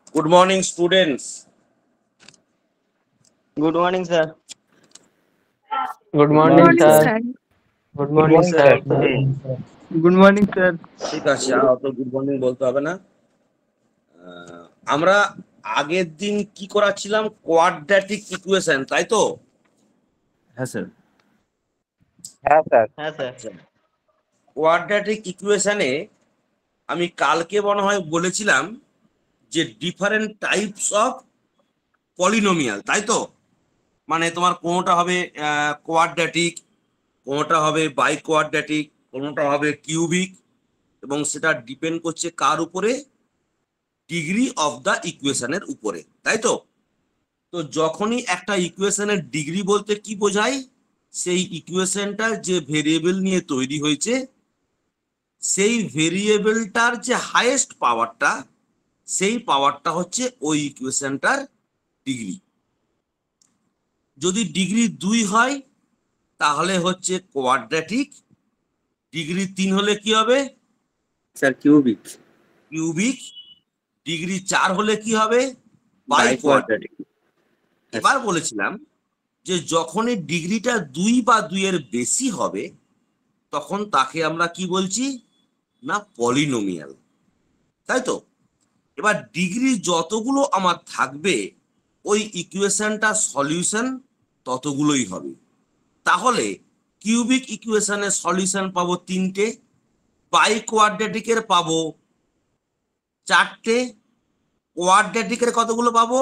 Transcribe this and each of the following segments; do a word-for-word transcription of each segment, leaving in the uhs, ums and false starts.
Good morning, students. Good morning, sir. Good Good Good morning, morning, morning, sir. sir. sir. Good Good morning, morning, sir. sir. Okay. Good morning, sir. ঠিক আছে, আর অত good morning বলতে হবে না। আহ, আমরা আগের দিন কি করাচ্ছিলাম? কোয়াড্রেটিক ইকুয়েশন, তাই তো? হ্যাঁ স্যার। হ্যাঁ স্যার। হ্যাঁ স্যার। আচ্ছা, কোয়াড্রেটিক ইকুয়েশনে আমি কালকে মনে হয় বলেছিলাম যে ডিফারেন্ট টাইপস অফ পলিনোমিয়াল, তাই তো? মানে তোমার কোনোটা হবে কোয়াড্রেটিক, কোনোটা হবে বাই কোয়াড্রেটিক, কোনোটা হবে কিউবিক, এবং সেটা ডিপেন্ড করছে কার উপরে? ডিগ্রি অফ দ্য ইকুয়েশনের উপরে, তাই তো? তো যখনই একটা ইকুয়েশনের ডিগ্রি বলতে কি বোঝায়? সেই ইকুয়েশনটা যে ভেরিয়েবল নিয়ে তৈরি হয়েছে সেই ভেরিয়েবলটার যে হাইয়েস্ট পাওয়ারটা, সেই পাওয়ারটা হচ্ছে ওই ইকুয়েশনটার ডিগ্রি। যদি ডিগ্রি দুই হয় তাহলে হচ্ছে কোয়াড্রেটিক, ডিগ্রি তিন হলে কি হবে? Sir cubic. কিউবিক, ডিগ্রি চার হলে কি হবে? Bye bye quadratic. কোয়াড্রেটিক। এবার বলেছিলাম যে যখনই ডিগ্রিটা দুই বা দুইয়ের বেশি হবে তখন তাকে আমরা কি বলছি? না পলিনোমিয়াল, তাই তো? এবার ডিগ্রি যতগুলো আমার থাকবে ওই ইকুয়েশনটা সলিউশন ততগুলোই হবে। তাহলে কিউবিক ইকুয়েশনের সলিউশন পাবো তিনটে, বাই কোয়াড্রেটিকের পাবো চারটে, কোয়াড্রেটিকের কতগুলো পাবো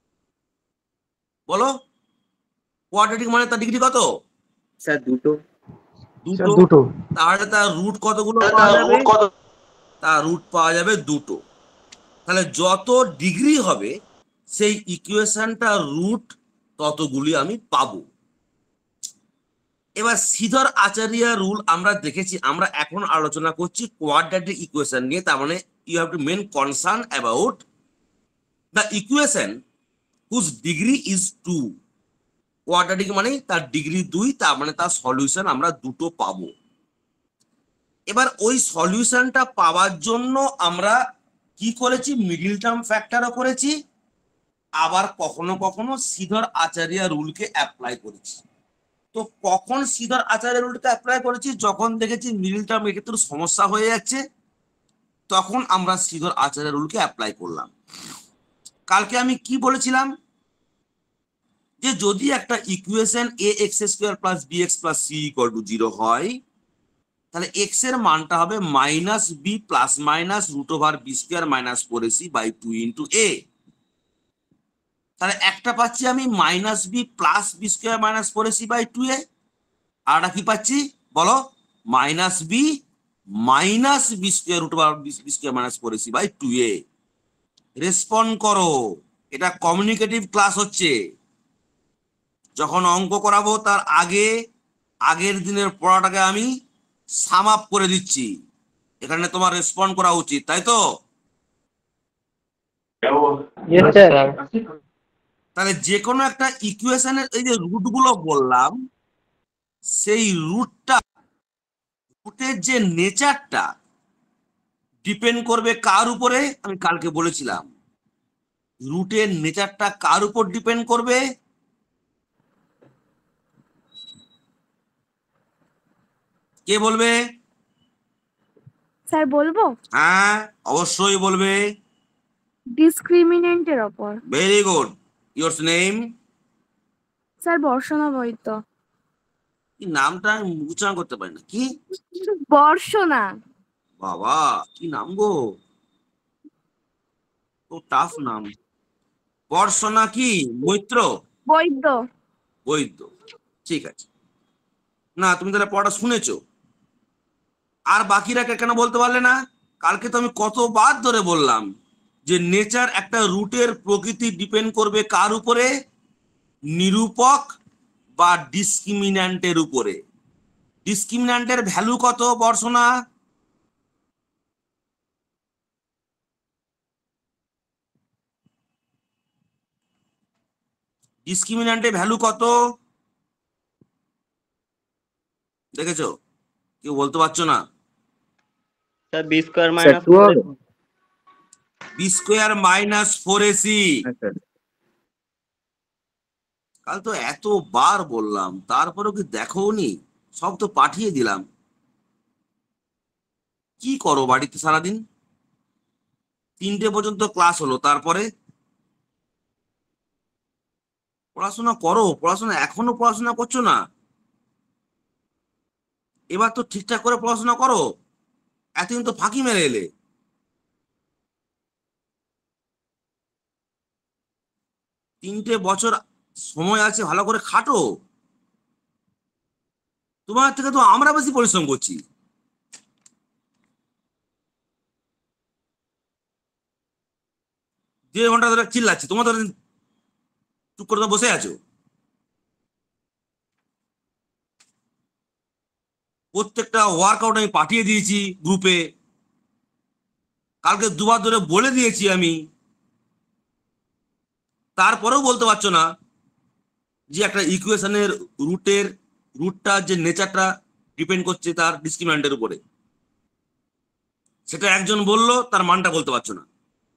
বলো? কোয়াড্রেটিক মানে তার ডিগ্রি কত? স্যার দুটো। দুটো। দুটো। তাহলে তার রুট কতগুলো পাওয়া যাবে? তার রুট পাওয়া যাবে দুটো। তাহলে যত ডিগ্রি হবে সেই ইকুয়েশনটা রুট ততগুলি আমি পাবো। এবার শ্রীধর আচার্য রুল আমরা দেখেছি, আমরা এখন আলোচনা করছি কোয়াড্রেটিক ইকুয়েশন নিয়ে। তার মানে you have to main concern about the equation whose degree is two. Quadratic মানে তার ডিগ্রি দুই, তার মানে তার সলিউশন আমরা দুটো পাবো। এবার ওই সলিউশনটা পাওয়ার জন্য আমরা কি করেছি? মিডিল টার্ম ফ্যাক্টরও করেছি, আবার কখনো কখনো শ্রীধর আচার্য রুলকে অ্যাপ্লাই করেছি। তো কখন শ্রীধর আচার্য রুলকে অ্যাপ্লাই করেছি? যখন দেখেছি মিডিল টার্ম এক্ষেত্রে সমস্যা হয়ে যাচ্ছে, তখন আমরা শ্রীধর আচার্য রুলকে অ্যাপ্লাই করলাম। কালকে আমি কি বলেছিলাম? যে যদি একটা equation a x square plus b x plus c equal to zero হয় তাহলে এক্স এর মানটা হবে minus b plus minus root over b square minus four ac by two into a. তাহলে একটা পাচ্ছি আমি minus b plus b square minus four ac by two a, আর কি পাচ্ছি বলো? Minus b minus b square root over b square minus four ac by two A. Respond করো, এটা কমিউনিকেটিভ ক্লাস হচ্ছে। যখন অঙ্ক করাবো তার আগে আগের দিনের পড়াটাকে আমি সাম আপ করে দিচ্ছি, এখানে তোমার রেসপন্ড করা উচিত, তাই তো? Yes sir. তাহলে যে কোনো একটা ইকুয়েশনের এই যে রুট গুলো বললাম, সেই রুটটা রুটের যে নেচারটা ডিপেন্ড করবে কার উপরে? আমি কালকে বলেছিলাম রুটের নেচারটা কার উপর ডিপেন্ড করবে? কে বলবে? স্যার বলবো? হ্যাঁ অবশ্যই বলবে। ডিসক্রিমিনেন্টের ওপর। Very good. Your name? Sir Barshana Baidya. কি নামটা আমি উচ্চারণ করতে পারি না, কি বর্ষণা। বাবা, কি নাম গো, তো টাফ নাম। বর্ষণা কি মৈত্র? বৈদ্য। বৈদ্য, ঠিক আছে। না তুমি তাহলে পড়াটা শুনেছো, আর বাকিরা কেন বলতে পারলে না? কালকে তো আমি কতবার ধরে বললাম যে নেচার একটা রুটের প্রকৃতি ডিপেন্ড করবে কার উপরে? নিরূপক বা ডিসক্রিমিন্যান্টের উপরে। ডিসক্রিমিন্যান্টের ভ্যালু কত বর্ষণা? ডিসক্রিমিন্যান্টের ভ্যালু কত দেখেছো? কেউ বলতে পারছো না? Sir b square sir minus two হবে। B square minus four ac. হ্যাঁ স্যার। কাল তো এতবার বললাম, তারপরেও কি দেখোনি? সব তো পাঠিয়ে দিলাম। কি করো বাড়িতে সারাদিন? তিনটে পর্যন্ত ক্লাস হলো, তারপরে পড়াশোনা করো। পড়াশোনা এখনো পড়াশোনা করছো না? এবার তো ঠিকঠাক করে পড়াশোনা করো। এতদিন তো ফাঁকি মেরে এলে। তিনটে বছর সময় আছে, ভালো করে খাটো। তোমার থেকে তো আমরা বেশি পরিশ্রম করছি। দেড় ঘন্টা ধরে চিল্লাচ্ছি, তোমার ধরে চুপ করে তো বসে আছো। প্রত্যেকটা ওয়ার্কআউট আমি পাঠিয়ে দিয়েছি গ্রুপে। কালকে দুবার ধরে বলে দিয়েছি আমি, তারপরেও বলতে পারছো না যে একটা ইকুয়েশনের রুটের রুটটা যে নেচারটা ডিপেন্ড করছে তার ডিসক্রিমিন্যান্টের উপরে। সেটা একজন বললো, তার মানটা বলতে পারছো না।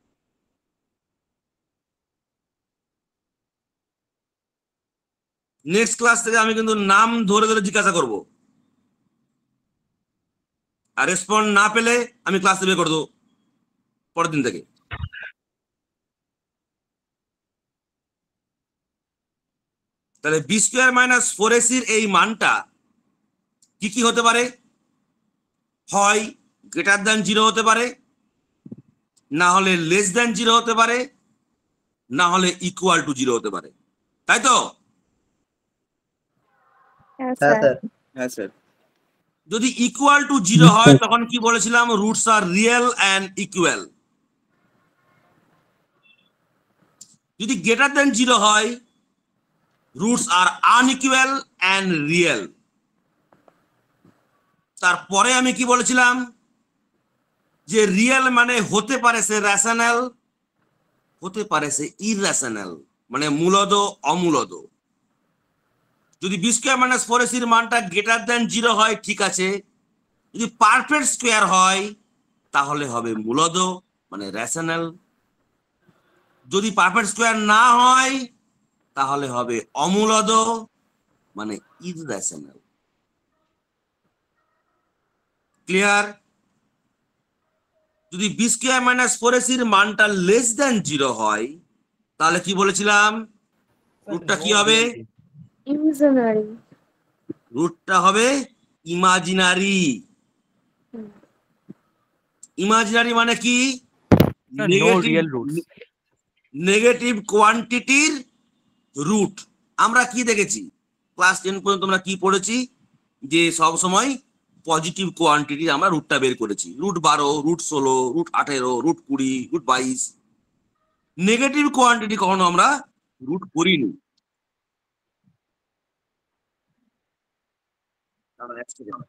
নেক্সট ক্লাস থেকে আমি কিন্তু নাম ধরে ধরে জিজ্ঞাসা করব, আর রেসপন্ড না পেলে আমি ক্লাস বের করে দেবো পরের দিন থেকে। তাহলে বি স্কোয়ার মাইনাস ফোর এসির এই মানটা কি কি হতে পারে? হয় গ্রেটার দ্যান জিরো হতে পারে, না হলে লেস দ্যান জিরো হতে পারে, না হলে ইকুয়াল টু জিরো হতে পারে। তাই তো? হ্যাঁ হ্যাঁ স্যার। স্যার। হ্যাঁ স্যার। যদি ইকুয়াল টু জিরো হয় তখন কি বলেছিলাম? Roots are real and equal. যদি গ্রেটার দ্যান জিরো হয়, roots are unequal and real. তারপরে আমি কি বলেছিলাম? যে রিয়েল মানে হতে পারে সে রেশনাল, হতে পারে সে ইররেশনাল, মানে মূলদ অমূলদ। যদি বি স্কোয়ার মাইনাস ফোর এসির মানটা গ্রেটার দ্যান জিরো হয়, ঠিক আছে। যদি পারফেক্ট স্কোয়ার হয় তাহলে হবে মূলদ, মানে রেশনাল। যদি পারফেক্ট স্কোয়ার না হয় তাহলে হবে অমূলদ, মানে ইররেশনাল। ক্লিয়ার? যদি বি স্কোয়ার মাইনাস ফোর এসির মানটা লেস দ্যান জিরো হয়, তাহলে কি বলেছিলাম? রুটটা কি হবে? ইমাজিনারি। রুটটা হবে ইমাজিনারি। ইমাজিনারি মানে কি? Sir, no negative real roots. Negative কোয়ান্টিটির রুট। আমরা কি দেখেছি ক্লাস টেন পর্যন্ত? আমরা কি পড়েছি? যে সব সময় পজিটিভ কোয়ান্টিটি আমরা রুটটা বের করেছি। রুট বারো, রুট ষোলো, রুট আঠেরো, রুট কুড়ি, রুট বাইশ। নেগেটিভ কোয়ান্টিটি কখনো আমরা রুট করিনি। দাঁড়ান, এক সেকেন্ড।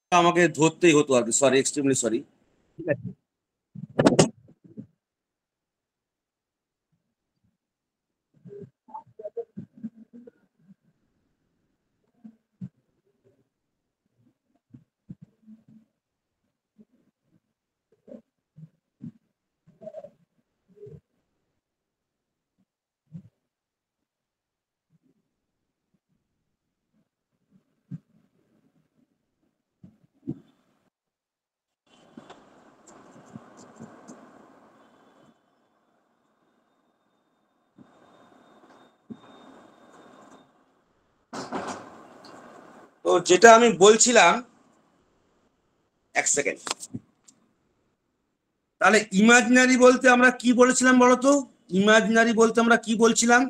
আমাকে ধরতেই হতো আর কি, সরি, এক্সট্রিমলি সরি। ঠিক আছে। তো যেটা আমি বলছিলাম, এক সেকেন্ড, তাহলে ইমাজিনারি বলতে আমরা কি বলেছিলাম বলতো? ইমাজিনারি বলতে আমরা কি বলছিলাম?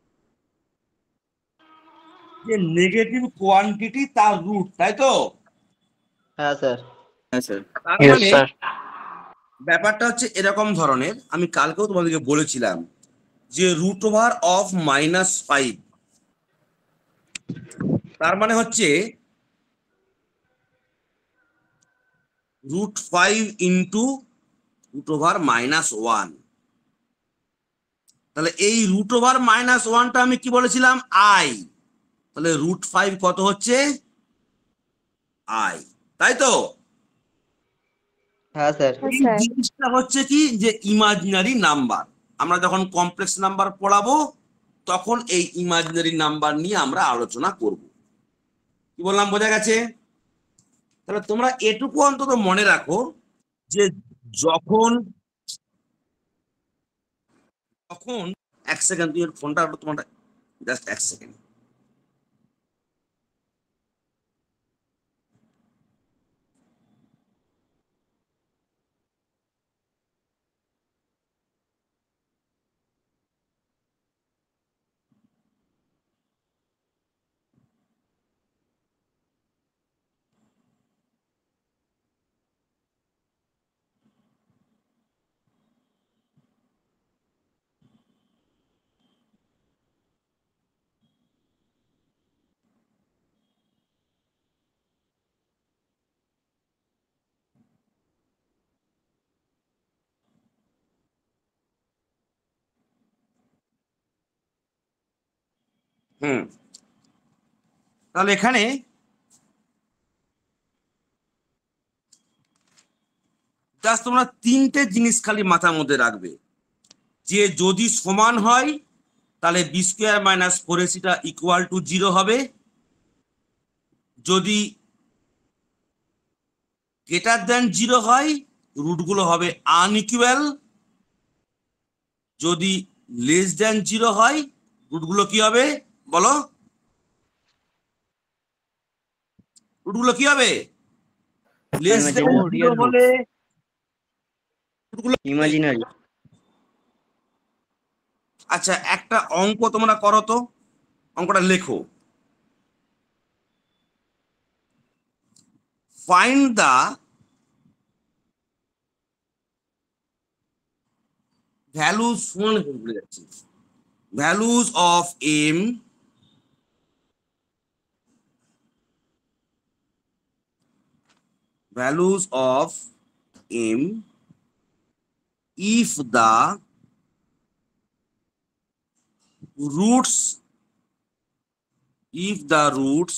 যে নেগেটিভ কোয়ান্টিটি তার রুট, তাই তো? হ্যাঁ স্যার। হ্যাঁ স্যার। তার Yes, মানে sir. ব্যাপারটা হচ্ছে এরকম ধরনের, আমি কালকেও তোমাদেরকে বলেছিলাম যে root over of minus five, তার মানে হচ্ছে root five into root over minus one. তাহলে এই রুট ওভার মাইনাস ওয়ানটা আমি কি বলেছিলাম? আই। তাহলে রুট ফাইভ কত হচ্ছে? আই, তাই তো? হ্যাঁ স্যার। হ্যাঁ এই স্যার। জিনিসটা হচ্ছে কি, যে ইমাজিনারি নাম্বার। আমরা যখন কমপ্লেক্স নাম্বার পড়াবো তখন এই ইমাজিনারি নাম্বার নিয়ে আমরা আলোচনা করব। কি বললাম, বোঝা গেছে? তাহলে তোমরা এটুকু অন্তত মনে রাখো যে যখন যখন এক সেকেন্ড, তুমি ফোনটা তোমার, জাস্ট এক সেকেন্ড। হুম, তাহলে এখানে জাস্ট তোমরা তিনটে জিনিস খালি মাথার মধ্যে রাখবে, যে যদি সমান হয় তাহলে বি স্কোয়ার মাইনাস ফোর এসিটা ইকুয়াল টু জিরো হবে, যদি গ্রেটার দেন জিরো হয় রুটগুলো হবে আনইকুয়াল, যদি লেস দেন জিরো হয় রুটগুলো কি হবে বলো? রুটগুলো কি হবে? Less than Imaginary. জিরো হলে রুটগুলো। ইমাজিনারি। আচ্ছা, একটা অঙ্ক তোমরা করো তো, অঙ্কটা লেখো। ফাইন্ড দা ভ্যালুজ, শুনে ভুলে যাচ্ছি, values of m values of m if the roots if the roots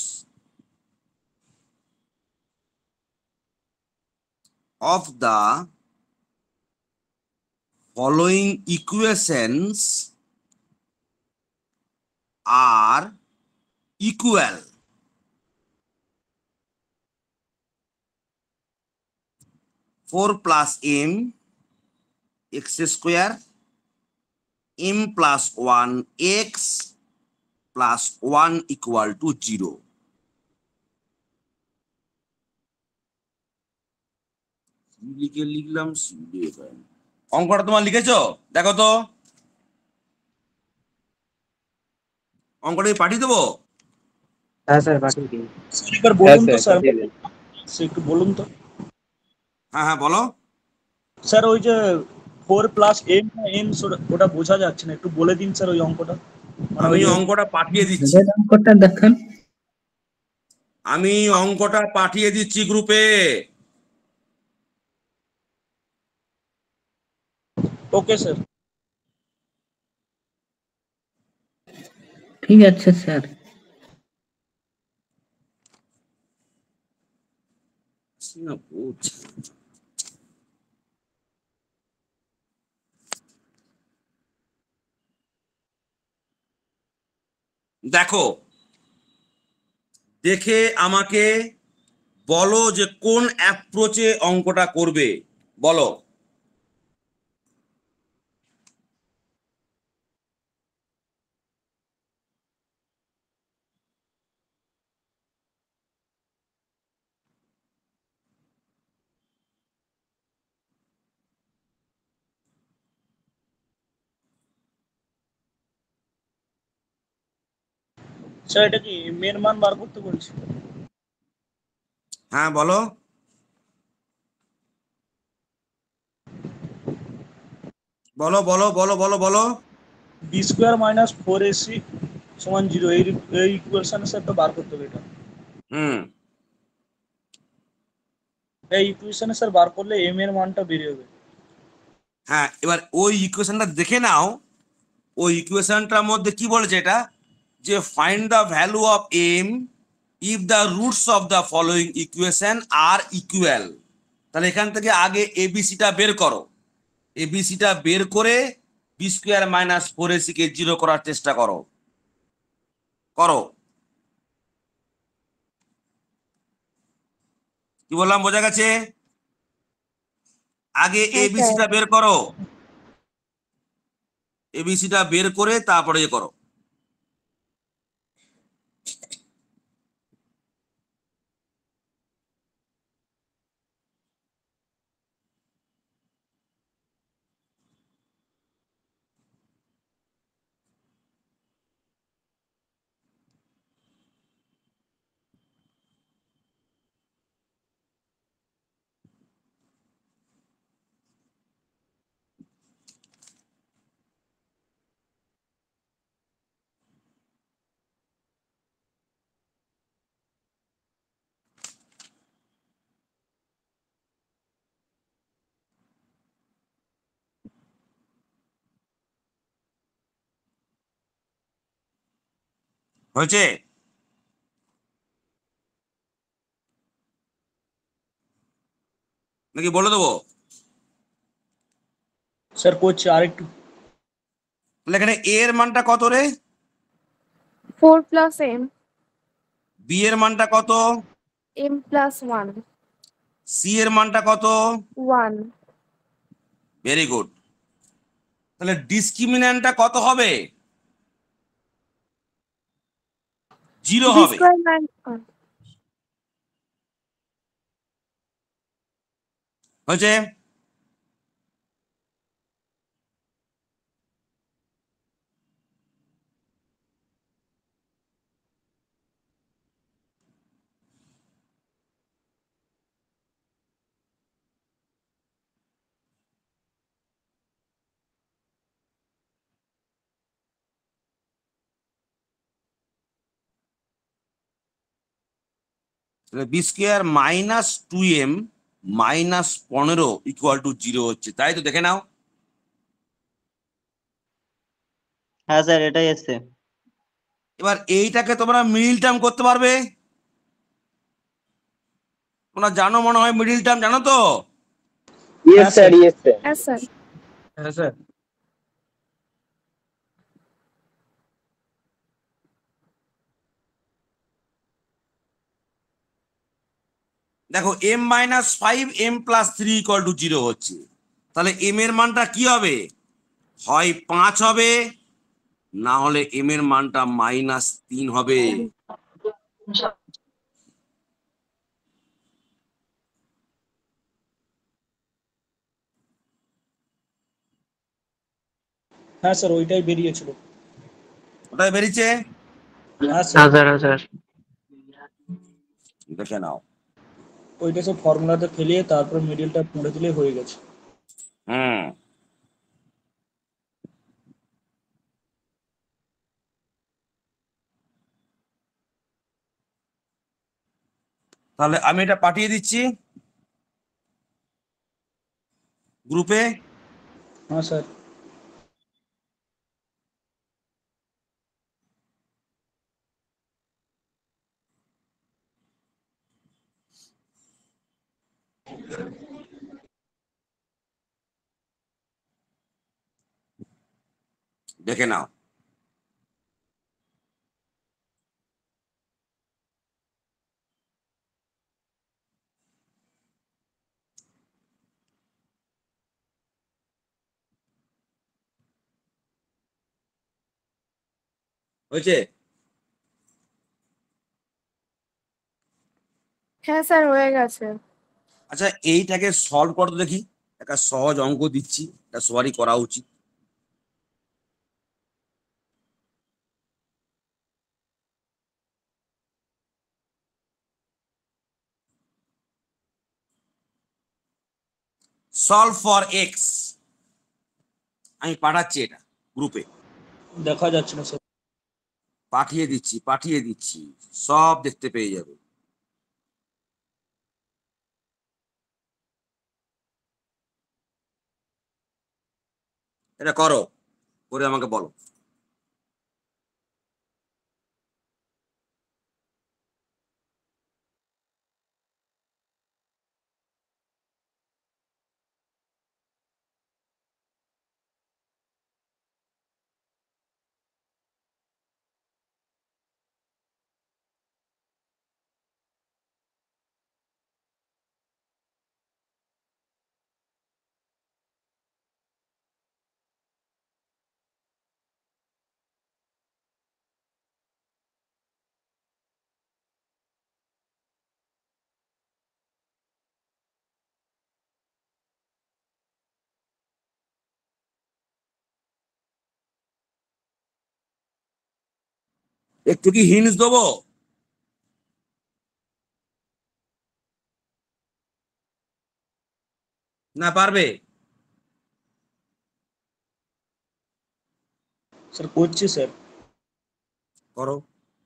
of the following equations are equal. four plus m x square, m plus one x plus one equal to zero. লিখে লিখলাম, অঙ্কটা তোমার লিখেছো? দেখো তো, অঙ্কটা পাঠিয়ে দেবো? হ্যাঁ স্যার, পাঠিয়ে দিন। একবার বলুন তো স্যার, একটু বলুন তো হ্যাঁ হ্যাঁ বলো। স্যার। ওই যে ফোর প্লাস এম না এম, ওটা বোঝা যাচ্ছে না, একটু বলে দিন স্যার ওই অঙ্কটা। মানে আমি ওই অঙ্কটা পাঠিয়ে দিচ্ছি, অঙ্কটা দেখান। আমি অঙ্কটা পাঠিয়ে দিচ্ছি গ্রুপে। Okay sir. ঠিক আছে স্যার। দেখো, দেখে আমাকে বলো যে কোন অ্যাপ্রোচে অঙ্কটা করবে, বলো। স্যার এটা কি মেন মান বার করতে বলছি? হ্যাঁ বলো, বলো বলো বলো বলো বলো। B square minus four ac সমান জিরো, এই এই ইকুয়েশনে স্যার তো বার করতে হবে এটা। হুম। এই ইকুয়েশনে স্যার বার করলে এম এর মানটা বেরিয়ে যাবে। হ্যাঁ, এবার ওই ইকুয়েশনটা দেখে নাও। ওই ইকুয়েশনটার মধ্যে কি বলেছে এটা, যে find the value of m if the roots of the following equation are equal. তাহলে এখান থেকে আগে এবিসিটা বের করো। এবিসিটা বের করে b square minus four ac কে জিরো করার চেষ্টা করো, করো। কি বললাম, বোঝা গেছে? আগে হ্যাঁ স্যার। এবিসিটা বের করো, এবিসিটা বের করে তারপরে এ করো। হয়েছে? নাকি বলে দেবো? স্যার করছি আরেকটু। তাহলে এখানে এ এর মানটা কত রে? four plus m, বি এর মানটা কত? m plus one, সি এর মানটা কত? one. Very good. তাহলে ডিসক্রিমিন্যান্টটা কত হবে? জিরো b হবে। square minus one. হয়েছে? B square minus two m minus পনেরো ইকুয়াল টু জিরো হচ্ছে, তাই তো? দেখে নাও। হ্যাঁ স্যার, এটাই এসছে। এবার এইটাকে তোমরা মিডিল টার্ম করতে পারবে? তোমরা জানো মনে হয়, মিডিল টার্ম জানো তো? Yes, sir. yes sir. Yes sir. হ্যাঁ স্যার। দেখো, m minus five m plus three equal to zero হচ্ছে। তাহলে এম এর মানটা কি হবে? হয় পাঁচ হবে, না হলে এম এর মানটা মাইনাস তিন হবে। হ্যাঁ স্যার, ওইটাই বেরিয়েছিল। ওটাই বেরিয়েছে? হ্যাঁ হ্যাঁ স্যার, স্যার, হ্যাঁ স্যার। দেখে নাও। ওইটা সব ফর্মুলাতে ফেলিয়ে তারপর মিডিলটা পড়ে দিলে হয়ে গেছে। হুম। তাহলে আমি এটা পাঠিয়ে দিচ্ছি গ্রুপে। হ্যাঁ স্যার। দেখে নাও। হয়েছে? হ্যাঁ স্যার হয়ে গেছে। আচ্ছা এইটাকে সলভ করতে দেখি, একটা সহজ অঙ্ক দিচ্ছি, এটা সবারই করা উচিত। সলভ ফর এক্স, আমি পাঠাচ্ছি এটা গ্রুপে, দেখা যাচ্ছে না স্যার। পাঠিয়ে দিচ্ছি পাঠিয়ে দিচ্ছি সব দেখতে পেয়ে যাবে। এটা করো, করে আমাকে বলো। একটু কি হিন্টস দেবো? না পারবে? স্যার করছি স্যার। করো।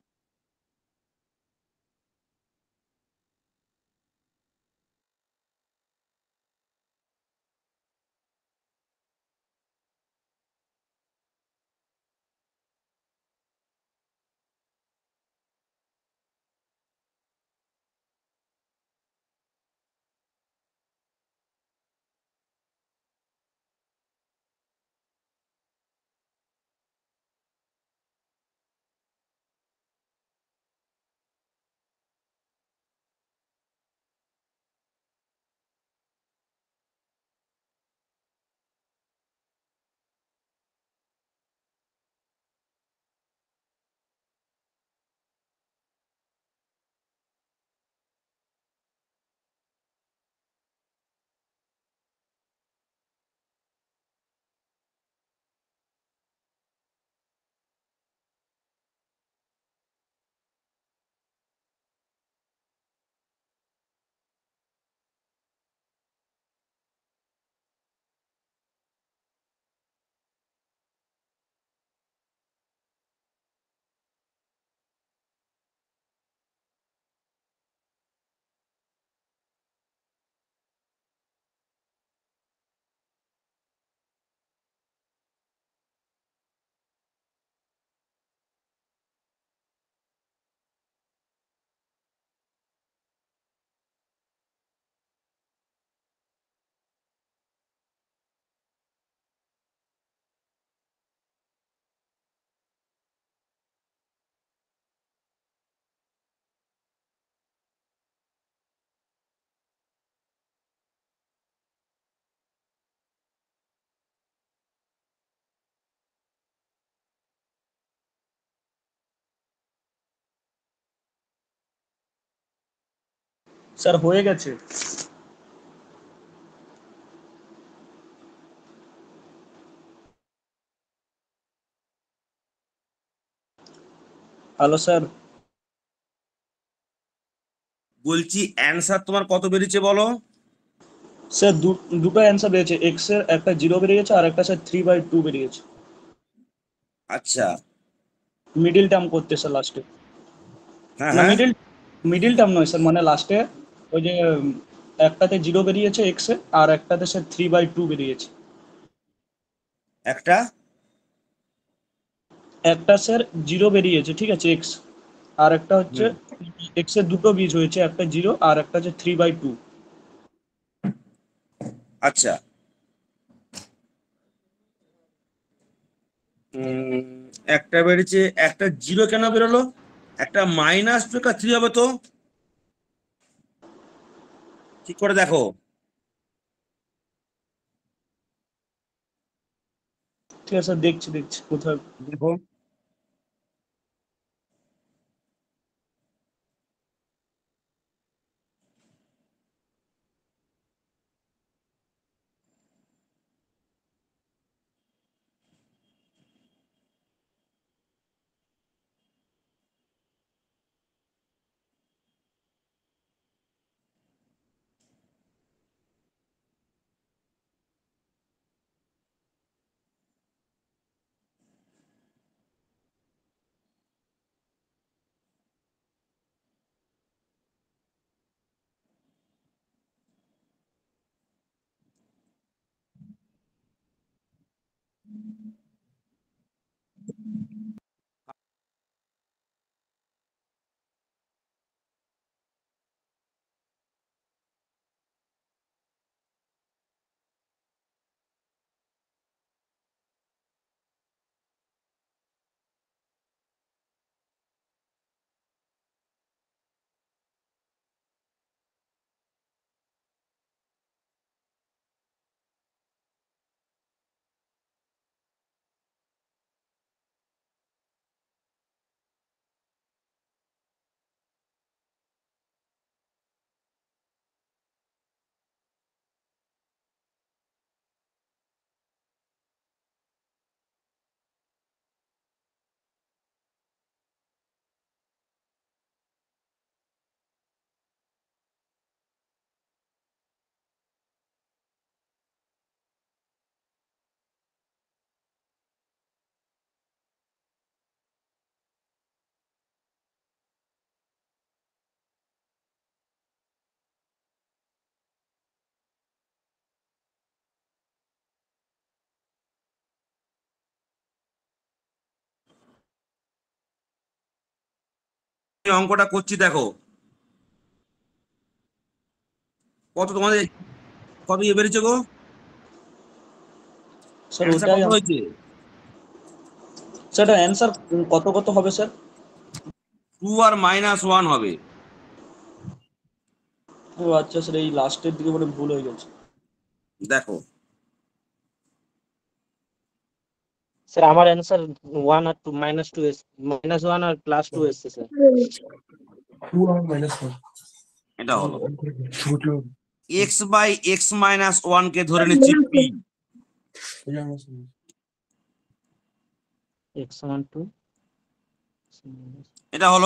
স্যার হয়ে গেছে। Hello sir. বলছি অ্যান্সার তোমার কত বেরিয়েছে বলো? স্যার দু- দুটো অ্যান্সার বেরিয়েছে, এক্স এর একটা জিরো বেরিয়েছে আর একটা স্যার থ্রি বাই টু বেরিয়েছে। আচ্ছা। মিডিল টার্ম করতে স্যার লাস্টে। হ্যাঁ না হ্যাঁ। মিডিল মিডিল টার্ম নয় স্যার, মানে লাস্টে ওই যে উম, একটাতে জিরো বেরিয়েছে এক্স এ, আর একটাতে স্যার থ্রি বাই টু বেরিয়েছে। একটা একটা স্যার জিরো বেরিয়েছে, ঠিক আছে, এক্স, আর একটা হচ্ছে হুম, এক্স এর দুটো বীজ হয়েছে, একটা জিরো আর একটা হচ্ছে থ্রি বাই টু। আচ্ছা। উম, একটা বেরিয়েছে, একটা জিরো কেন বেরোলো? একটা মাইনাস টু একটা থ্রি হবে তো, ঠিক করে দেখো। ঠিক আছে স্যার, দেখছি দেখছি কোথায়। দেখো, আমি অঙ্কটা করছি, দেখো কত তোমাদের, কত ইয়ে বেরিয়েছে গো, স্যার অ্যান্সার ওটাই কত আম- হয়েছে? স্যার অ্যান্সার কত কত হবে স্যার? টু আর মাইনাস ওয়ান হবে। ও আচ্ছা স্যার, এই লাস্টের দিকে মানে ভুল হয়ে গেছে। দেখো, স্যার আমার অ্যান্সার ওয়ান আর টু মাইনাস টু এস মাইনাস ওয়ান আর প্লাস টু এসছে স্যার। এটা হলো x by x minus one কে ধরে নিচ্ছি পি। এক্স সমান টু। এটা হলো,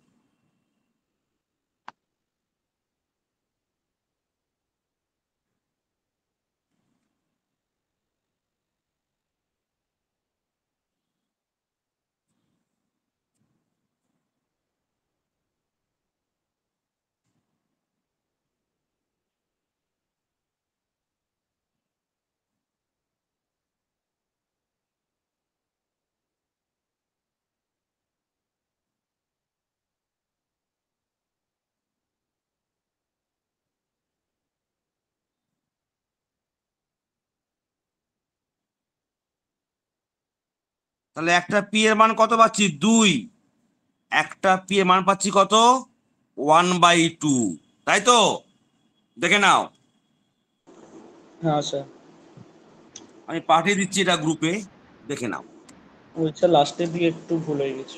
তাহলে একটা পি এর মান কত পাচ্ছি? দুই। একটা পি এর মান পাচ্ছি কত? ওয়ান বাই টু, তাই তো? দেখে নাও, হ্যাঁ স্যার, আমি পাঠিয়ে দিচ্ছি এটা গ্রুপে, দেখে নাও। ওই স্যার লাস্টের দিকে একটু ভুল হয়ে গেছে।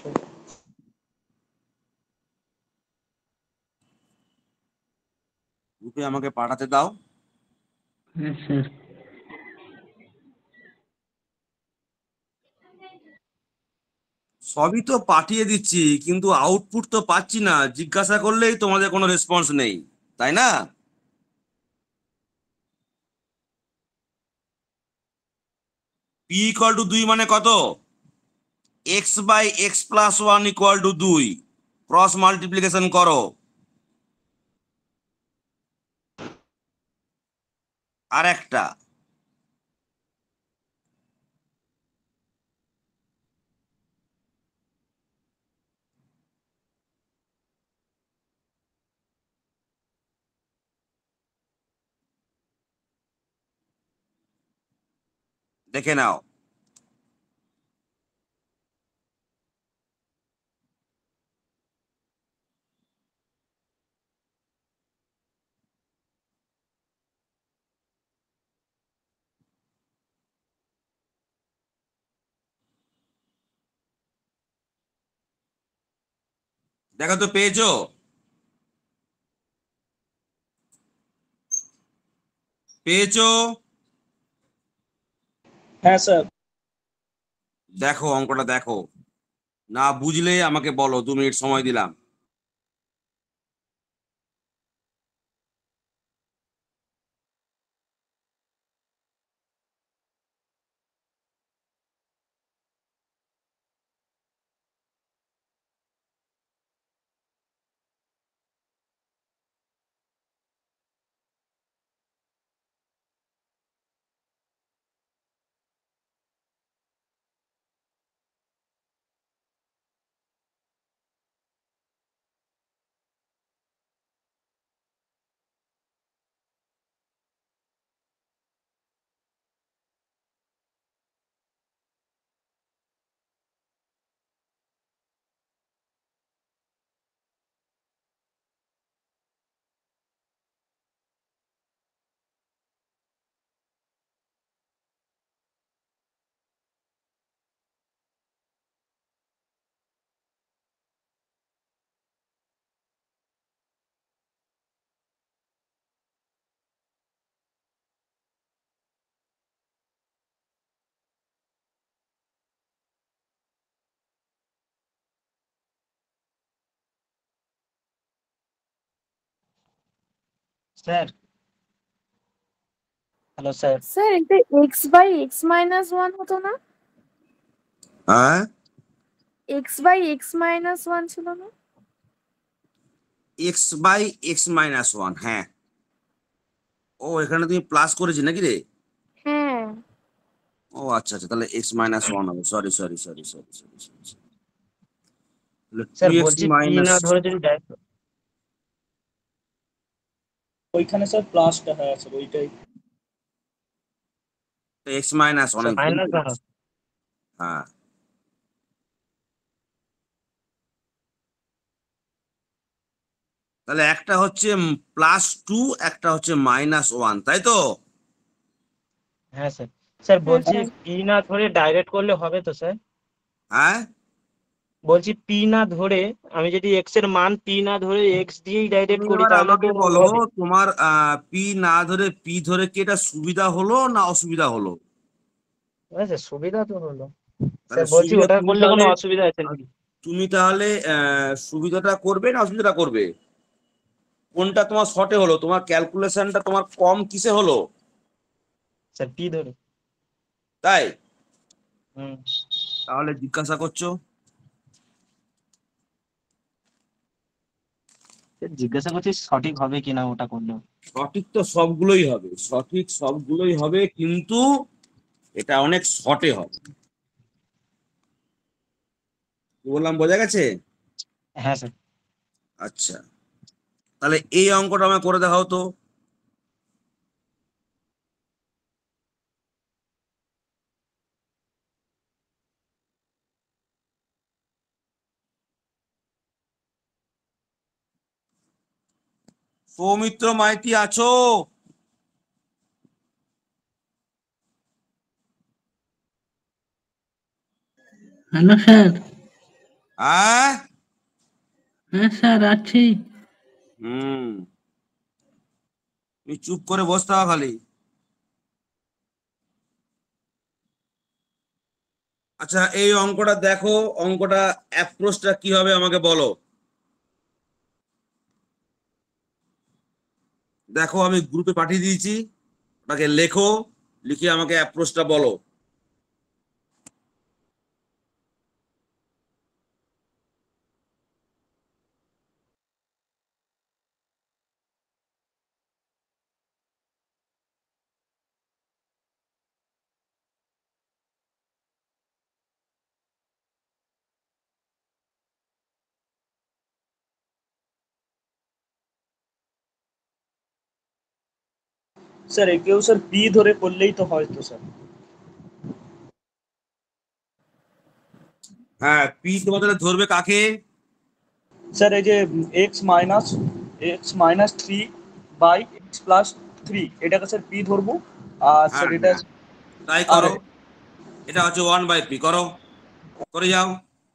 গ্রুপে আমাকে পাঠাতে দাও। হুম হুম। সবই তো পাঠিয়ে দিচ্ছি, কিন্তু আউটপুট তো পাচ্ছি না, জিজ্ঞাসা করলেই তোমাদের কোনো রেসপন্স নেই, তাই না? পি ইকুয়াল টু দুই মানে কত? X by x plus one equal to দুই, ক্রস মাল্টিপ্লিকেশন করো, আর একটা দেখে নাও। দেখো তো পেয়েছো? পেয়েছো? হ্যাঁ স্যার। দেখো অঙ্কটা দেখো, না বুঝলে আমাকে বলো, দু মিনিট সময় দিলাম। Sir, hello sir. স্যার এটা x by x minus one হতো না? হ্যাঁ, x by x minus one ছিল না? X by x minus one, হ্যাঁ। ও এখানে তুমি প্লাস করেছি নাকি রে? হ্যাঁ ও আচ্ছা আচ্ছা, তাহলে এক্স মাইনাস ওয়ান হবে, sorry sorry sorry sorry sorry sorry, তাহলে টু স্যার এক্স বলছি পি মাইনাস না ধরে যদি ডাইরেক্ট ওইখানে স্যার প্লাসটা, হ্যাঁ স্যার ওইটাই। এক্স মাইনাস ওয়ান, স্যার আমি ভুল মাইনাস ওয়ান। করেছি। হ্যাঁ, তাহলে একটা হচ্ছে প্লাস টু, একটা হচ্ছে মাইনাস ওয়ান, তাই তো? হ্যাঁ স্যার। স্যার হ্যাঁ বলছি স্যার। পি না ধরে ডাইরেক্ট করলে হবে তো স্যার? হ্যাঁ, বলছি পি না ধরে, আমি যদি এক্স এর মান পি না ধরে এক্স দিয়েই ডাইরেক্ট তুমি করি এবার তাহলে তো আমাকে বলো, হবে। তোমার পি না ধরে পি ধরে কি এটা সুবিধা হলো না অসুবিধা হলো? হ্যাঁ স্যার, সুবিধা তো হলো। তাহলে স্যার বলছি সুবিধা ওটা তুমি করলে কোনো তাহলে, অসুবিধা আছে আহ, নাকি? তুমি তাহলে আহ, সুবিধাটা করবে না অসুবিধাটা করবে? কোনটা তোমার শর্টে হলো? তোমার ক্যালকুলেশনটা তোমার কম কিসে হলো? স্যার পি ধরে। তাই? হুম। তাহলে জিজ্ঞাসা করছো? স্যার জিজ্ঞাসা করছি সঠিক হবে কিনা ওটা করলে। সঠিক তো সবগুলোই হবে, সঠিক সবগুলোই হবে, কিন্তু এটা অনেক শর্টে হবে। কি বললাম, বোঝা গেছে? হ্যাঁ স্যার। আচ্ছা, তাহলে এই অঙ্কটা আমায় করে দেখাও তো। সৌমিত্র মাইতি আছো? Hello sir. হ্যাঁ, হ্যাঁ স্যার আছি। হুম, তুমি চুপ করে বসতে হবে খালি। আচ্ছা, এই অঙ্কটা দেখো, অঙ্কটা অ্যাপ্রোচটা কি হবে আমাকে বলো। দেখো আমি গ্রুপে পাঠিয়ে দিয়েছি, ওটাকে লেখো, লিখে আমাকে অ্যাপ্রোচটা বলো। স্যার একেও স্যার পি ধরে করলেই তো হয় তো স্যার। হ্যাঁ, পি তোমাদের ধরবে কাকে? স্যার এই যে x minus x minus three by x plus three এটাকে স্যার পি ধরবো। আর হ্যাঁ স্যার এটা হ্যাঁ, তাই আর করো। এটা হচ্ছে ওয়ান বাই পি, করো, করে যাও।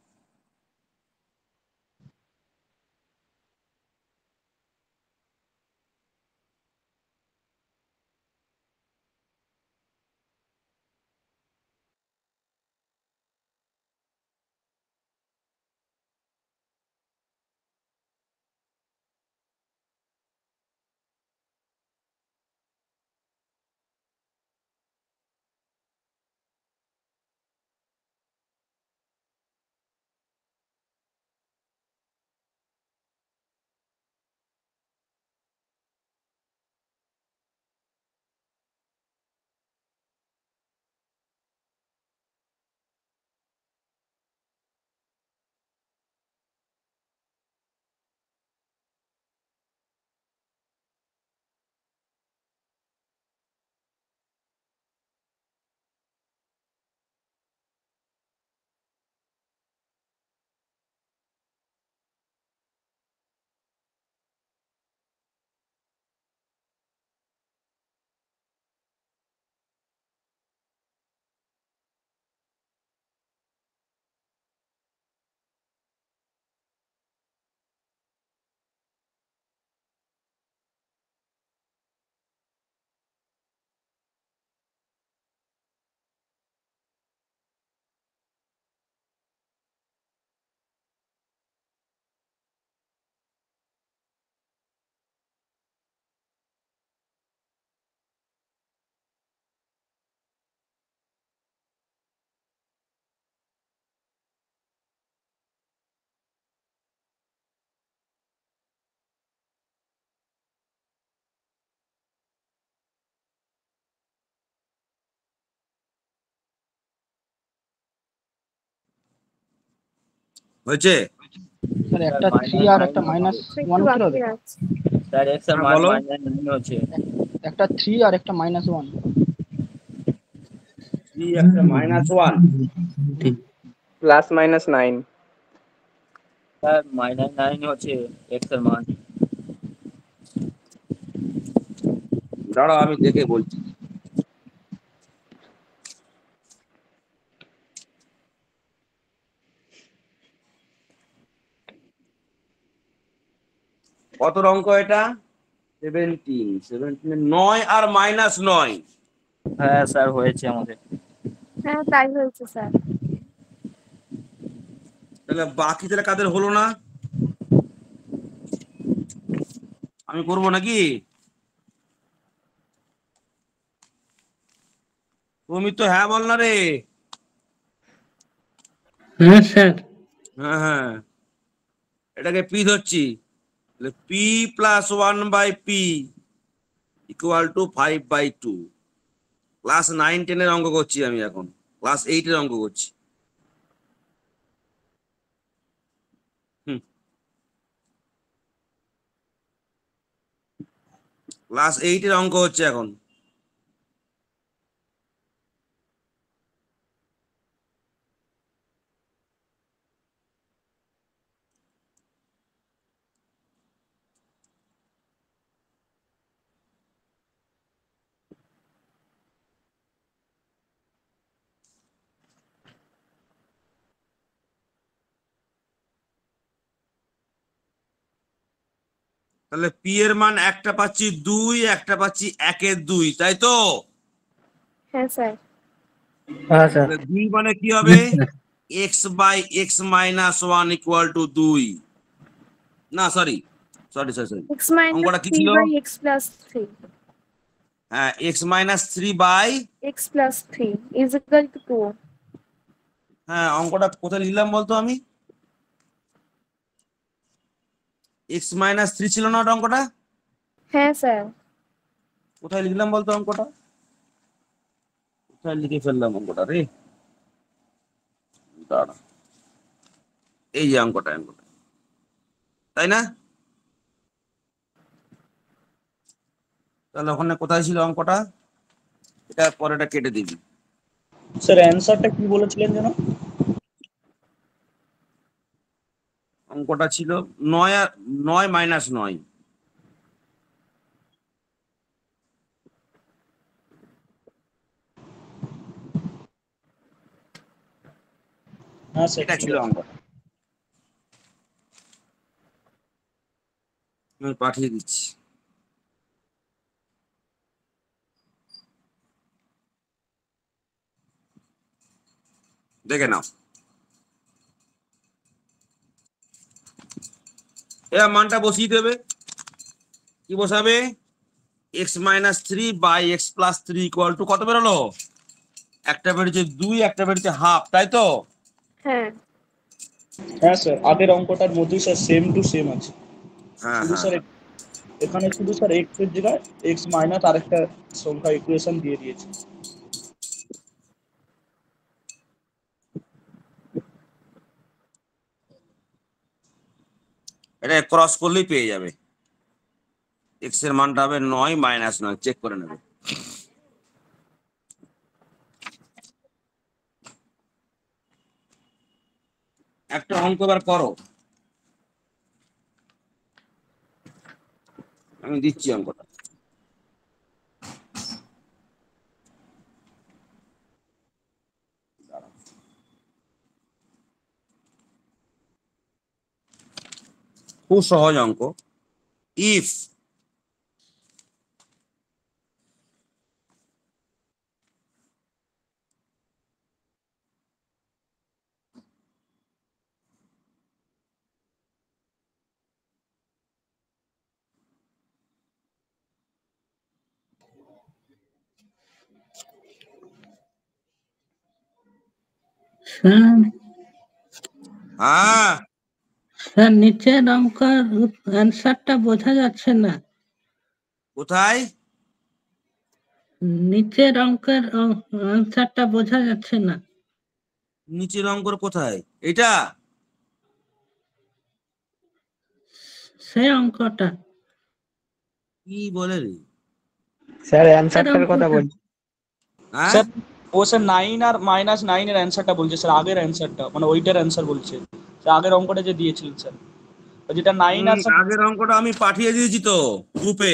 হয়েছে? স্যার একটা থ্রি আর একটা মাইনাস ওয়ান একটু ছিল বাকি তো? আছে। স্যার এক্স এর হ্যাঁ, মান বলো। মাইনাস নাইন হচ্ছে। একটা থ্রি আর একটা মাইনাস ওয়ান। থ্রি একটা minus one. Plus minus nine. Sir minus nine হচ্ছে এক্স এর মান। দাঁড়াও আমি দেখে বলছি। কত অঙ্ক এটা? সেভেন্টিন। সেভেন্টিন নয় আর মাইনাস নয়। হ্যাঁ স্যার হয়েছে আমাদের। হ্যাঁ তাই হয়েছে স্যার। তাহলে বাকি তাহলে কাদের হলো না? আমি করবো নাকি? তুমি তো হ্যাঁ বল না রে। হ্যাঁ স্যার। হ্যাঁ হ্যাঁ, এটাকে পি ধরছি। P plus one by p equal to five by two. Class nine টেনের অঙ্ক করছি আমি এখন, ক্লাস এইটের অঙ্ক করছি। হুম, ক্লাস এইটের অঙ্ক হচ্ছে এখন। তাহলে পি এর মান একটা পাচ্ছি দুই, একটা পাচ্ছি একের দুই, তাই তো? হ্যাঁ স্যার। হ্যাঁ স্যার। তাহলে দুই মানে কি হবে? X by x minus one equal to দুই। না sorry sorry sorry sorry, x minus অঙ্কটা কি থ্রি ছিল? By x plus three. হ্যাঁ, x minus three by, x plus three is equal to two. হ্যাঁ অঙ্কটা কোথায় লিখলাম বলতো আমি? এক্স মাইনাস থ্রি ছিল না ওটা অঙ্কটা? হ্যাঁ স্যার। কোথায় লিখলাম বলতো অঙ্কটা? কোথায় লিখে ফেললাম অঙ্কটা রে? দাঁড়া, এই যে অঙ্কটা, অঙ্কটা তাই না? তাহলে ওখানে কোথায় ছিল অঙ্কটা? এটা পরেটা কেটে দিবি। স্যার অ্যান্সারটা কি বলেছিলেন যেন? অঙ্কটা ছিল নয় আর নয় মাইনাস নয়। হ্যাঁ স্যার এটা ঠিক ছিল আছে। অঙ্কটা, আমি পাঠিয়ে দিচ্ছি। দেখে নাও। এবার মানটা বসিয়ে দেবে। কি বসাবে? X minus three by x plus three equal to কত বেরোলো? একটা বেরিয়েছে দুই, একটা বেরিয়েছে হাফ, তাই তো? হ্যাঁ। হ্যাঁ স্যার আগের অঙ্কটার মধ্যেই স্যার সেম টু সেম আছে। হ্যাঁ শুধু হ্যাঁ স্যার এখানে শুধু স্যার এক্স এর জায়গায় এক্স মাইনাস আরেকটা সংখ্যা ইকুয়েশন দিয়ে দিয়েছে। এটা ক্রস করলেই পেয়ে যাবে। এক্স এর মানটা হবে নয় মাইনাস নয়, চেক করে নেবে। একটা অঙ্ক এবার করো, আমি দিচ্ছি অঙ্কটা। খুব সহজ অঙ্ক। ইফ স্যার হ্যাঁ, স্যার নিচের অঙ্কের অ্যান্সারটা বোঝা যাচ্ছে না। কোথায়? নিচের অঙ্কের অ্যান্সারটা বোঝা যাচ্ছে না। নিচের অঙ্কর কোথায়? এটা? সে অঙ্কটা কি বলে রে? স্যার এর অ্যান্সারটার কথা অঙ্কটা বলছি। হ্যাঁ, স্যার ও স্যার নাইন আর মাইনাস নাইন এর অ্যান্সারটা বলছে স্যার, আগের অ্যান্সারটা মানে ওইটার অ্যান্সার বলছে স্যার, আগের অঙ্কটা যে দিয়েছিলেন স্যার, ওই যেটা নাইন হুম, আর স্যার। আগের অঙ্কটা আমি পাঠিয়ে দিয়েছি তো গ্রুপে।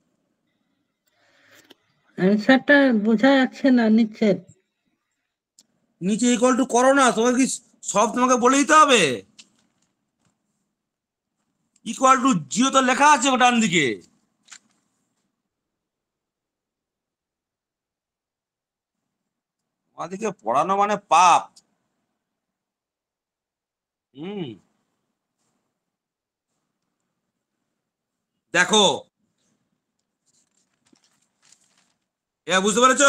অ্যান্সারটা বোঝা যাচ্ছে না নিচের। নিচে ইকুয়াল টু করো না, তোমাকে কি সব তোমাকে বলে দিতে হবে? ইকুয়াল টু জিরো তো লেখা আছে ওটার দিকে। আমাদেরকে পড়ানো মানে পাপ। হুম, দেখো, এ বুঝতে পেরেছো?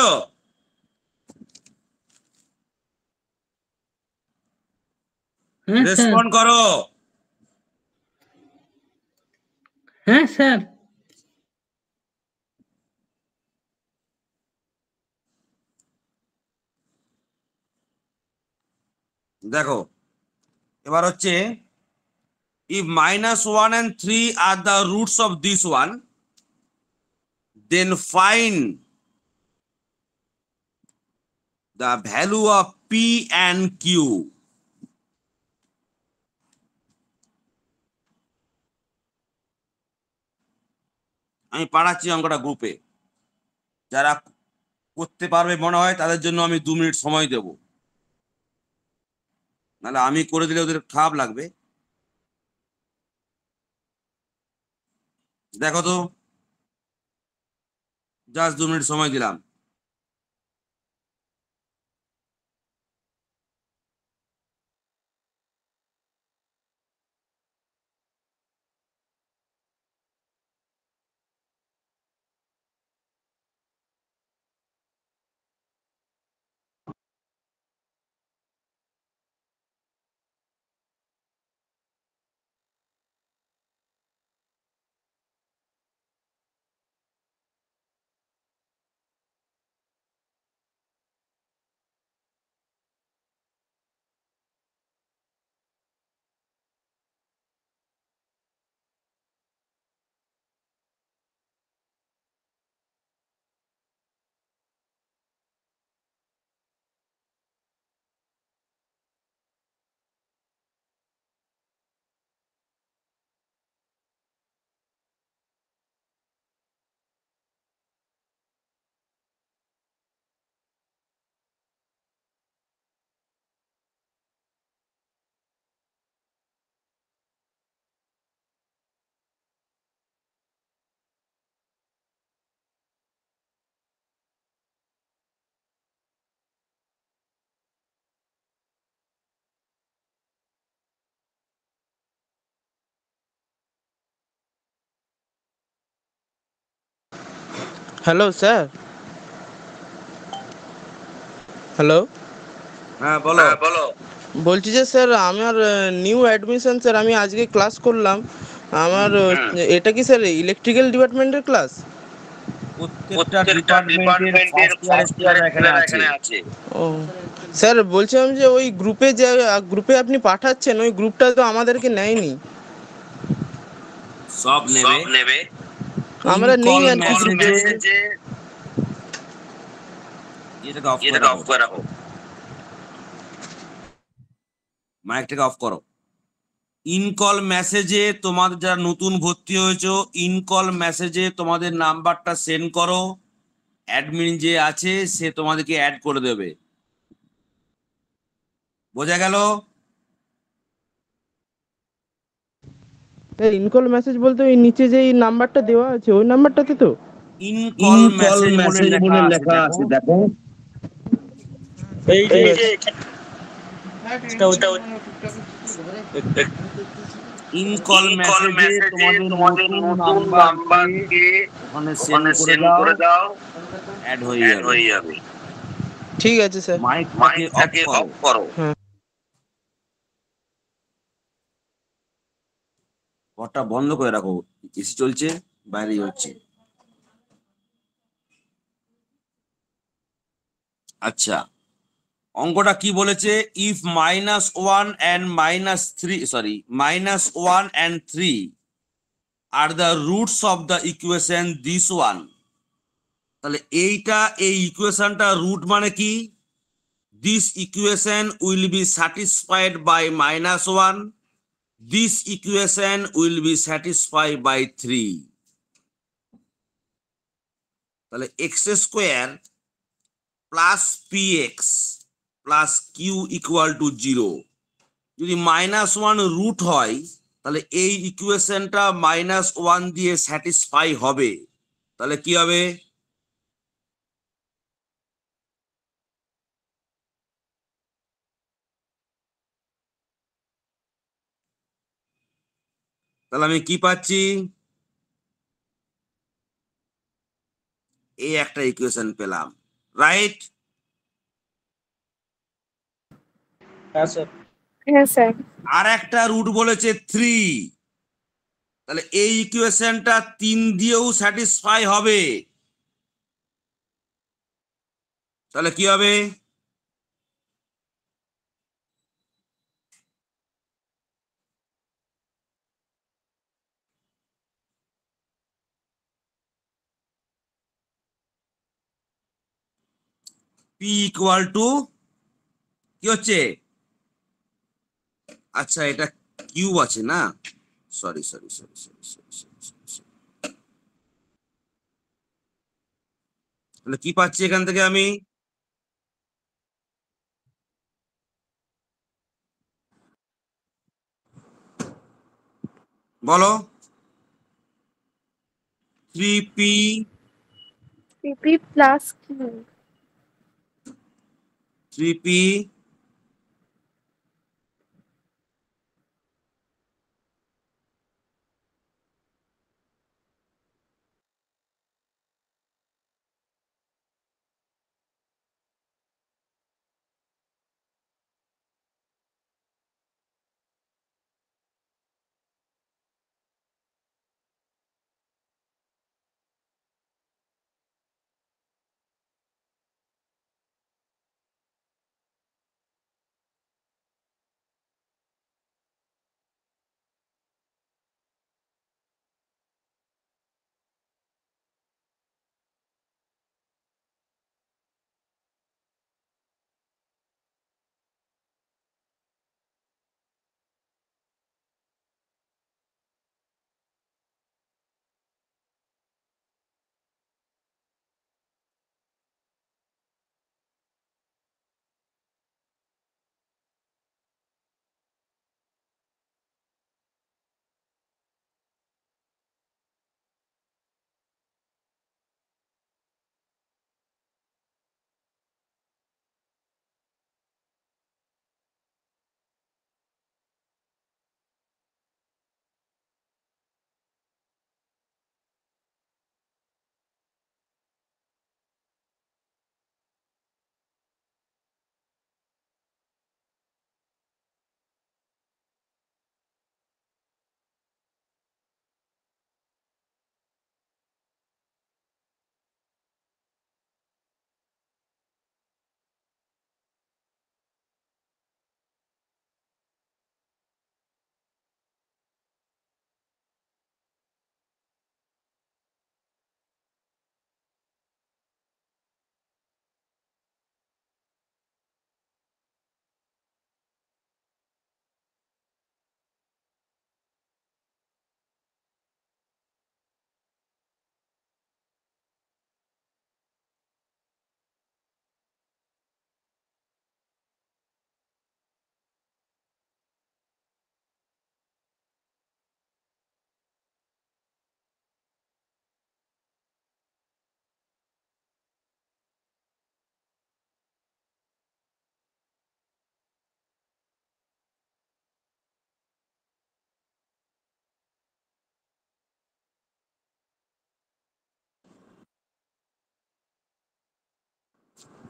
হ্যাঁ স্যার। রেসপন্ড করো। হ্যাঁ স্যার। দেখো, এবার হচ্ছে if minus one and three are the roots of this one, then find the value of p and q. আমি পাঠাচ্ছি অঙ্কটা গ্রুপে। যারা করতে পারবে মনে হয় তাদের জন্য আমি দু মিনিট সময় দেব, নাহলে আমি করে দিলে ওদের খারাপ লাগবে। দেখো তো, জাস্ট দু মিনিট সময় দিলাম। হ্যালো স্যার, হ্যালো, হ্যাঁ বলো। বলছি যে স্যার আমার নিউ অ্যাডমিশন স্যার, আমি আজকে ক্লাস করলাম। আমার আহ, এটা কি স্যার ইলেকট্রিক্যাল ডিপার্টমেন্টের ক্লাস? প্রত্যেকটা ডিপার্টমেন্টের ফার্স্ট ইয়ারের ছেলেরা এখানে আছে। ও স্যার, বলছিলাম যে ওই গ্রুপে যে গ্রুপে আপনি পাঠাচ্ছেন, ওই গ্রুপটা তো আমাদেরকে নেয়নি। সব নেবে। আমরা নেই কল আর কি গ্রুপে। মেসেজে এটাকে অফ করে রাখো, মাইকটাকে অফ করো। ইনকল মেসেজে তোমাদের যারা নতুন ভর্তি হয়েছো, ইনকল মেসেজে তোমাদের নাম্বারটা সেন্ড করো। অ্যাডমিন যে আছে সে তোমাদেরকে অ্যাড করে দেবে। বোঝা গেল? ইনকল মেসেজ বলতে ওই নিচে যে নাম্বারটা দেওয়া আছে ওই নাম্বারটাতে তো। ইনকল মেসেজ বলে লেখা আছে, দেখো। এই যে এটা হচ্ছে ইনকল মেসেজে তোমাদের নতুন নাম্বারকে ওখানে সেন্ড করে দাও, অ্যাড হয়ে যাবে। ঠিক আছে স্যার। মাইকটাকে অফ করো। ঘরটা বন্ধ করে রাখো, এসি চলছে, বাইরে হচ্ছে। আচ্ছা, অঙ্কটা কি বলেছে? If minus one and minus three sorry minus one and three are the roots of the equation this one. তাহলে এইটা, এই ইকুয়েশনটা রুট মানে কি? This equation will be satisfied by minus one, this equation will be satisfied by three. তাহলে x square plus p x plus q equal to zero যদি minus one root হয়, তাহলে এই ইকুয়েশনটা মাইনাস ওয়ান দিয়ে স্যাটিসফাই হবে। তাহলে কি হবে? তাহলে আমি কি পাচ্ছি? এই একটা ইকুয়েশন পেলাম, রাইট? হ্যাঁ স্যার। হ্যাঁ স্যার। আর একটা রুট বলেছে থ্রি, তাহলে এই ইকুয়েশনটা তিন দিয়েও স্যাটিসফাই হবে। তাহলে কি হবে? পি ইকুয়াল টু কি হচ্ছে? আচ্ছা, এটা কিউব আছে না, sorry sorry sorry sorry sorry sorry. তাহলে কি পাচ্ছি এখান থেকে আমি? বলো। Three p pp plus q. Three p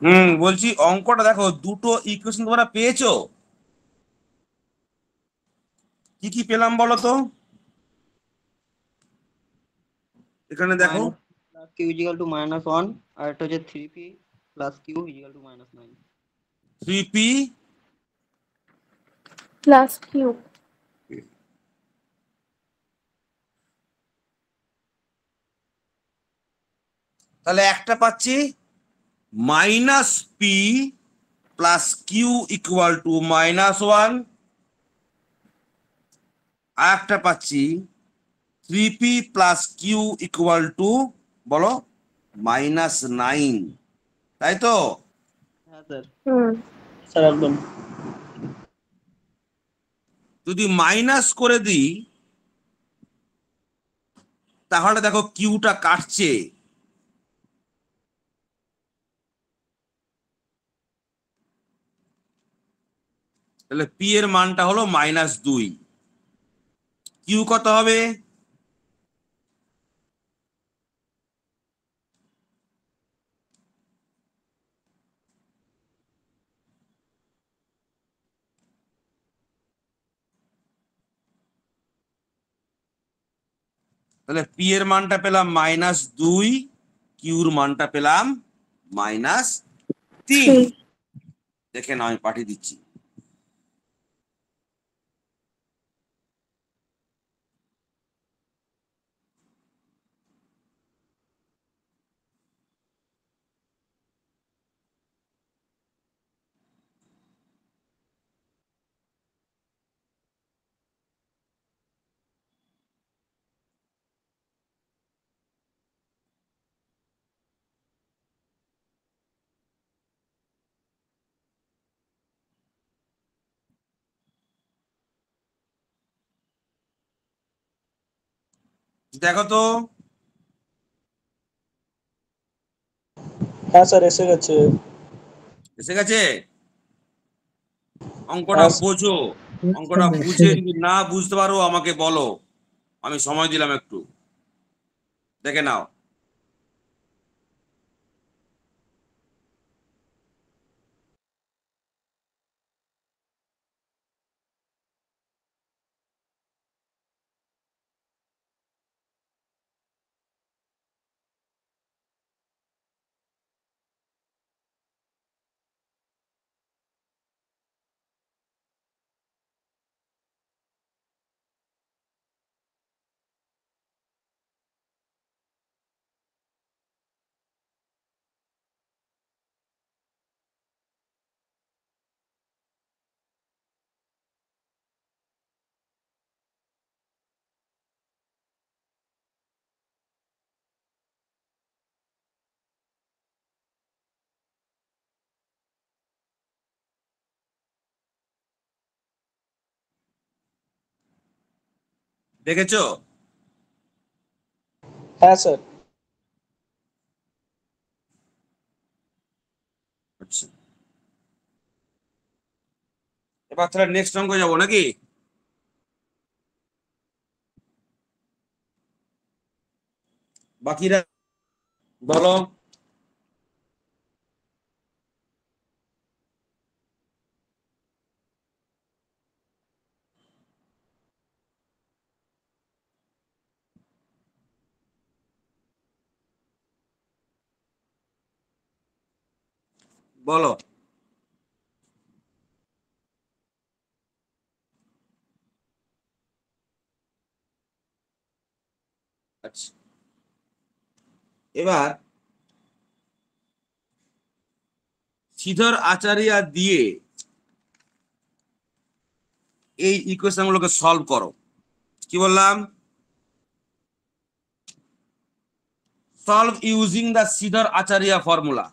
hmm বলছি অঙ্কটা দেখো, দুটো ইকুয়েশন তোমরা পেয়েছো, কি কি পেলাম বলো তো? এখানে দেখো, minus q equal to minus one, আর একটা হচ্ছে three p plus q equal to minus nine. Three p plus q. তাহলে একটা পাচ্ছি minus p plus q equal to minus one, আর একটা পাচ্ছি three p plus q equal to বলো মাইনাস নাইন, তাই তো? হ্যাঁ স্যার। হুম। স্যার একদম। যদি মাইনাস করে দিই তাহলে দেখো কিউটা কাটছে, তাহলে পি এর মানটা হলো মাইনাস দুই, কিউ কত হবে? তাহলে পি এর মানটা পেলাম মাইনাস দুই, কিউর মানটা পেলাম মাইনাস তিন। থ্রি। দেখে নাও আমি পাঠিয়ে দিচ্ছি। দেখো তো, হ্যাঁ স্যার এসে গেছে। এসে গেছে? অঙ্কটা হ্যাঁ বোঝো, অঙ্কটা বুঝে যদি না বুঝতে পারো আমাকে বলো, আমি সময় দিলাম একটু, দেখে নাও। দেখেছো? হ্যাঁ স্যার। আচ্ছা, এবার তাহলে নেক্সট অঙ্ক যাবো নাকি? বাকিরা বলো। বলো। আচ্ছা, এবার শ্রীধর আচার্য দিয়ে এই ইকুয়েশন গুলোকে সলভ করো। কি বললাম? Solve using the Sridhar Acharya formula.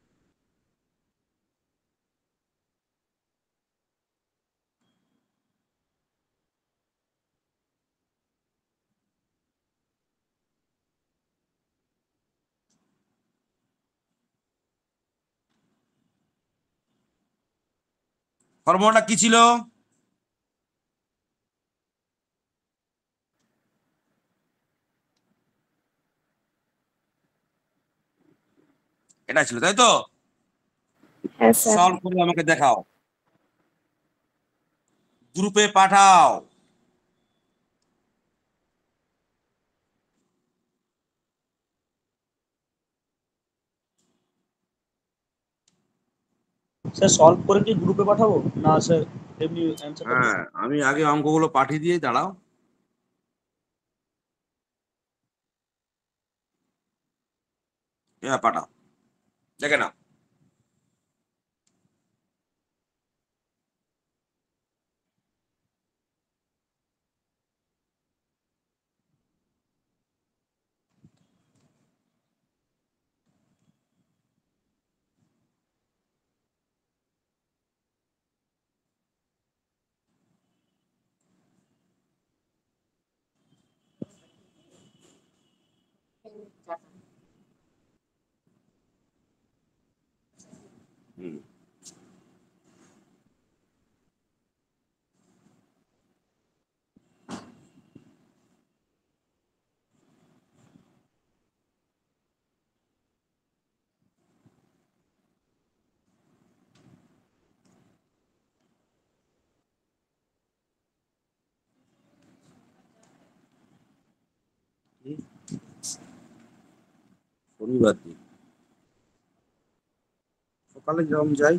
ফর্মুলাটা কি ছিল? এটা ছিল, তাই তো? হ্যাঁ স্যার। সলভ করে আমাকে দেখাও, গ্রুপে পাঠাও। স্যার সলভ করে কি গ্রুপে পাঠাবো না স্যার এমনি অ্যান্সারটা? হ্যাঁ, আমি আগে অঙ্কগুলো পাঠিয়ে দিয়ে দাঁড়াও। হ্যাঁ পাঠাও, দেখে নাও। হুম। শনিবার দিন সকালে যখন যাই,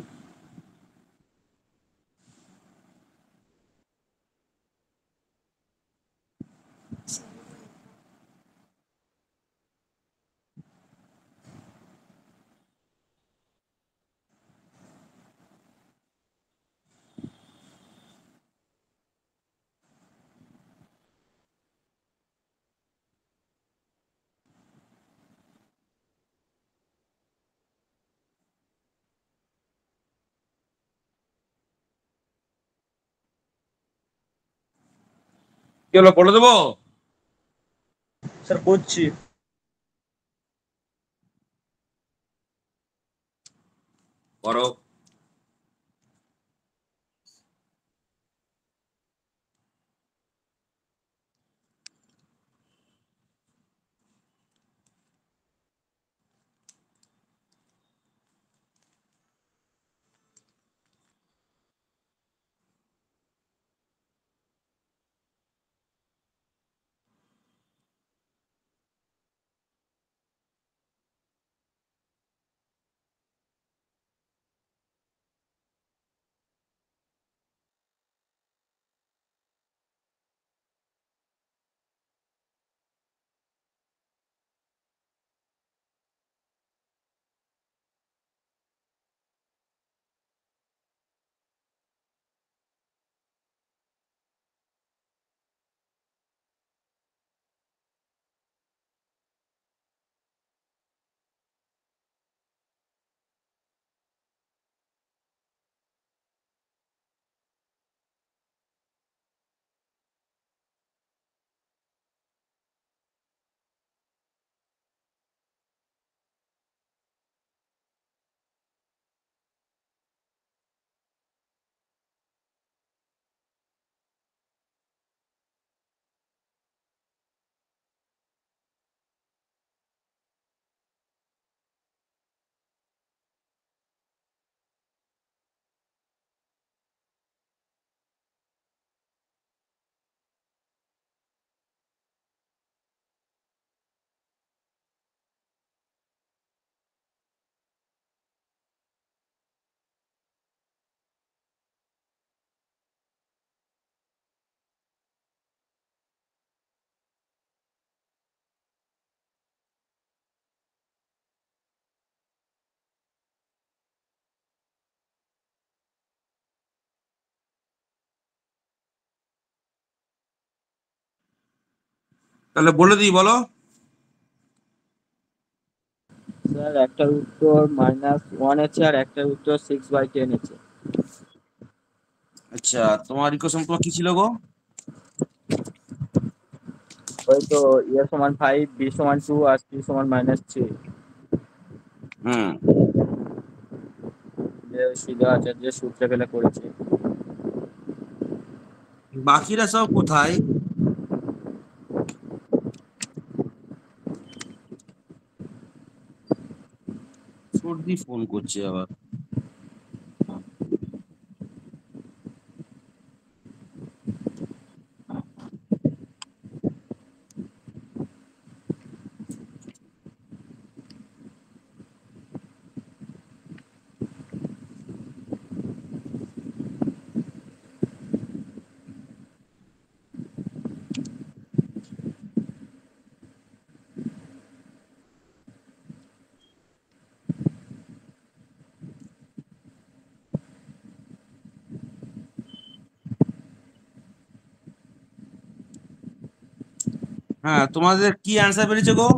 কি হলো বলে দেবো? স্যার করছি। করো। তাহলে বলে দিই, বলো। স্যার একটার উত্তর মাইনাস ওয়ান আছে আর একটার উত্তর সিক্স বাই টেন আছে। আচ্ছা, তোমার ইকুয়েশন তোমার কি ছিল গো? ওই তো এ সমান ফাইভ, বি সমান টু আর সি সমান মাইনাস থ্রি। হুম। যে সিধা আচার্য সূত্রে ফেলে করেছি। বাকিরা সব কোথায়? সর্দি ফোন করছে আবার। হ্যাঁ, তোমাদের কি অ্যান্সার বেরিয়েছে গো?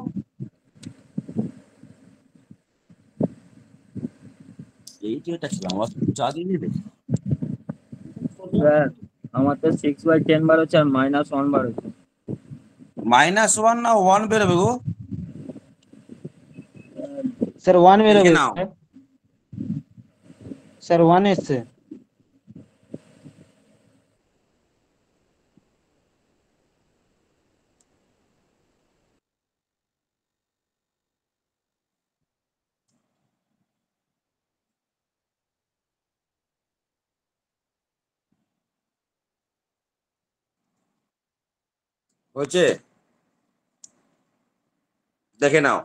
এই যে এটা ছিল আমার চা দিয়ে দিবে। স্যার আমার তো সিক্স বাই টেন বার হচ্ছে আর মাইনাস ওয়ান বার হচ্ছে। মাইনাস ওয়ান না ওয়ান বেরোবে গো? স্যার ওয়ান লিখে বেরোবে নাও। স্যার ওয়ান এসছে। হয়েছে, দেখে নাও।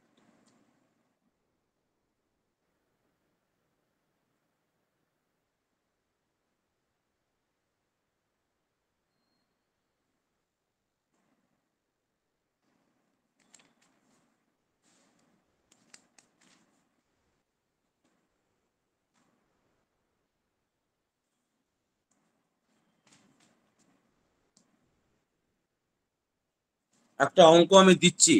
একটা অঙ্ক আমি দিচ্ছি,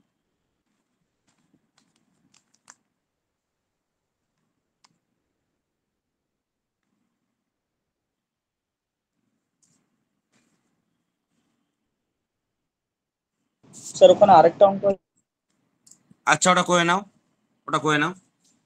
স্যার ওখানে আরেকটা অঙ্ক। আচ্ছা ওটা করে নাও, ওটা করে নাও।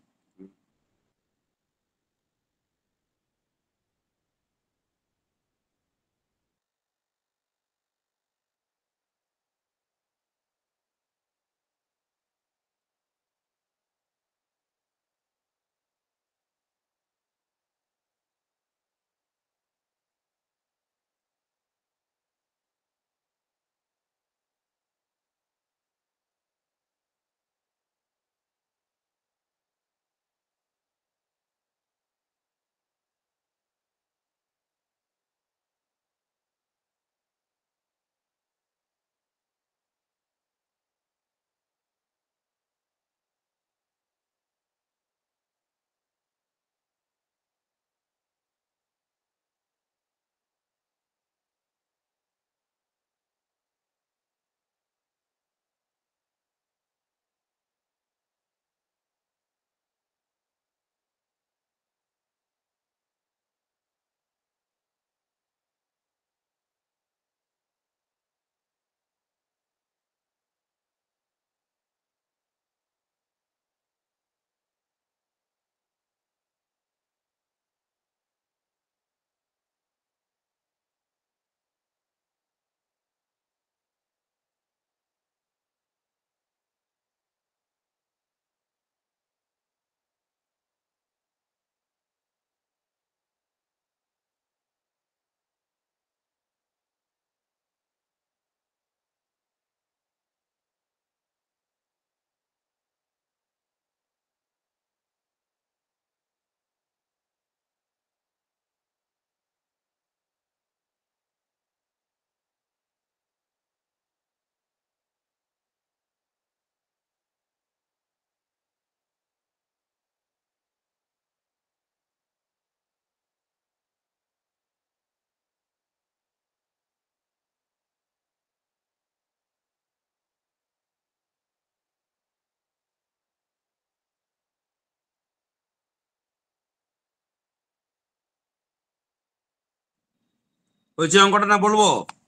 হয়েছে অঙ্কটা না বলবো?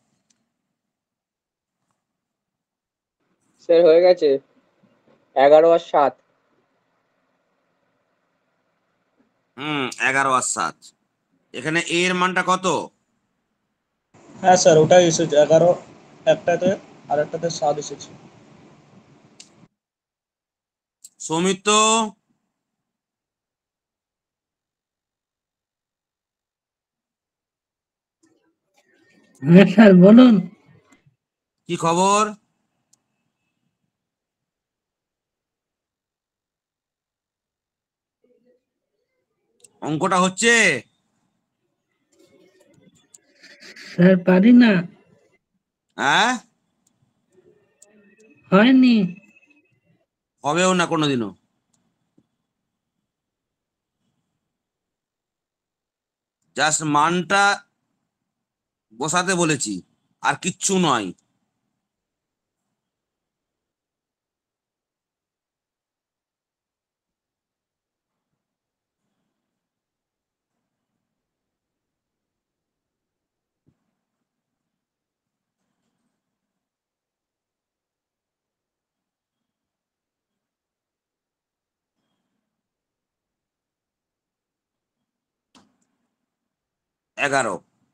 স্যার হয়ে গেছে। এগারো আর সাত। হুম, এগারো আর সাত। এখানে এ এর মানটা কত? হ্যাঁ স্যার ওটাই এসেছে এগারো একটাতে, আর একটাতে সাত এসেছে। সৌমিত্র, হ্যাঁ স্যার বলুন। কি খবর? অঙ্কটা হচ্ছে? স্যার পারি না, হ্যাঁ, হয়নি। হবেও না কোনোদিনও। জাস্ট মানটা বসাতে বলেছি, আর কিচ্ছু নয়। এগারো।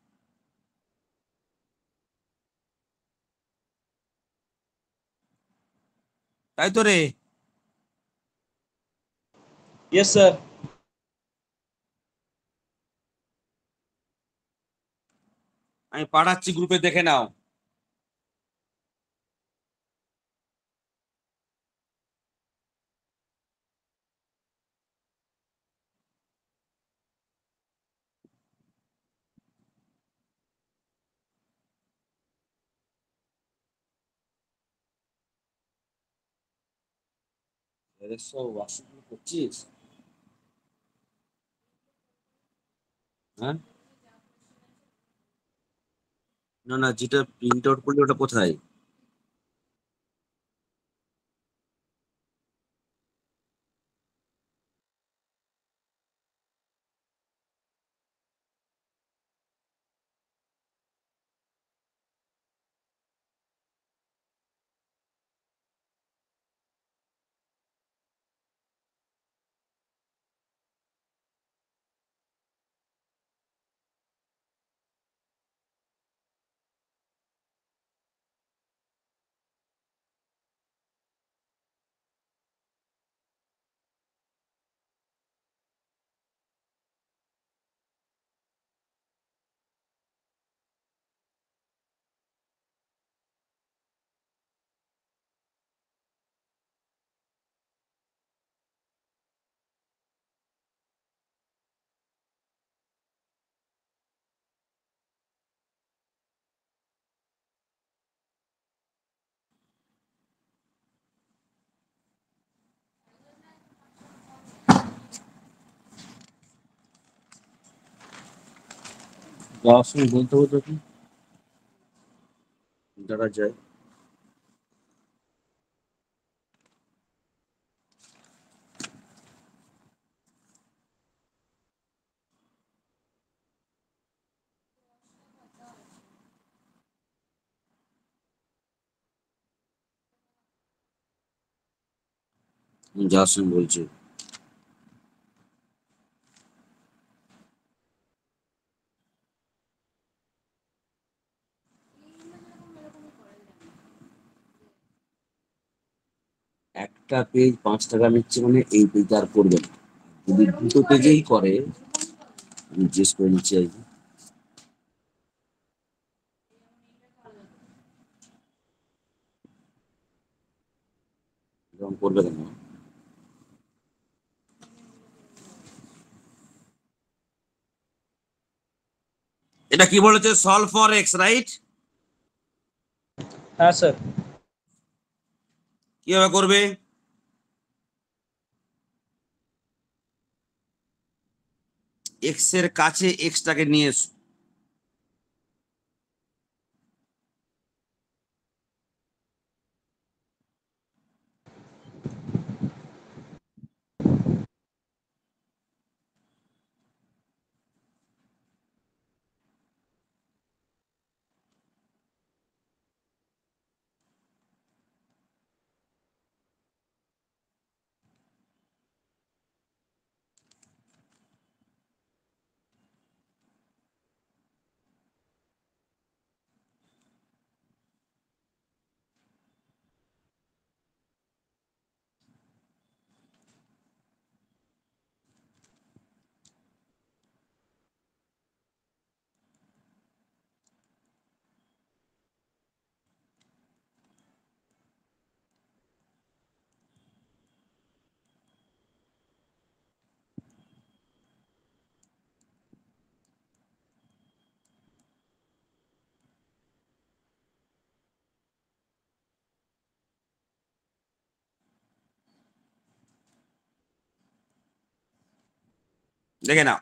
তাই তো রে? Yes sir. আমি পাঠাচ্ছি, গ্রুপে দেখে নাও। ওয়াশরুম করছিস? হ্যাঁ, না না, যেটা প্রিন্ট আউট করলে ওটা কোথায়? ওয়াশরুম বলতে বলতে কি দেখা যায়। জাসিম বলছে। একটা পেজ পাঁচ টাকা নিচ্ছে, মানে এই পেজ আর করবে না। যদি দুটো পেজেই করে, আমি জিজ্ঞেস করে নিচ্ছি আর কি, এরকম করবে কেন? এটা কি বলেছে? Solve for x, right? হ্যাঁ স্যার। কিভাবে করবে? এক্স এর কাছে এক্সটাকে নিয়ে এসো। দেখে নাও।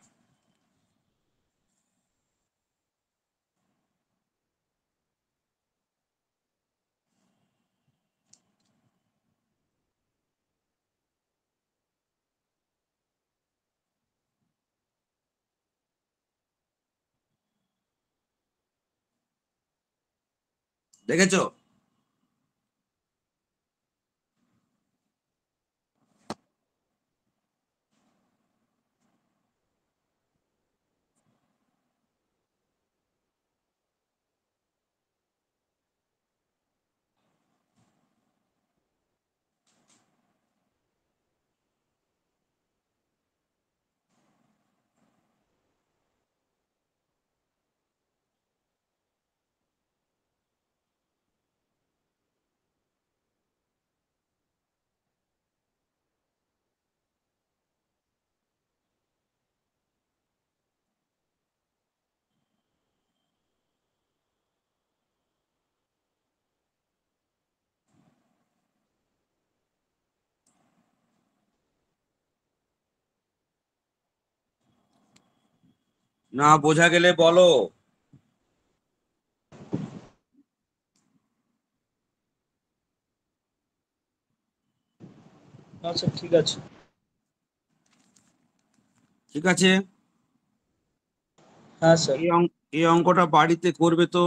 দেখেছো? না বোঝা গেলে বলো। আচ্ছা ঠিক আছে। ঠিক আছে, হ্যাঁ স্যার। এই অঙ্ক এই অঙ্কটা বাড়িতে করবে তো।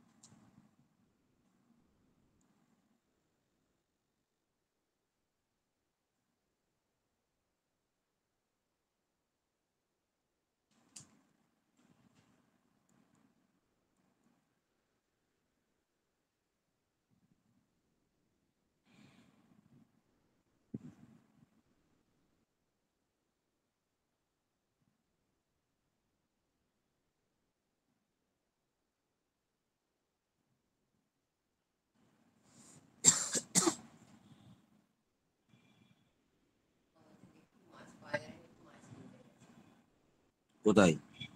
কোথায়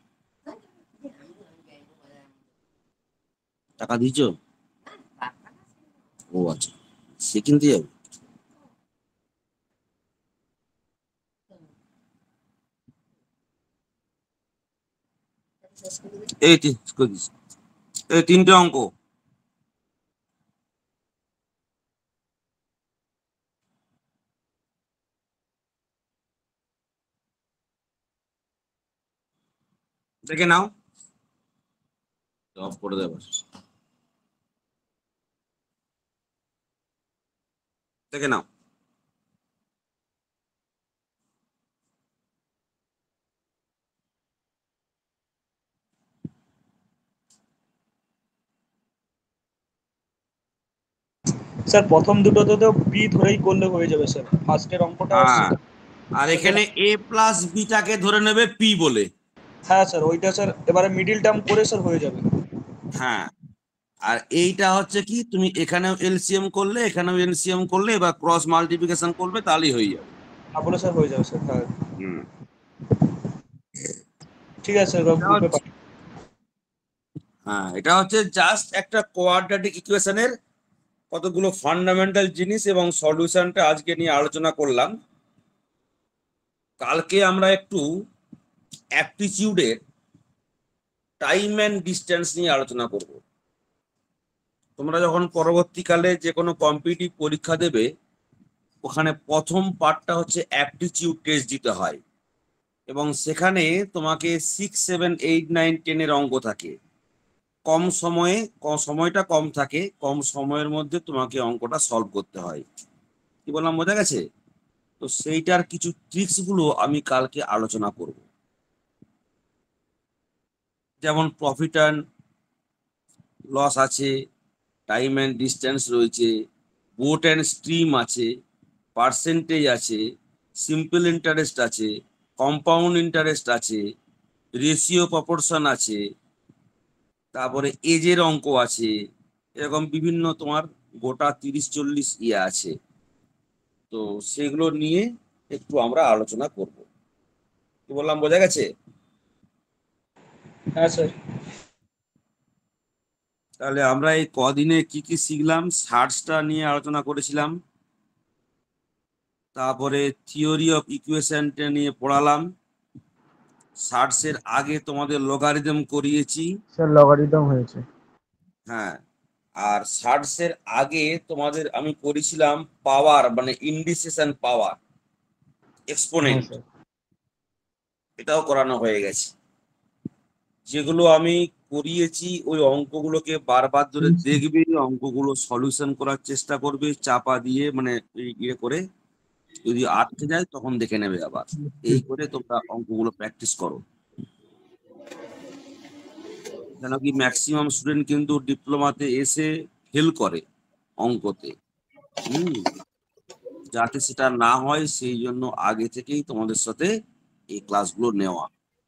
টাকা দিয়েছো? ও আচ্ছা, সে কিনতে যাবে। এই তিন এই তিনটে অঙ্ক। দেখে নাও, অফ করে দেবে। দেখে নাও। স্যার প্রথম দুটোতে তো পি ধরেই করলে হয়ে যাবে স্যার, ফার্স্টের অঙ্কটা আর হ্যাঁ, second- আর এখানে এ প্লাস বিটাকে ধরে নেবে পি বলে। হ্যাঁ স্যার ওইটা স্যার এবারে মিডিল টার্ম করে স্যার হয়ে যাবে। হ্যাঁ, আর এইটা হচ্ছে কি, তুমি এখানেও এলসিএম করলে এখানেও এলসিএম করলে এবার ক্রস মাল্টিপ্লিকেশন করবে, তাহলেই হয়ে যাবে। তারপরে স্যার হয়ে যাবে স্যার। হ্যাঁ হুম, ঠিক আছে স্যার, এটা গ্রুপে হচ্ছে- হ্যাঁ, এটা হচ্ছে জাস্ট একটা কোয়াড্রেটিক ইকুয়েশনের কতগুলো ফান্ডামেন্টাল জিনিস এবং সলিউশনটা আজকে নিয়ে আলোচনা করলাম। কালকে আমরা একটু অ্যাপটিটিউডের টাইম অ্যান্ড ডিস্টেন্স নিয়ে আলোচনা করব। তোমরা যখন পরবর্তীকালে যে কোনো কম্পিটিটিভ পরীক্ষা দেবে, ওখানে প্রথম পার্টটা হচ্ছে অ্যাপটিটিউড টেস্ট দিতে হয়, এবং সেখানে তোমাকে সিক্স সেভেন এইট নাইন টেনের অঙ্ক থাকে। কম সময়ে কম সময়টা কম থাকে, কম সময়ের মধ্যে তোমাকে অঙ্কটা সলভ করতে হয়। কি বললাম, বোঝা গেছে? তো সেইটার কিছু ট্রিক্স গুলো আমি কালকে আলোচনা করব। যেমন প্রফিট অ্যান্ড লস আছে, টাইম অ্যান্ড ডিস্টেন্স রয়েছে, বোট অ্যান্ড স্ট্রিম আছে, পার্সেন্টেজ আছে, সিম্পল ইন্টারেস্ট আছে, কম্পাউন্ড ইন্টারেস্ট আছে, রেশিও প্রপোর্শন আছে, তারপরে এজের অঙ্ক আছে, এরকম বিভিন্ন তোমার গোটা তিরিশ চল্লিশ ইয়ে আছে। তো সেগুলো নিয়ে একটু আমরা আলোচনা করব। কি বললাম, বোঝা গেছে? হ্যাঁ স্যার। তাহলে আমরা এই কদিনে কি কি শিখলাম? সার্চটা নিয়ে আলোচনা করেছিলাম, তারপরে থিওরি অফ ইকুয়েশনটা নিয়ে পড়ালাম, সার্চের আগে তোমাদের লগারিদম করিয়েছি। স্যার লগারিদম হয়েছে। হ্যাঁ, আর সার্চের আগে তোমাদের আমি করেছিলাম পাওয়ার, মানে ইন্ডিসেশন পাওয়ার, এক্সপোনেন্ট, এটাও করানো হয়ে গেছে। যেগুলো আমি করিয়েছি ওই অঙ্কগুলোকে বারবার ধরে দেখবে, অঙ্কগুলো সলিউশন করার চেষ্টা করবে চাপা দিয়ে, মানে ইয়ে করে, যদি আটকে যায় তখন দেখে নেবে আবার। এই করে তোমরা অঙ্কগুলো প্র্যাকটিস করো। কেন কি ম্যাক্সিমাম স্টুডেন্ট কিন্তু ডিপ্লোমাতে এসে ফেল করে অঙ্কতে। হুম, যাতে সেটা না হয় সেই জন্য আগে থেকেই তোমাদের সাথে এই ক্লাসগুলো নেওয়া।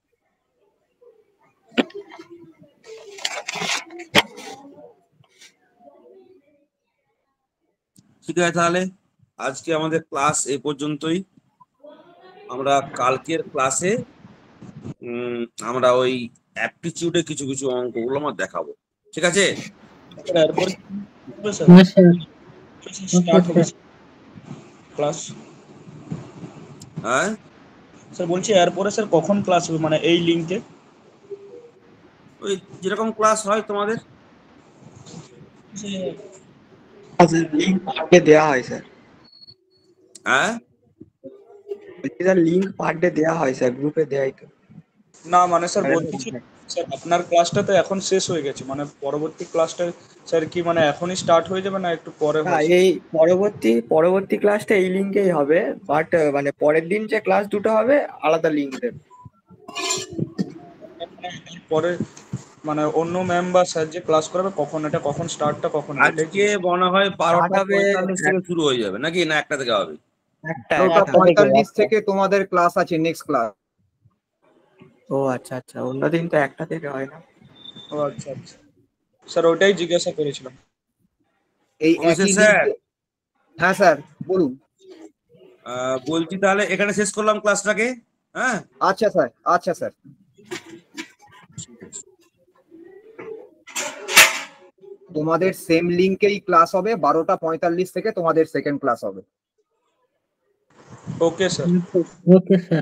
ঠিক আছে, তাহলে আজকে আমাদের ক্লাস এই পর্যন্তই। আমরা কালকের ক্লাসে উম আমরা ওই অ্যাপটিটিউডে কিছু কিছু অঙ্কগুলো আমরা দেখাবো। ঠিক আছে? এরপর স্যার হ্যাঁ স্যার, স্টার্ট ওকে হবে স্যার। ক্লাস। হ্যাঁ, স্যার বলছি এরপরে স্যার কখন ক্লাস হবে, মানে এই লিংকে? ওই যেরকম ক্লাস হয় তোমাদের। লিঙ্ক পার ডে দেওয়া হয় স্যার, হ্যাঁ বলছি স্যার লিঙ্ক পার ডে দেওয়া হয় স্যার, গ্রুপে দেয় তো। না মানে স্যার বলতেছি স্যার আপনার ক্লাসটা তো এখন শেষ হয়ে গেছে, মানে পরবর্তী ক্লাসটা স্যার কি মানে এখনই স্টার্ট হয়ে যাবে না একটু পরে না, হয়? এই পরবর্তী পরবর্তী ক্লাসটা এই লিঙ্কেই হবে, বাট মানে পরের দিন যে ক্লাস দুটো হবে আলাদা লিঙ্ক দেবে। পরে মানে অন্য ম্যাম বা স্যার যে ক্লাস করাবে কখন, এটা কখন স্টার্টটা কখন হবে এটাই আজকে মনে হয় বারোটা হবে পঁয়তাল্লিশ থেকে শুরু হয়ে যাবে নাকি, না একটা থেকে হবে? একটা বারোটা একটা। পঁয়তাল্লিশ থেকে তোমাদের ক্লাস আছে, নেক্সট ক্লাস। ও আচ্ছা আচ্ছা, অন্যদিন তো একটা থেকে হয় না। ও আচ্ছা আচ্ছা স্যার ওইটাই জিজ্ঞাসা করেছিলাম। এই অভিষেক একই স্যার, লিঙ্কে। হ্যাঁ স্যার বলুন। আহ, বলছি তাহলে এখানে শেষ করলাম ক্লাসটাকে। হ্যাঁ আচ্ছা স্যার, আচ্ছা স্যার। তোমাদের সেম লিঙ্কেই ক্লাস হবে, বারোটা পঁয়তাল্লিশ থেকে তোমাদের সেকেন্ড ক্লাস হবে। Okay sir. Okay sir.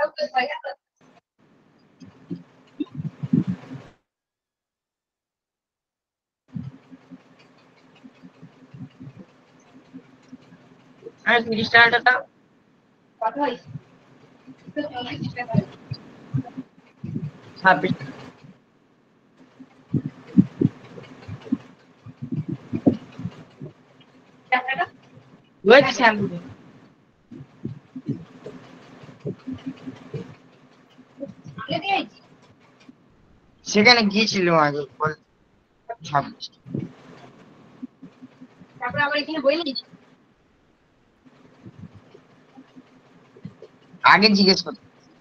আর তিরিশ টাকাটা দাও। ছাব্বিশ টাকা। বুঝেছি শ্যাম্পু। সেখানে গিয়েছিলাম আগে বল ছাব্বিশ। তারপর আবার এখানে বই নিয়েছি। আগে জিজ্ঞেস করতে।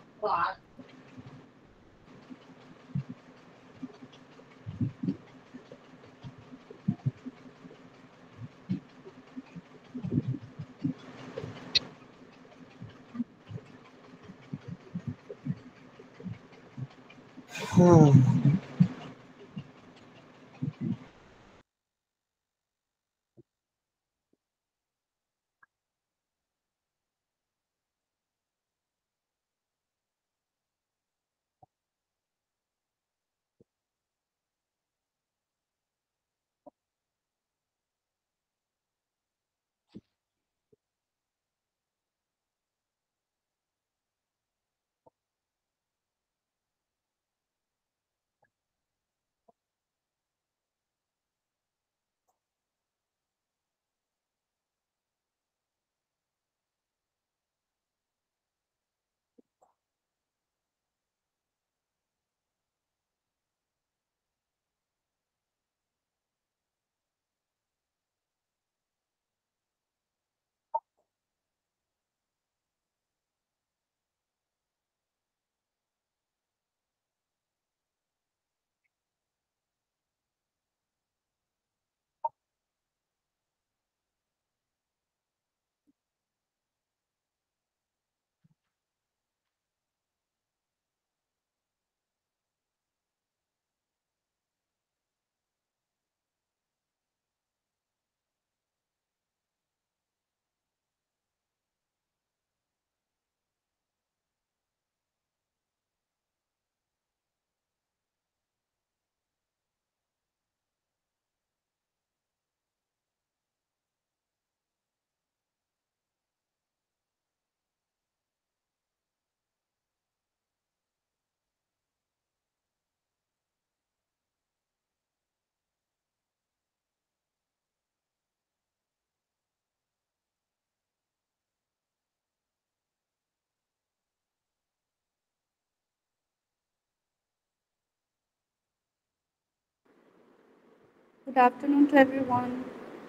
Good afternoon to everyone.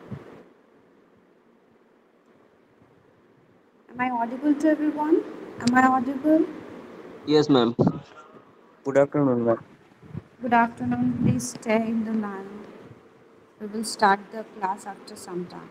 Am I audible to everyone? Am I audible? Yes, ma'am. Good afternoon, ma'am. Good afternoon. Please stay in the line. We will start the class after some time.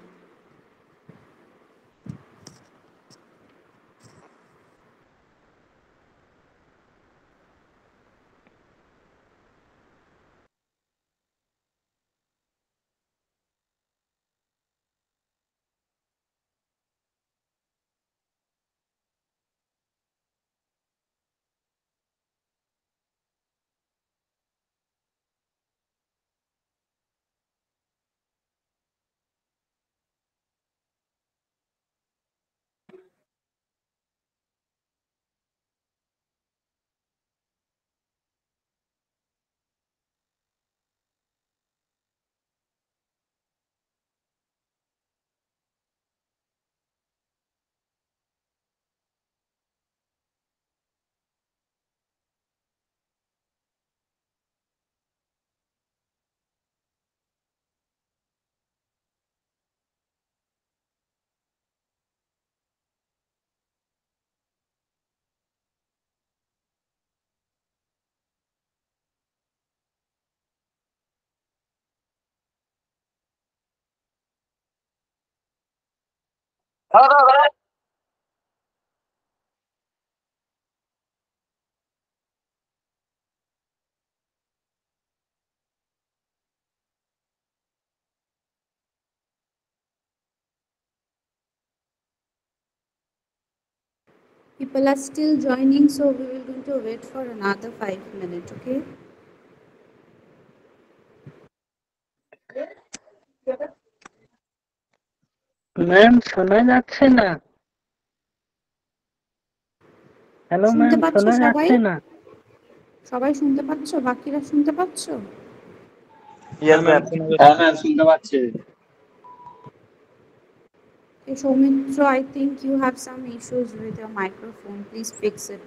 People are still joining, so we will going to wait for another five minutes, okay? Ma'am শোনা যাচ্ছে না। Hello ma'am শুনতে পাচ্ছ শোনা সবাই? যাচ্ছে না। সবাই শুনতে পাচ্ছ? বাকিরা শুনতে পাচ্ছ? হ্যাঁ ম্যাম শোনা যাচ্ছে। হ্যাঁ ম্যাম শুনতে পাচ্ছি। Okay, Soumitra, I think you have some issues with your microphone. Please fix it.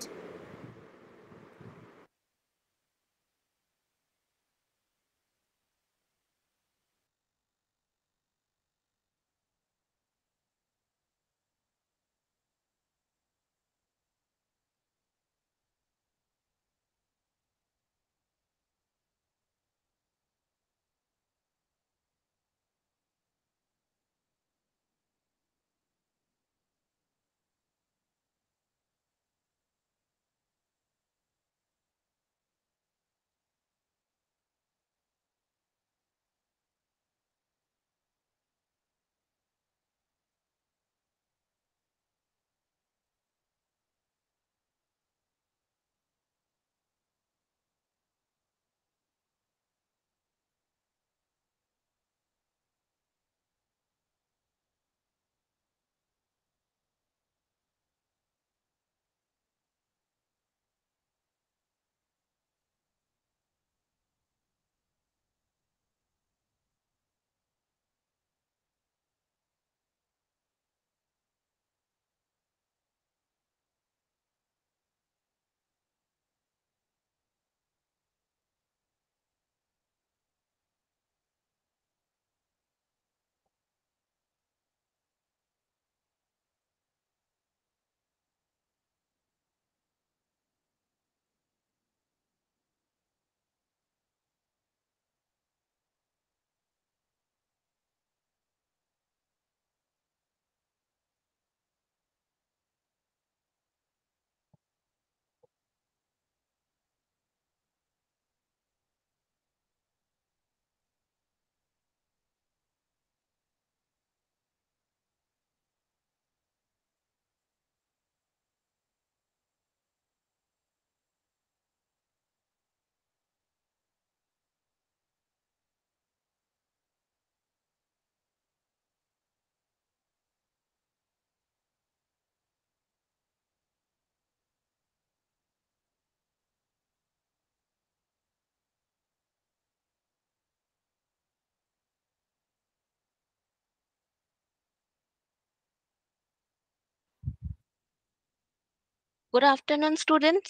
Good afternoon, students.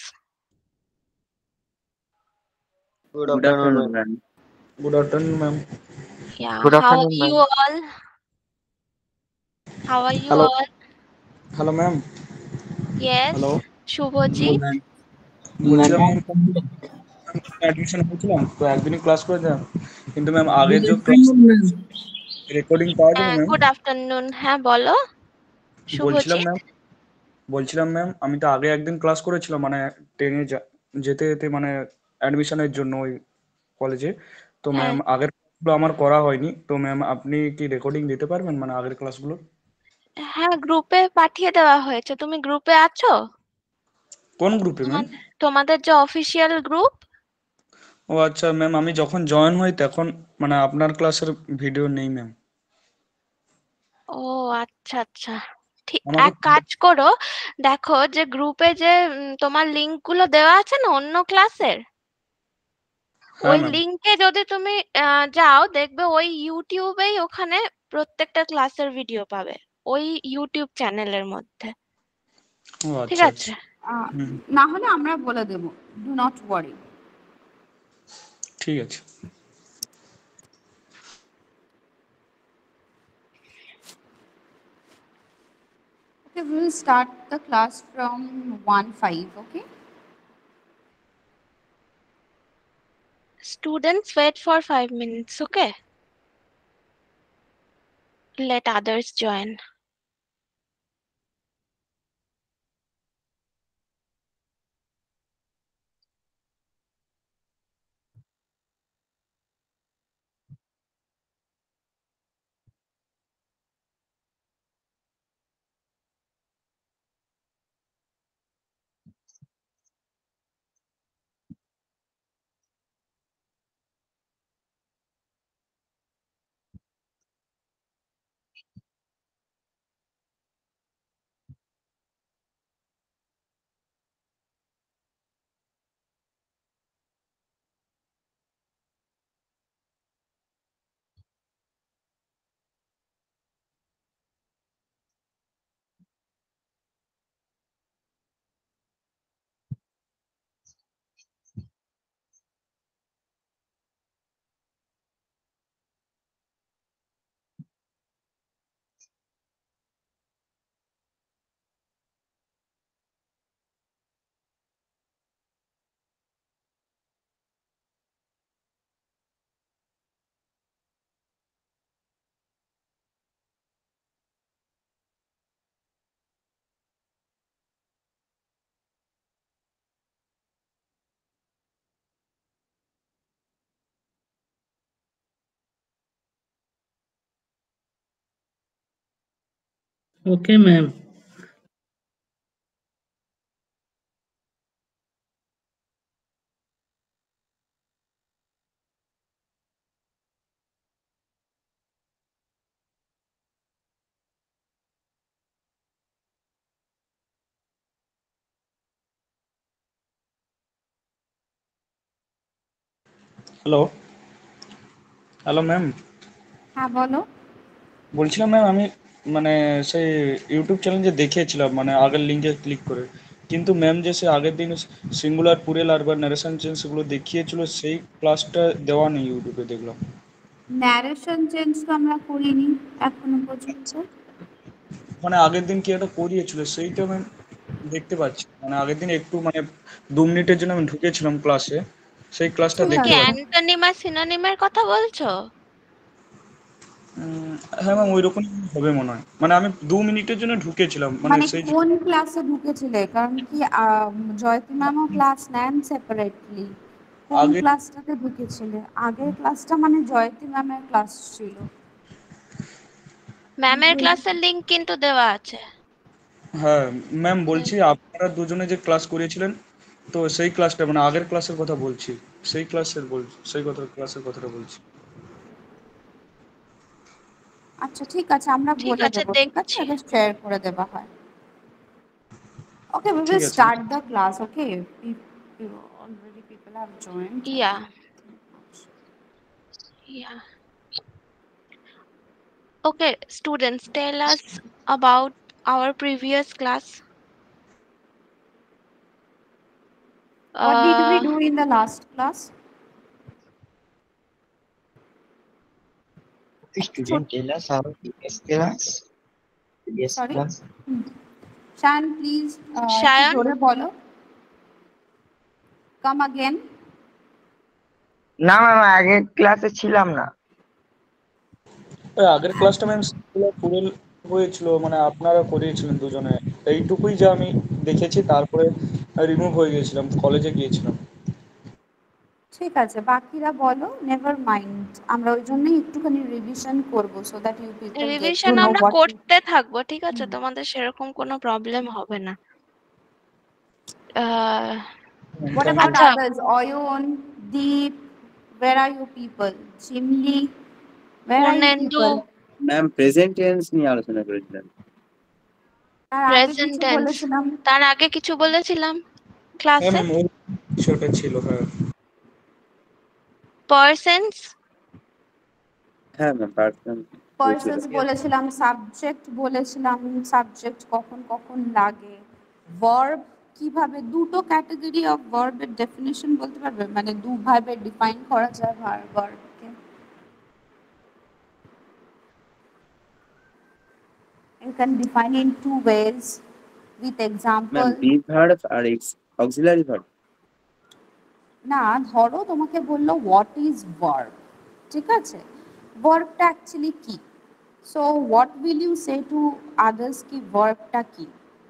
Good Good afternoon, afternoon, ma'am. ma'am. Good afternoon ma'am. Yeah, Good how are afternoon, you ma'am. all? How are you hello all? Hello ma'am. Yes, hello Shubhoji. বলছিলাম ma'am admission হয়েছিলাম তো একদিনই class করে দিলাম কিন্তু ma'am আগের good যে class afternoon ma'am. Recording পাওয়া যাবে Uh, ম্যাম? good afternoon. হ্যাঁ বলো, বলছিলাম শুভজিৎ। ম্যাম বলছিলাম ম্যাম আমি তো আগে একদিন ক্লাস করেছিলাম মানে ট্রেনে যেতে যেতে মানে অ্যাডমিশনের জন্য ওই কলেজে। তো হ্যাঁ ম্যাম আগের ক্লাসগুলো আমার করা হয়নি, তো ম্যাম আপনি কি রেকর্ডিং দিতে পারবেন মানে আগের ক্লাসগুলো? হ্যাঁ, গ্রুপে পাঠিয়ে দেওয়া হয়েছে। তুমি গ্রুপে আছো? কোন গ্রুপে ম্যাম? তোমাদের তোমাদের যে অফিসিয়াল গ্রুপ। ও আচ্ছা ম্যাম, আমি যখন জয়েন হই তখন মানে আপনার ক্লাসের ভিডিও নেই ম্যাম। ও আচ্ছা আচ্ছা, ঠিক। আমাকে এক কাজ করো, দেখো যে গ্রুপে যে উম, তোমার লিংক গুলো দেওয়া আছে না অন্য ক্লাসের, হ্যাঁ ওই ম্যাম। লিংকে যদি তুমি আহ, যাও, দেখবে ওই ইউটিউবেই ওখানে প্রত্যেকটা ক্লাসের ভিডিও পাবে, ওই ইউটিউব চ্যানেলের মধ্যে। ও ঠিক আচ্ছা আছে? আচ্ছা। আহ, হুম, না হলে আমরা বলে দেবো, ডু নট ওয়ারি। ঠিক আছে। Okay, we will start the class from one five, okay? Students, wait for five minutes, okay? Let others join. Okay, ma'am. Hello hello ma'am, হ্যাঁ বলো। বলছিলাম ম্যাম আমি মানে সেই ইউটিউব চ্যানেলে দেখিয়েছিলাম মানে আগের লিঙ্কে ক্লিক করে, কিন্তু ম্যাম যে সে আগের দিন সিঙ্গুলার পুরেল আর বা নারেশন চেঞ্জ সেগুলো দেখিয়েছিল সেই ক্লাসটা দেওয়া নেই ইউটিউবে দেখলাম। ন্যারেশন চেঞ্জ তো আমরা করিনি এখনো পর্যন্ত। মানে আগের দিন কি একটা করিয়েছিল সেইটা ম্যাম দেখতে পাচ্ছি, মানে আগের দিন একটু মানে দু মিনিটের জন্য আমি ঢুকেছিলাম ক্লাসে, সেই ক্লাসটা তুমি দেখতে কি পাচ্ছি। অ্যান্টোনিম আর সিনোনিমের কথা বলছো? উম, হ্যাঁ ম্যাম ওইরকমই হবে মনে হয়, মানে আমি দু মিনিটের জন্য ঢুকেছিলাম মানে মানে সেই কোন ক্লাসে ঢুকেছিলে? কারণ কি আহ, জয়তী ম্যামও ক্লাস নেন সেপারেটলি। কোন আগে ক্লাসটাতে ঢুকেছিলে? আগের ক্লাসটা মানে জয়তী ম্যামের ক্লাস ছিল। ম্যামের ক্লাসের লিংক কিন্তু দেওয়া আছে। হ্যাঁ ম্যাম বলছি আপনারা দুজনে যে ক্লাস করিয়েছিলেন তো সেই ক্লাসটা মানে আগের ক্লাসের কথা বলছি, সেই ক্লাসের বল সেই কথা ক্লাসের কথাটা বলছি। আচ্ছা ঠিক আছে, আমরা ঠিক বলে আছে, দেবো, ঠিক আছে, দেখছি। এটা শেয়ার করে দেওয়া হয়। Okay, we ঠিক will আছে start the class. Okay, people, already people have joined. Yeah. Yeah. Okay, students, tell us about our previous class. What did we Uh, do in the last class? Student tell us our previous class. Previous Sorry? class. Hmm. Shan, please, uh, একটু Shayan? জোরে বলো। Come again. না ma'am আগের ক্লাসে ছিলাম না। ওই আগের ক্লাসটা ম্যাম পুরেল হয়েছিল, মানে আপনারা করিয়েছিলেন দুজনে, এইটুকুই যা আমি দেখেছি, তারপরে রিমুভ হয়ে গিয়েছিলাম, কলেজে গিয়েছিলাম। ঠিক আছে, বাকিরা বলো। নেভার মাইন্ড, আমরা ওই জন্যই একটুখানি রিভিশন করব, so that you people get to revision no আমরা হোয়াট। করতে থাকবো, ঠিক আছে, তোমাদের সেরকম কোনো প্রবলেম হবে না। আহ, What about আচ্ছা, others? Oyon, Deep, where are you people? Chimli, where are you Purnendu, people? Ma'am present tense নিয়ে আলোচনা করেছিলেন। তার আগে প্রেজেন্ট কিছু টেন্স, বলেছিলাম। তার আগে কিছু বলেছিলাম হ্যাঁ ক্লাসে। ম্যাম ওই বিষয়টা ছিল। হ্যাঁ পারসেন্স, হ্যাঁ ম্যাম পার্সন বলছিল। পার্সনস বলেছিলাম, সাবজেক্ট বলেছিলাম, সাবজেক্ট কখন কখন লাগে, ভার্ব কিভাবে, দুটো ক্যাটাগরি অফ ভার্বের ডেফিনিশন বলতে পারবে, মানে দুভাবে ডিফাইন করা যায় ভার্বকে। You can define in two ways with ma'am example. Be verb আর এক্স অক্সিলারি ভার্ব। না, ধরো তোমাকে বললো হোয়াট ইজ ভার্ব, ঠিক আছে, ভার্বটা অ্যাকচুয়ালি কি, so what will you say to others কি ভার্বটা কি?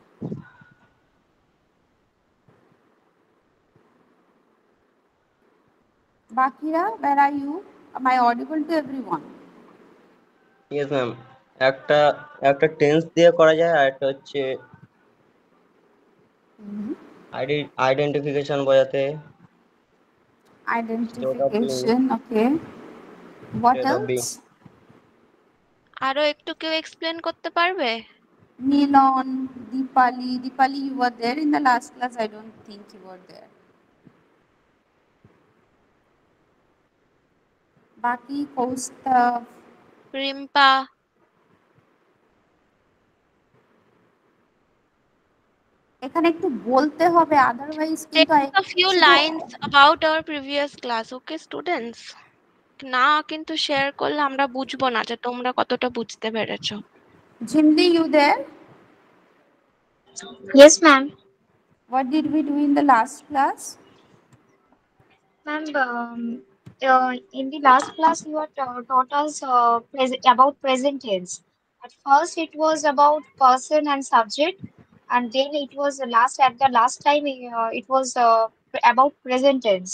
বাকিরা, where are you? Am I audible to everyone? Yes ma'am, একটা একটা টেন্স দিয়ে করা যায় আর একটা হচ্ছে আইডেন্টিফিকেশন বোঝাতে। Identification, okay. What State of being. else? আরো একটু কেউ এক্সপ্লেন করতে পারবে? Nilon, Deepali. Deepali, you were there in the last class. I don't think you were there. Baki, Kaustav, Rimpa, এখানে একটু বলতে হবে, আদারওয়াইজ কিন্তু take a few lines about our previous class, okay students? না কিন্তু শেয়ার করলে আমরা বুঝবো না যে তোমরা কতটা বুঝতে পেরেছো। Jimli, you there? Yes, ma'am. What did we do in the last class? Ma'am, um, uh, in the last class, you had uh, taught us uh, pres- about present tense. At first, it was about person and subject, and then it was the last. At the last time, uh, it was uh, about present tense.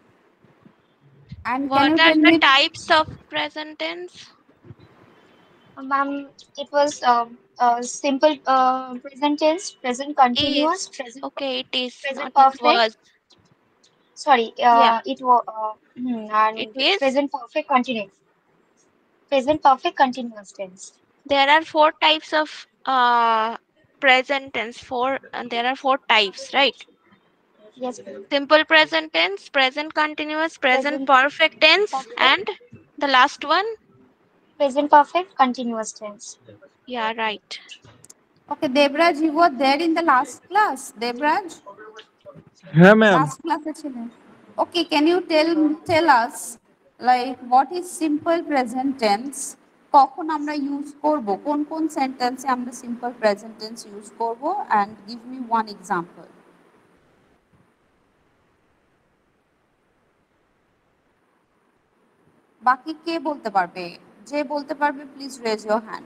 And What can you are tell the me types of present tense? Ma'am, it was um, uh, simple uh, present tense, present continuous, Is present okay, it is present not it perfect. was. Sorry, Yeah, uh, it was uh, hmm, it and is. present perfect continuous. Present perfect continuous tense. There are four types of uh present tense. Four, and there are four types, right? Yes, ma'am. Simple present tense, present continuous, present Present perfect tense, perfect, and the last one. present perfect continuous tense. Yeah, right. Okay, Debraj, you were there in the last class. Debraj, হ্যাঁ ma'am last class ছিলেন। Okay, can you tell tell us like what is simple present tense? কখন আমরা use করব, কোন কোন সেন্টেন্সে আমরা simple present tense use করব, and give me one example. বাকি কে বলতে পারবে? যে বলতে পারবে please raise your hand.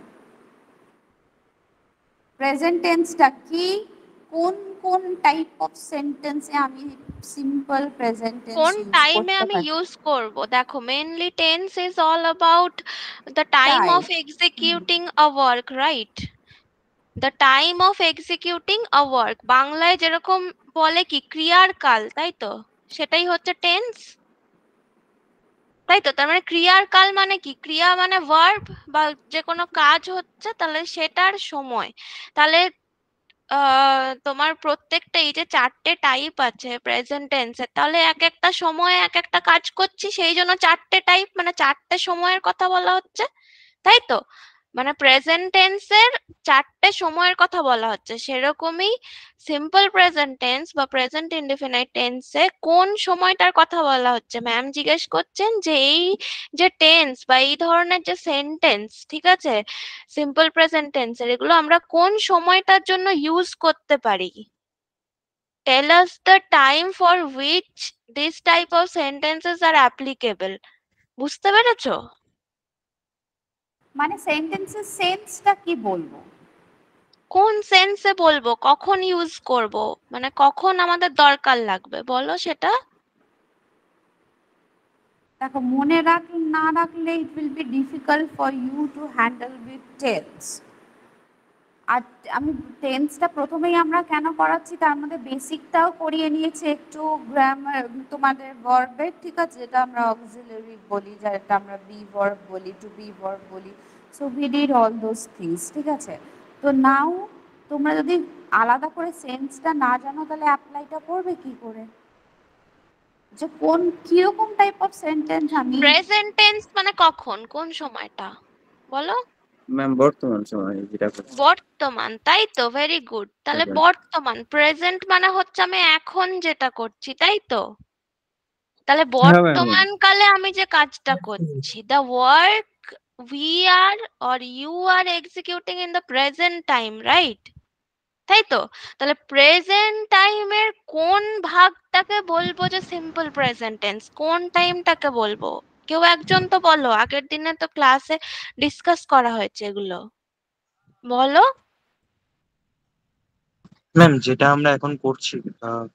Present টেন্সটা কি, কোন কোন টাইপ অফ সেন্টেন্সে আমি সিম্পল প্রেজেন্ট টেন্স কোন ইউজ টাইমে করতে আমি পারি? ইউজ করব? দেখো, mainly tense is all about the time Time. Of executing a work, right? The time of executing a work, বাংলায় যেরকম বলে কি ক্রিয়ার কাল, তাই তো? সেটাই হচ্ছে টেন্স, তাই তো? তার মানে ক্রিয়ার কাল মানে কি? ক্রিয়া মানে ভার্ব বা যে কোনো কাজ হচ্ছে, তাহলে সেটার সময়। তাহলে আহ তোমার প্রত্যেকটা এই যে চারটে টাইপ আছে প্রেজেন্ট টেন্সের, তাহলে এক একটা সময়ে এক একটা কাজ করছি, সেই জন্য চারটে টাইপ, মানে চারটে সময়ের কথা বলা হচ্ছে, তাই তো? মানে প্রেজেন্ট টেন্সের চারটে সময়ের কথা বলা হচ্ছে। সেরকমই সিম্পল প্রেজেন্ট টেন্স বা প্রেজেন্ট ইনডিফিনাইট টেন্সে কোন সময়টার কথা বলা হচ্ছে। ম্যাম জিজ্ঞেস করছেন যে এই যে টেন্স বা এই ধরনের যে সেন্টেন্স, ঠিক আছে, সিম্পল প্রেজেন্ট টেন্সের, এগুলো আমরা কোন সময়টার জন্য ইউজ করতে পারি। Tell us the time for which this type of sentences are applicable. বুঝতে পেরেছো? মানে সেন্টেন্সের সেন্সটা কি বলবো? কোন সেন্সে বলবো, কখন ইউজ করব, মানে কখন আমাদের দরকার লাগবে, বলো সেটা। দেখো, মনে রাখ না রাখলে it will be difficult for you to handle with tense. আর আমি টেন্সটা প্রথমেই আমরা কেন করাচ্ছি, তার মধ্যে বেসিকটাও করিয়ে নিয়েছি, একটু গ্রামার তোমাদের ভার্বের, ঠিক আছে, যেটা আমরা অক্সিলারি বলি, যেটা আমরা বি ভার্ব বলি, টু বি ভার্ব বলি। So we did all those things, ঠিক আছে। তো নাও তোমরা যদি আলাদা করে সেন্সটা না জানো, তাহলে অ্যাপ্লাইটা করবে কি করে, যে কোন কিরকম টাইপ অফ সেন্টেন্স আমি। প্রেজেন্ট টেন্স মানে কখন, কোন সময়টা, বলো। ম্যাম বর্তমান সময় যেটা করছি। বর্তমান, তাই তো? Very good. তাহলে হ্যাঁ, বর্তমান, প্রেজেন্ট মানে হচ্ছে আমি এখন যেটা করছি, তাই তো? তাহলে হ্যাঁ ম্যাম। বর্তমান কালে আমি যে কাজটা করছি, the work we are or you are executing in the present time, right? তাই তো? তাহলে প্রেজেন্ট টাইমের কোন ভাগটাকে বলবো যে সিম্পল প্রেজেন্ট টেন্স, কোন টাইমটাকে বলবো? কেউ একজন তো বলো, আগের দিনে তো ক্লাসে ডিসকাস করা হয়েছে এগুলো, বলো। ম্যাম যেটা আমরা এখন করছি আহ,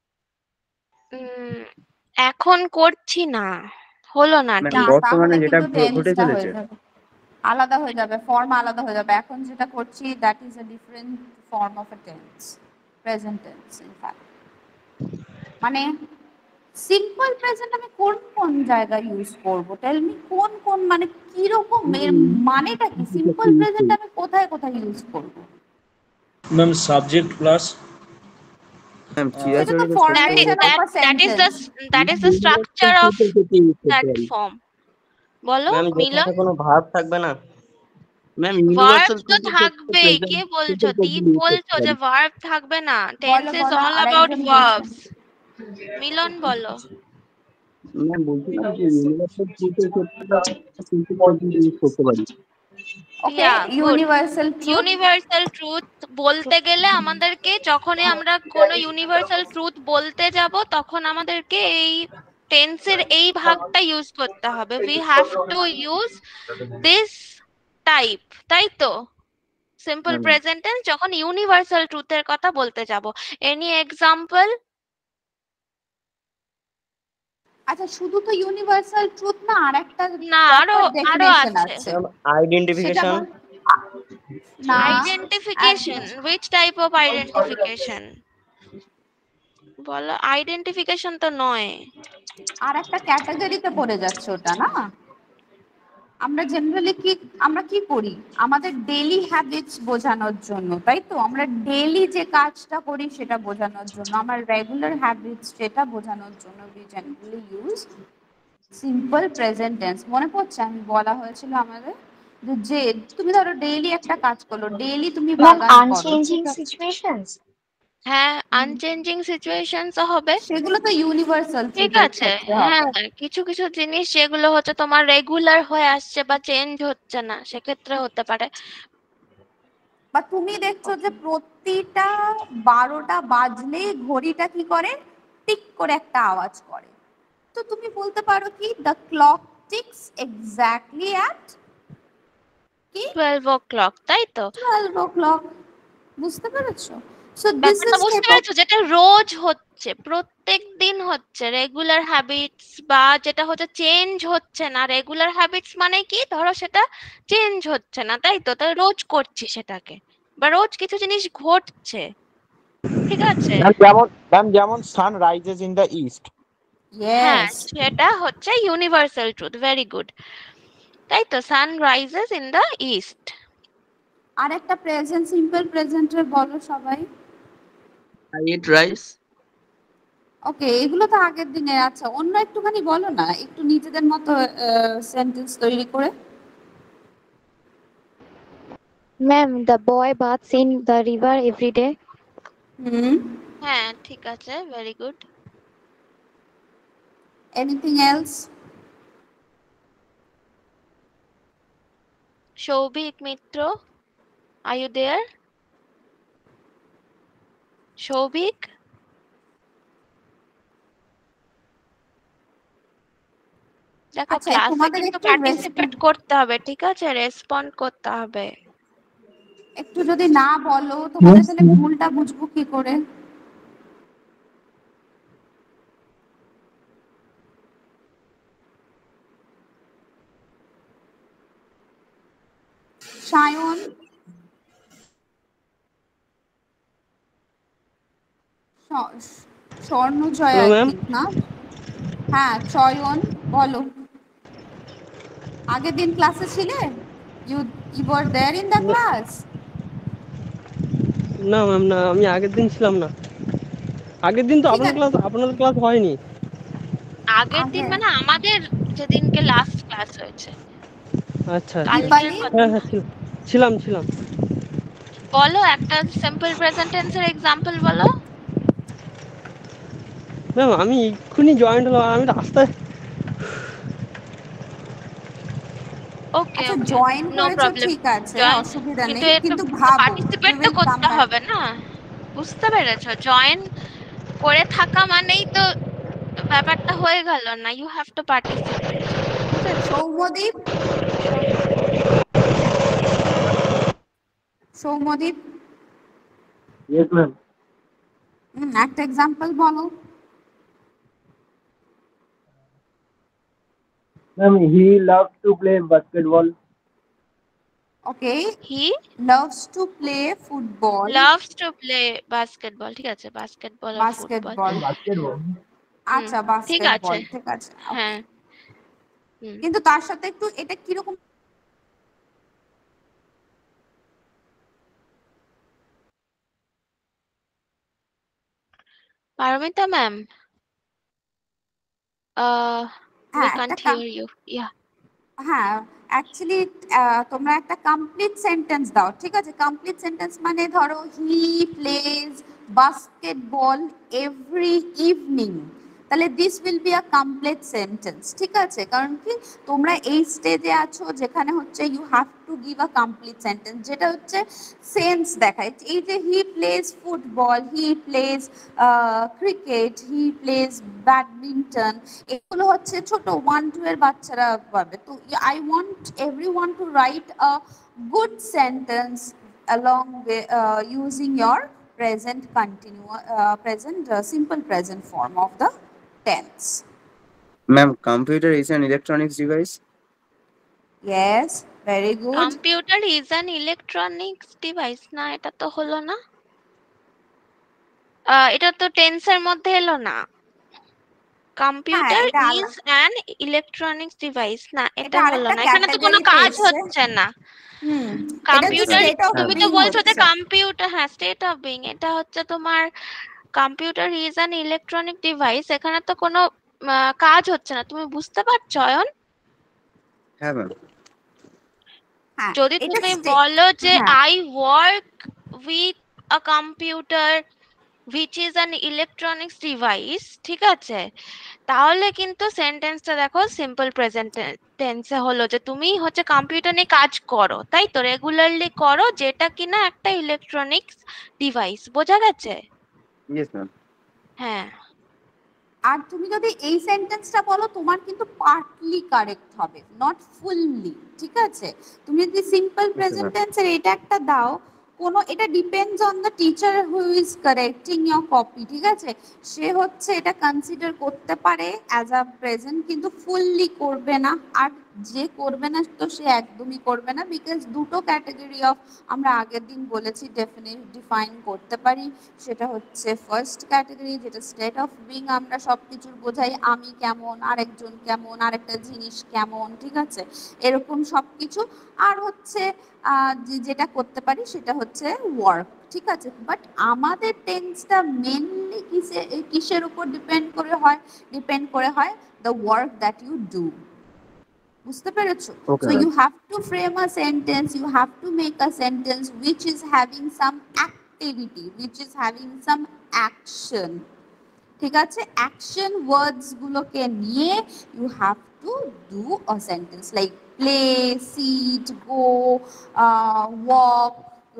উম, এখন করছি না, হলো না ম্যাম না, ঠিক। বর্তমানে তাহলে যেটা কিন্তু ঘ- ঘটে টেন্সটা হয়ে চলেছে। যাবে, আলাদা হয়ে যাবে, ফর্ম আলাদা হয়ে যাবে। এখন যেটা করছি that is a different form of a tense, present tense in fact. মানে সিম্পল প্রেজেন্ট আমি কোন কোন জায়গায় ইউজ করব, টেল মি, কোন কোন মানে কি রকম, এর মানেটা কি? সিম্পল প্রেজেন্ট আমি কোথায় কোথায় ইউজ করব? ম্যাম সাবজেক্ট প্লাস ম্যাম সেটা তো চিরাচরিত That is, formation of that a that is the sentence. that is the structure of that form. বলো ম্যাম মিলন। যেখানে কোনো ভার্ব থাকবে না। ম্যাম ভার্ব ইউনিভার্সাল তো থাকবেই, কে বলছো? দীপ বলছো যে ভার্ব থাকবে না? টেন্স বলো ইজ বলো, অল অ্যাবাউট আরেকজন বলছেন। ভার্বস। মিলন বলো। ম্যাম বলছিলাম যে ইউনিভার্সাল ট্রুথের ক্ষেত্রে সিম্পল প্রেজেন্ট ইউজ করতে পারি। Okay, yeah good. Universal truth. Universal truth বলতে গেলে আমাদেরকে, যখনই আমরা কোনো ইউনিভার্সাল ট্রুথ বলতে যাব, তখন আমাদেরকে এই টেন্সের এই ভাগটা ইউজ করতে হবে। We have to use this type, তাই তো? সিম্পল হ্যাঁ ম্যাম। প্রেজেন্ট টেন্স যখন ইউনিভার্সাল ট্রুথের কথা বলতে যাব। Any example? আচ্ছা শুধু তো ইউনিভার্সাল ট্রুথ না, আর একটা না আরো আরো ডেফিনেশন আছে। আছে, সেটা আইডেন্টিফিকেশন। বল। না, identification, which type of identification? বলো, আইডেন্টিফিকেশন তো নয়। আর একটা ক্যাটাগরিতে পড়ে যাচ্ছে ওটা না। আমরা জেনারেলি কি আমরা কি করি, আমাদের ডেইলি হ্যাবিটস বোঝানোর জন্য, তাই তো? আমরা ডেইলি যে কাজটা করি সেটা বোঝানোর জন্য, আমার রেগুলার হ্যাবিটস যেটা বোঝানোর জন্য we generally use simple present tense. মনে পড়ছে আমি বলা হয়েছিল আমাদের যে তুমি ধরো ডেইলি একটা কাজ করলো, ডেইলি তুমি ম্যাম বাগান করো, আনচেঞ্জিং ঠিক আছে? সিচুয়েশনস। হ্যাঁ, আনচেঞ্জিং সিচুয়েশনস হবে, সেগুলো তো ইউনিভার্সাল ঠিক আছে। হ্যাঁ, কিছু কিছু জিনিস যেগুলো হচ্ছে তোমার রেগুলার হয়ে আসছে বা চেঞ্জ হচ্ছে না, সেক্ষেত্রে হতে পারে। বা তুমি দেখছো যে প্রতিটা বারোটা বাজলেই ঘড়িটা কি করে, টিক করে একটা আওয়াজ করে, তো তুমি বলতে পারো কি the clock ticks exactly at কি টুয়েলভ ও ক্লক, তাই তো? Twelve o'clock. বুঝতে পেরেছো? সো দিস ব্যাপারটা ইজ বুঝতে পেরেছো, যেটা রোজ হচ্ছে, প্রত্যেক দিন হচ্ছে, রেগুলার হ্যাবিটস, বা যেটা হচ্ছে চেঞ্জ হচ্ছে না। রেগুলার হ্যাবিটস মানে কি, ধরো সেটা চেঞ্জ হচ্ছে না, তাই তো? তাই রোজ করছি সেটাকে, বা রোজ কিছু জিনিস ঘটছে, ঠিক আছে? যেমন ম্যাম যেমন sun rises in the east. হ্যাঁ, সেটা হচ্ছে ইউনিভার্সাল ট্রুথ। ভেরি গুড, তাই তো? Sun rises in the east. আর একটা প্রেজেন্ট সিম্পল প্রেজেন্টের বলো সবাই। I eat rice. ওকে, এগুলো তো আগের দিনে। আচ্ছা অন্য একটুখানি বলো না, একটু নিজেদের মতো সেন্টেন্স তৈরি করে। Ma'am the boy baths in the river everyday. Hmm, হ্যাঁ ঠিক আছে, very good. Anything else? Souvik Mitra, are you there? Souvik, দেখো আচ্ছা, ক্লাসে তোমাদের কিন্তু একটু পার্টিসিপেট করতে হবে, ঠিক আছে? রেসপন্ড করতে হবে। একটু যদি না বলো তোমাদের তাহলে ভুলটা বুঝবো কি করে? Sayan, স্বর্ণজয়া Hello, ma'am. ঠিক না? হ্যাঁ চয়ন, বলো। আগের দিন ক্লাসে ছিলে? You you were there in the class? না ম্যাম, না আমি আগের দিন ছিলাম না। আগের দিন তো আপনার ক্লাস আপনাদের ক্লাস হয়নি। আগের দিন মানে আমাদের যেদিনকে লাস্ট ক্লাস হয়েছে। আচ্ছা, কালকের কথা। হ্যাঁ হ্যাঁ ছিলাম ছিলাম। বলো একটা সিম্পল প্রেজেন্ট টেন্সের एग्जांपल বলো। ম্যাম আমি এক্ষুনি জয়েন্ট হলাম, আমি রাস্তায়। ওকে আচ্ছা ওকে, জয়েন নো করেছো প্রবলেম। ঠিক আছে, অসুবিধা কিন্তু নেই, এটা কিন্তু ভাবো পার্টিসিপেট তো করতে হবে না, বুঝতে পেরেছো? জয়েন করে থাকা মানেই তো ব্যাপারটা হয়ে গেল না, you have to participate. Soumyadeep, Soumyadeep, yes ma'am. Hmm একটা एग्जांपल বলো। Ma'am he loves to play basketball. Okay, he loves to play football. loves to play basketball, ঠিক আছে? বাস্কেটবল আর ফুটবল। Basketball, basketball. আচ্ছা ঠিক আছে, বাস্কেটবল, ঠিক আছে। হ্যাঁ। কিন্তু তার সাথে একটু এটা কিরকম পারমিতা ম্যাম, আহ we হ্যাঁ can't একটা hear you. Yeah. হ্যাঁ অ্যাকচুয়ালি তোমরা একটা কমপ্লিট সেন্টেন্স দাও, ঠিক আছে? কমপ্লিট সেন্টেন্স মানে ধরো he plays basketball every evening, তাহলে this will be a complete sentence, ঠিক আছে? কারণ কি তোমরা এই স্টেজে আছো যেখানে হচ্ছে you have to give a complete sentence, যেটা হচ্ছে সেন্স দেখায়। এই যে he plays football, he plays cricket, he plays badminton, এগুলো হচ্ছে ছোট ওয়ান টু এর বাচ্চারা পাবে। তো I want everyone to write a good sentence along with uh, using your present continuous uh, present uh, simple present form of the tense. Ma'am, computer is an electronics device. Yes, very good. Computer is an electronics device, না এটা তো হলো না। আহ, এটা তো টেন্সের মধ্যে এলো না। কম্পিউটার এটা আলা- ইজ অ্যান ইলেকট্রনিক্স ডিভাইস, না এটা এটা হলো আরেকটা না, এখানে তো কোনো ক্যাটাগরিতে কাজ এসছে। হচ্ছে না। হুম, এটা তো কম্পিউটার state of তুমি তো being বলছো যে হচ্ছে। কম্পিউটার, হ্যাঁ স্টেট অফ বিং, এটা হচ্ছে তোমার computer is an electronic device, এখানে তো কোনো আহ, কাজ হচ্ছে না, তুমি বুঝতে পারছো অয়ন? হ্যাঁ ম্যাম। হ্যাঁ, যদি এটা তুমি state- বলো যে হ্যাঁ। I work with a computer which is an electronics device, ঠিক আছে, তাহলে কিন্তু সেন্টেন্সটা দেখো সিম্পল প্রেজেন্ট টেন্সে হলো যে তুমি হচ্ছে কম্পিউটার নিয়ে কাজ করো, তাই তো রেগুলারলি করো, যেটা কিনা একটা ইলেকট্রনিক্স ডিভাইস। বোঝা গেছে? Yes ma'am. হ্যাঁ। আর তুমি যদি এই সেন্টেন্সটা বলো তোমার কিন্তু পার্টলি কারেক্ট হবে, নট ফুললি, ঠিক আছে? তুমি যদি সিম্পল প্রেজেন্ট টেন্সের এটা একটা দাও, কোনো এটা depends on the teacher who is correcting your copy, ঠিক আছে? সে হচ্ছে এটা কনসিডার করতে পারে অ্যাজ আ প্রেজেন্ট, কিন্তু ফুললি করবে না। আর যে করবে না তো সে একদমই করবে না, বিকজ দুটো ক্যাটাগরি অফ আমরা আগের দিন বলেছি ডেফিনেট ডিফাইন করতে পারি। সেটা হচ্ছে ফার্স্ট ক্যাটাগরি, যেটা স্টেট অফ বিং, আমরা সব কিছুর বোঝাই আমি কেমন, আরেকজন কেমন, আরেকটা জিনিস কেমন, ঠিক আছে, এরকম সব কিছু। আর হচ্ছে আহ, যে- যেটা করতে পারি সেটা হচ্ছে ওয়ার্ক, ঠিক আছে? বাট আমাদের টেন্সটা মেনলি কিসে কিসের উপর ডিপেন্ড করে হয়? ডিপেন্ড করে হয় the work that you do. বুঝতে পেরেছো? Okay, So ma'am. you have to frame a sentence, you have to make a sentence which is having some activity, which is having some action, ঠিক আছে? Action words গুলোকে নিয়ে you have to do a sentence like play, sit, go, walk,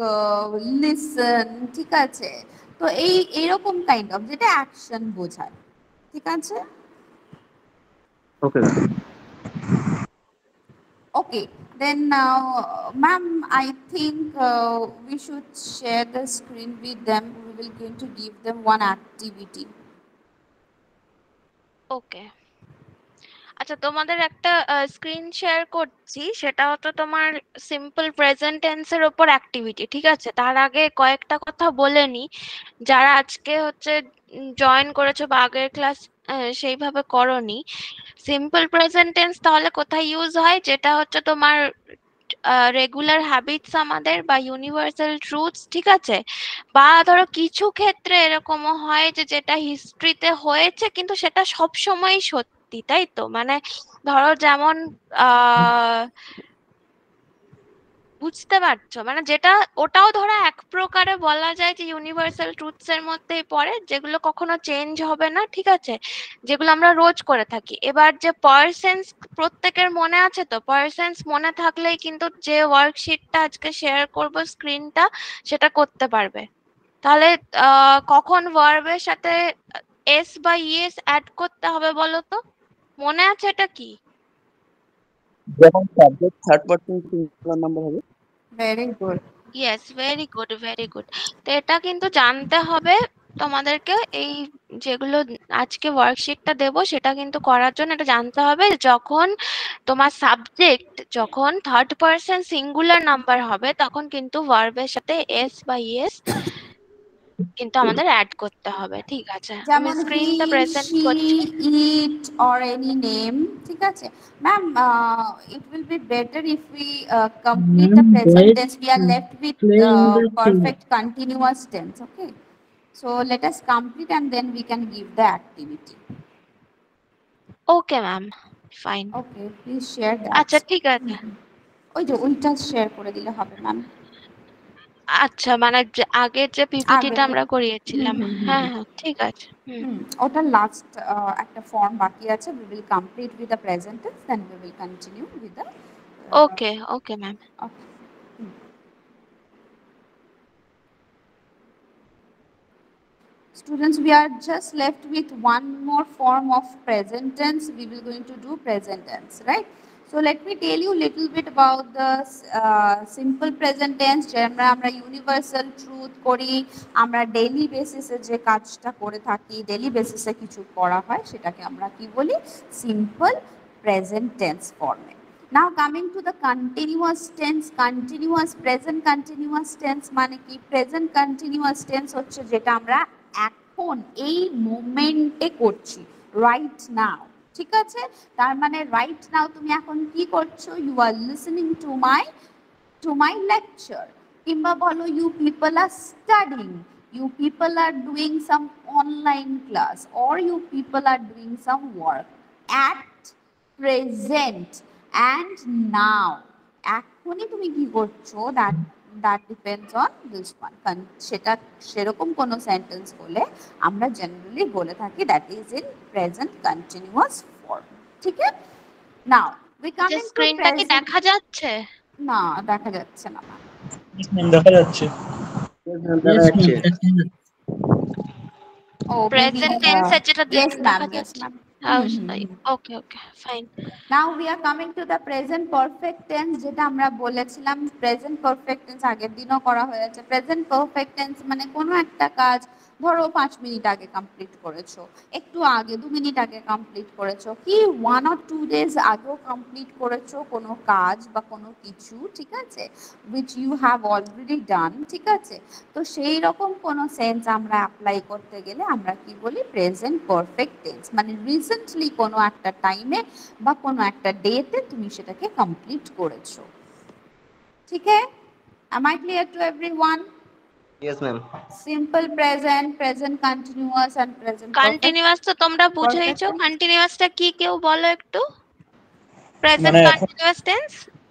listen, ঠিক আছে? তো এই এরকম kind of, যেটা অ্যাকশন বোঝায়, ঠিক আছে? Okay ma'am. Okay, then now, ma'am, I think uh, we should share the screen with them. We will going to give them one activity. Okay, আচ্ছা তোমাদের একটা স্ক্রিন শেয়ার করছি, সেটা হচ্ছে তোমার সিম্পল প্রেজেন্ট টেন্সের উপর অ্যাক্টিভিটি, ঠিক আছে? তার আগে কয়েকটা কথা বলে নি, যারা আজকে হচ্ছে জয়েন করেছো বা আগের ক্লাস সেইভাবে করনি। সিম্পল প্রেজেন্ট টেন্স তাহলে কোথায় ইউজ হয়? যেটা হচ্ছে তোমার রেগুলার হ্যাবিটস আমাদের বা ইউনিভার্সাল ট্রুথস, ঠিক আছে? বা ধরো কিছু ক্ষেত্রে এরকমও হয় যে যেটা হিস্ট্রিতে হয়েছে কিন্তু সেটা সব সময়ই সত্যি, তাই তো? মানে ধরো যেমন আহ বুঝতে পারছো, মানে যেটা ওটাও ধরো এক প্রকারে বলা যায় যে ইউনিভার্সাল ট্রুথস এর মধ্যেই পড়ে, যেগুলো কখনো চেঞ্জ হবে না, ঠিক আছে, যেগুলো আমরা রোজ করে থাকি। এবার যে পার্সেন্স প্রত্যেকের মনে আছে তো, পার্সেন্স মনে থাকলেই কিন্তু যে ওয়ার্কশিটটা আজকে শেয়ার করব স্ক্রিনটা, সেটা করতে পারবে। তাহলে আহ কখন ভার্বের সাথে এস বা ইএস অ্যাড করতে হবে বলো তো, মনে আছে এটা কি? যখন subject third person singular number হবে। Very good. Yes, very good, very good. তো এটা কিন্তু জানতে হবে তোমাদেরকে, এই যেগুলো আজকে ওয়ার্কশিটটা দেব সেটা কিন্তু করার জন্য এটা জানতে হবে, যখন তোমার সাবজেক্ট যখন থার্ড পারসন সিঙ্গুলার নাম্বার হবে তখন কিন্তু ভার্বের সাথে এস বা ইএস কিন্তু আমাদের অ্যাড করতে হবে, ঠিক আছে? আমি যেমন স্ক্রিনটা he, প্রেজেন্ট she, করছি। it or any name, ঠিক আছে? Ma'am, it will be better if we uh, complete the Ma'am, present wait, tense. We are left with playing uh, the perfect continuous tense, okay? So let us complete and then we can give the activity. Okay ma'am, fine. Okay, please share that. আচ্ছা ঠিক আছে। ওই যে ওইটা share করে দিলে হবে ma'am. আচ্ছা, মানে যে আগের যে পিপিটিটা আমরা করিয়েছিলাম, হুম, হুম, হুম, হ্যাঁ হুম। হ্যাঁ ঠিক আছে। হুম হুম, ওটা লাস্ট একটা ফর্ম বাকি আছে। we will complete with the present tense, then we will continue with the uh, okay okay ma'am. okay. Hmm. Students, we are just left with one more form of present tense. We will going to do present tense, right? So let me tell you little bit about the uh, simple present tense যেটা আমরা universal truth করি, আমরা daily বেসিসে যে কাজটা করে থাকি, daily বেসিসে কিছু করা হয় সেটাকে আমরা কি বলি, সিম্পল প্রেজেন্ট টেন্স ফর্মে। Now coming to the continuous tense, continuous present continuous tense মানে কি, প্রেজেন্ট কন্টিনিউয়াস টেন্স হচ্ছে যেটা আমরা এখন এই মোমেন্টে করছি, রাইট নাও। ঠিক আছে, তার মানে রাইট নাও তুমি এখন কি করছো, you are listening to my to my lecture, কিংবা বলো you people are studying, you people are doing some online class, or you people are doing some work at present and now. এখনই তুমি কি করছো, that that depends on this one. সেটা সেরকম কোনো sentence হলে আমরা জেনারেলি বলে থাকি that is in present continuous form. ঠিক আছে, নাও উই কাম ইন স্ক্রিনটা কি দেখা যাচ্ছে? না, দেখা যাচ্ছে না। দেখা যাচ্ছে। ও প্রেজেন্ট টেন্সে যেটা দেখা যাচ্ছে। Okay okay fine. Now we are coming to the present perfect tense, যেটা আমরা বলেছিলাম প্রেজেন্ট পারফেক্ট টেন্স আগের দিনও করা হয়েছে। প্রেজেন্ট পারফেক্ট টেন্স মানে কোনো একটা কাজ ধরো পাঁচ মিনিট আগে কমপ্লিট করেছো, একটু আগে দু মিনিট আগে কমপ্লিট করেছো, কি ওয়ান অর টু ডেজ আগেও কমপ্লিট করেছো কোনো কাজ বা কোনো কিছু, ঠিক আছে, which you have already done। ঠিক আছে, তো সেই রকম কোনো সেন্স আমরা অ্যাপ্লাই করতে গেলে আমরা কি বলি, প্রেজেন্ট পারফেক্ট টেন্স মানে রিসেন্টলি কোনো একটা টাইমে বা কোনো একটা ডেতে তুমি সেটাকে কমপ্লিট করেছো। ঠিক আছে, am I clear to everyone? Yes ma'am. Simple present, present continuous and present continuous তো তোমরা বুঝাইছো, কন্টিনিউয়াসটা কি কেউ বলো একটু? প্রেজেন্ট কন্টিনিউয়াস টেন্স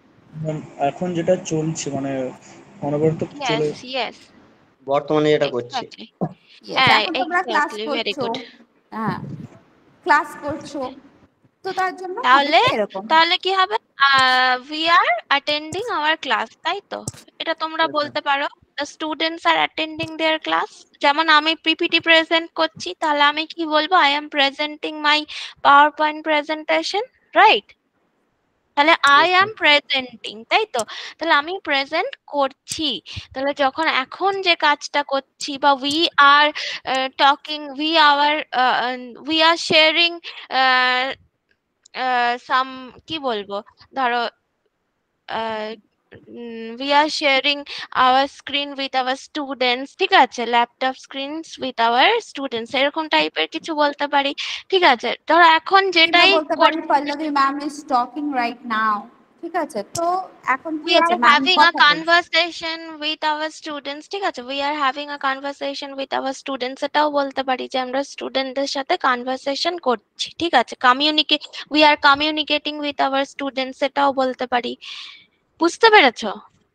এখন যেটা চলছে মানে অনবরত চলে, ইয়েস ইয়েস, বর্তমানে যেটা করছি। হ্যাঁ, তোমরা ক্লাস করছো, হ্যাঁ ক্লাস করছো, তো তার জন্য তাহলে তাহলে কি হবে, we are attending our class, তাই তো? এটা তোমরা বলতে পারো the students are attending their class। যেমন আমি পিপিটি প্রেজেন্ট করছি, তাহলে আমি কি বলবো, I am presenting my PowerPoint presentation, right? তাহলে I am presenting, তাই তো? তাহলে আমি প্রেজেন্ট করছি, তাহলে যখন এখন যে কাজটা করছি বা we are uh, talking, we our uh, we are sharing uh, uh, some কি বলবো, ধরো uh, we are sharing our screen with our students, ঠিক আছে, laptop screens with our students, এরকম টাইপের কিছু বলতে পারি। ঠিক আছে, ধরো এখন যেটাই বলতে পারি, Pallavi ma'am is talking right now, ঠিক আছে, তো এখন কি we আছে, are having a conversation with our students, ঠিক আছে, we are having a conversation with our students, এটাও বলতে পারি যে আমরা স্টুডেন্টদের সাথে কনভারসেশন করছি। ঠিক আছে, communicate, we are communicating with our students, এটাও বলতে পারি। বুঝতে পেরেছো?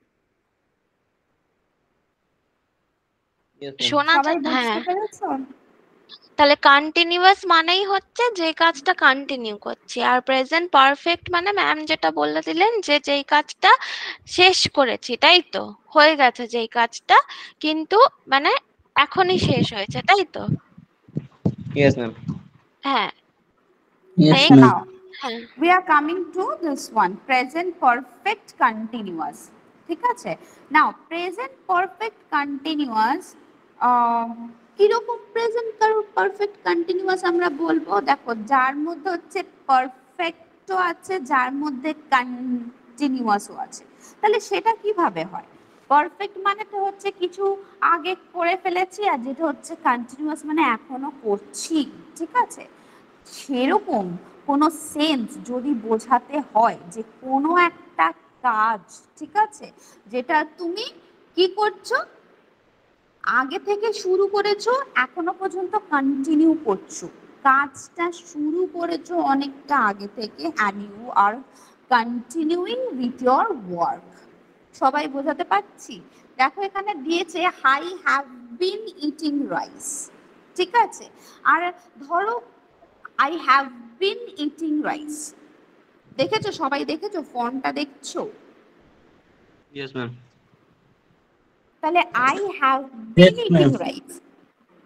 শোনা হ্যাঁ, তাহলে কন্টিনিউয়াস মানেই হচ্ছে যে কাজটা কন্টিনিউ করছি, আর প্রেজেন্ট পারফেক্ট মানে ম্যাম যেটা বলে দিলেন যে যেই কাজটা শেষ করেছি, তাই তো, হয়ে গেছে যেই কাজটা, কিন্তু মানে এখনই শেষ হয়েছে, তাই তো? Yes ma'am. হ্যাঁ, Yes, now ma'am. we are coming to this one, present perfect continuous। ঠিক আছে, now present perfect continuous কিরকম প্রেজেন্ট পারফেক্ট কন্টিনিউয়াস আমরা বলবো, দেখো যার মধ্যে হচ্ছে পারফেক্টও আছে, যার মধ্যে কন্টিনিউয়াসও আছে। তাহলে সেটা কিভাবে হয়, পারফেক্ট মানে তো হচ্ছে কিছু আগে করে ফেলেছি, আর যেটা হচ্ছে কন্টিনিউয়াস মানে এখনো করছি। ঠিক আছে, সেরকম কোনো সেন্স যদি বোঝাতে হয় যে কোনো একটা কাজ, ঠিক আছে, যেটা তুমি কি করছো, আগে থেকে শুরু করেছো এখনো পর্যন্ত কন্টিনিউ করছো, কাজটা শুরু করেছো অনেকটা আগে থেকে, and you are continuing with your work। সবাই বোঝাতে পারছি? দেখো এখানে দিয়েছে I have been eating rice, ঠিক আছে, আর ধরো I have been eating rice, দেখেছো সবাই, দেখেছো ফন্টটা দেখছো? Yes ma'am. তাহলে I have been eating rice,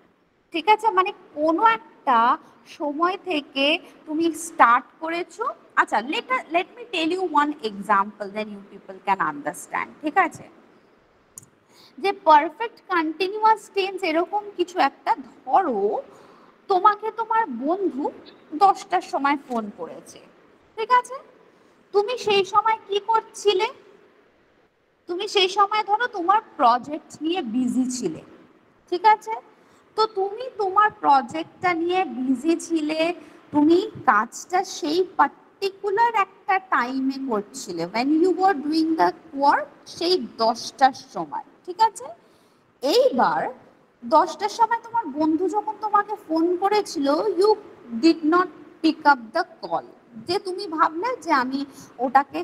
ঠিক আছে, মানে কোনো একটা সময় থেকে তুমি স্টার্ট করেছো আচ্ছা let let me tell you one example then you people can understand ঠিক আছে যে পারফেক্ট কন্টিনিউয়াস টেন্স এরকম কিছু একটা ধরো তোমাকে তোমার বন্ধু দশটার সময় ফোন করেছে ঠিক আছে তুমি সেই সময় কি করছিলে তুমি সেই সময় ধরো তোমার প্রজেক্ট নিয়ে বিজি ছিলে ঠিক আছে তো তুমি তোমার প্রজেক্টটা নিয়ে বিজি ছিলে তুমি কাজটা সেই পার্টিকুলার একটা টাইমে করছিলে when you were doing the work সেই দশটার সময় ঠিক আছে এইবার দশটার সময় তোমার বন্ধু যখন তোমাকে ফোন করেছিল you did not pick up the call যে তুমি ভাবলে যে আমি ওটাকে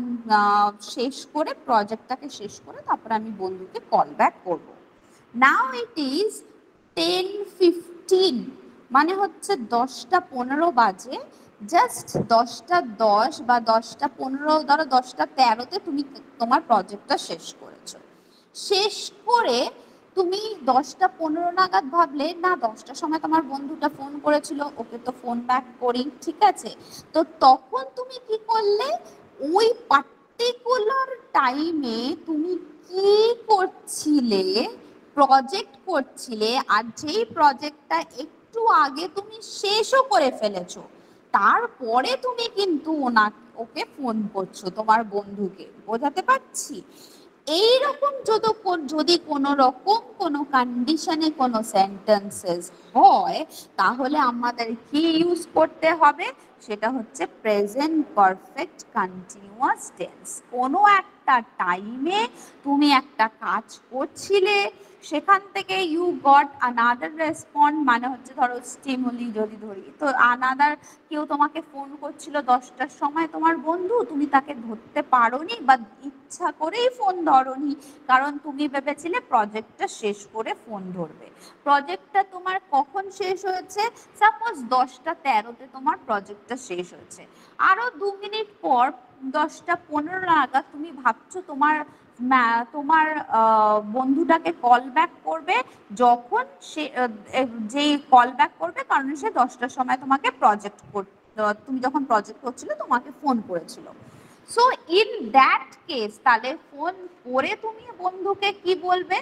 শেষ করে প্রজেক্টটাকে শেষ করে তারপর আমি বন্ধুকে কল ব্যাক করব now it is ten fifteen মানে হচ্ছে দশটা পনেরো বাজে জাস্ট দশটা দশ বা দশটা পনেরো ধরো দশটা তেরোতে তুমি তোমার প্রজেক্টটা শেষ করেছো শেষ করে তুমি দশটা পনেরো নাগাদ ভাবলে না দশটার সময় তোমার বন্ধুটা ফোন করেছিল ওকে তো ফোন ব্যাক করি ঠিক আছে তো তখন তুমি কি করলে ওই পার্টিকুলার টাইমে তুমি কি করছিলে প্রজেক্ট করছিলে আর যেই প্রজেক্টটা একটু আগে তুমি শেষও করে ফেলেছো তারপরে তুমি কিন্তু ওনাকে ওকে ফোন করছো তোমার বন্ধুকে বোঝাতে পারছি এইরকম যদি যদি কোনো রকম কোনো কন্ডিশনে কোনো সেন্টেন্সেস হয় তাহলে আমাদের কি ইউজ করতে হবে সেটা হচ্ছে প্রেজেন্ট পারফেক্ট কন্টিনিউয়াস টেন্স কোনো একটা টাইমে তুমি একটা কাজ করছিলে সেখান থেকে ইউ গট আনাদার রেসপন্ড মানে হচ্ছে ধরো স্টিমুলি যদি ধরি তো আনাদার কেউ তোমাকে ফোন করছিল দশটার সময় তোমার বন্ধু তুমি তাকে ধরতে পারোনি বা ইচ্ছা করেই ফোন ধরোনি কারণ তুমি ভেবেছিলে প্রজেক্টটা শেষ করে ফোন ধরবে প্রজেক্টটা তোমার কখন শেষ হয়েছে সাপোজ দশটা তেরোতে তোমার প্রজেক্টটা শেষ হয়েছে আরো দু মিনিট পর দশটা পনেরো নাগাদ তুমি ভাবছো তোমার তোমার বন্ধুটাকে কল ব্যাক করবে যখন সে যে কল ব্যাক করবে কারণ সে দশটার সময় তোমাকে প্রজেক্ট তুমি যখন প্রজেক্ট করছিলে তোমাকে ফোন করেছিল সো ইন দ্যাট কেস তাহলে ফোন করে তুমি বন্ধুকে কি বলবে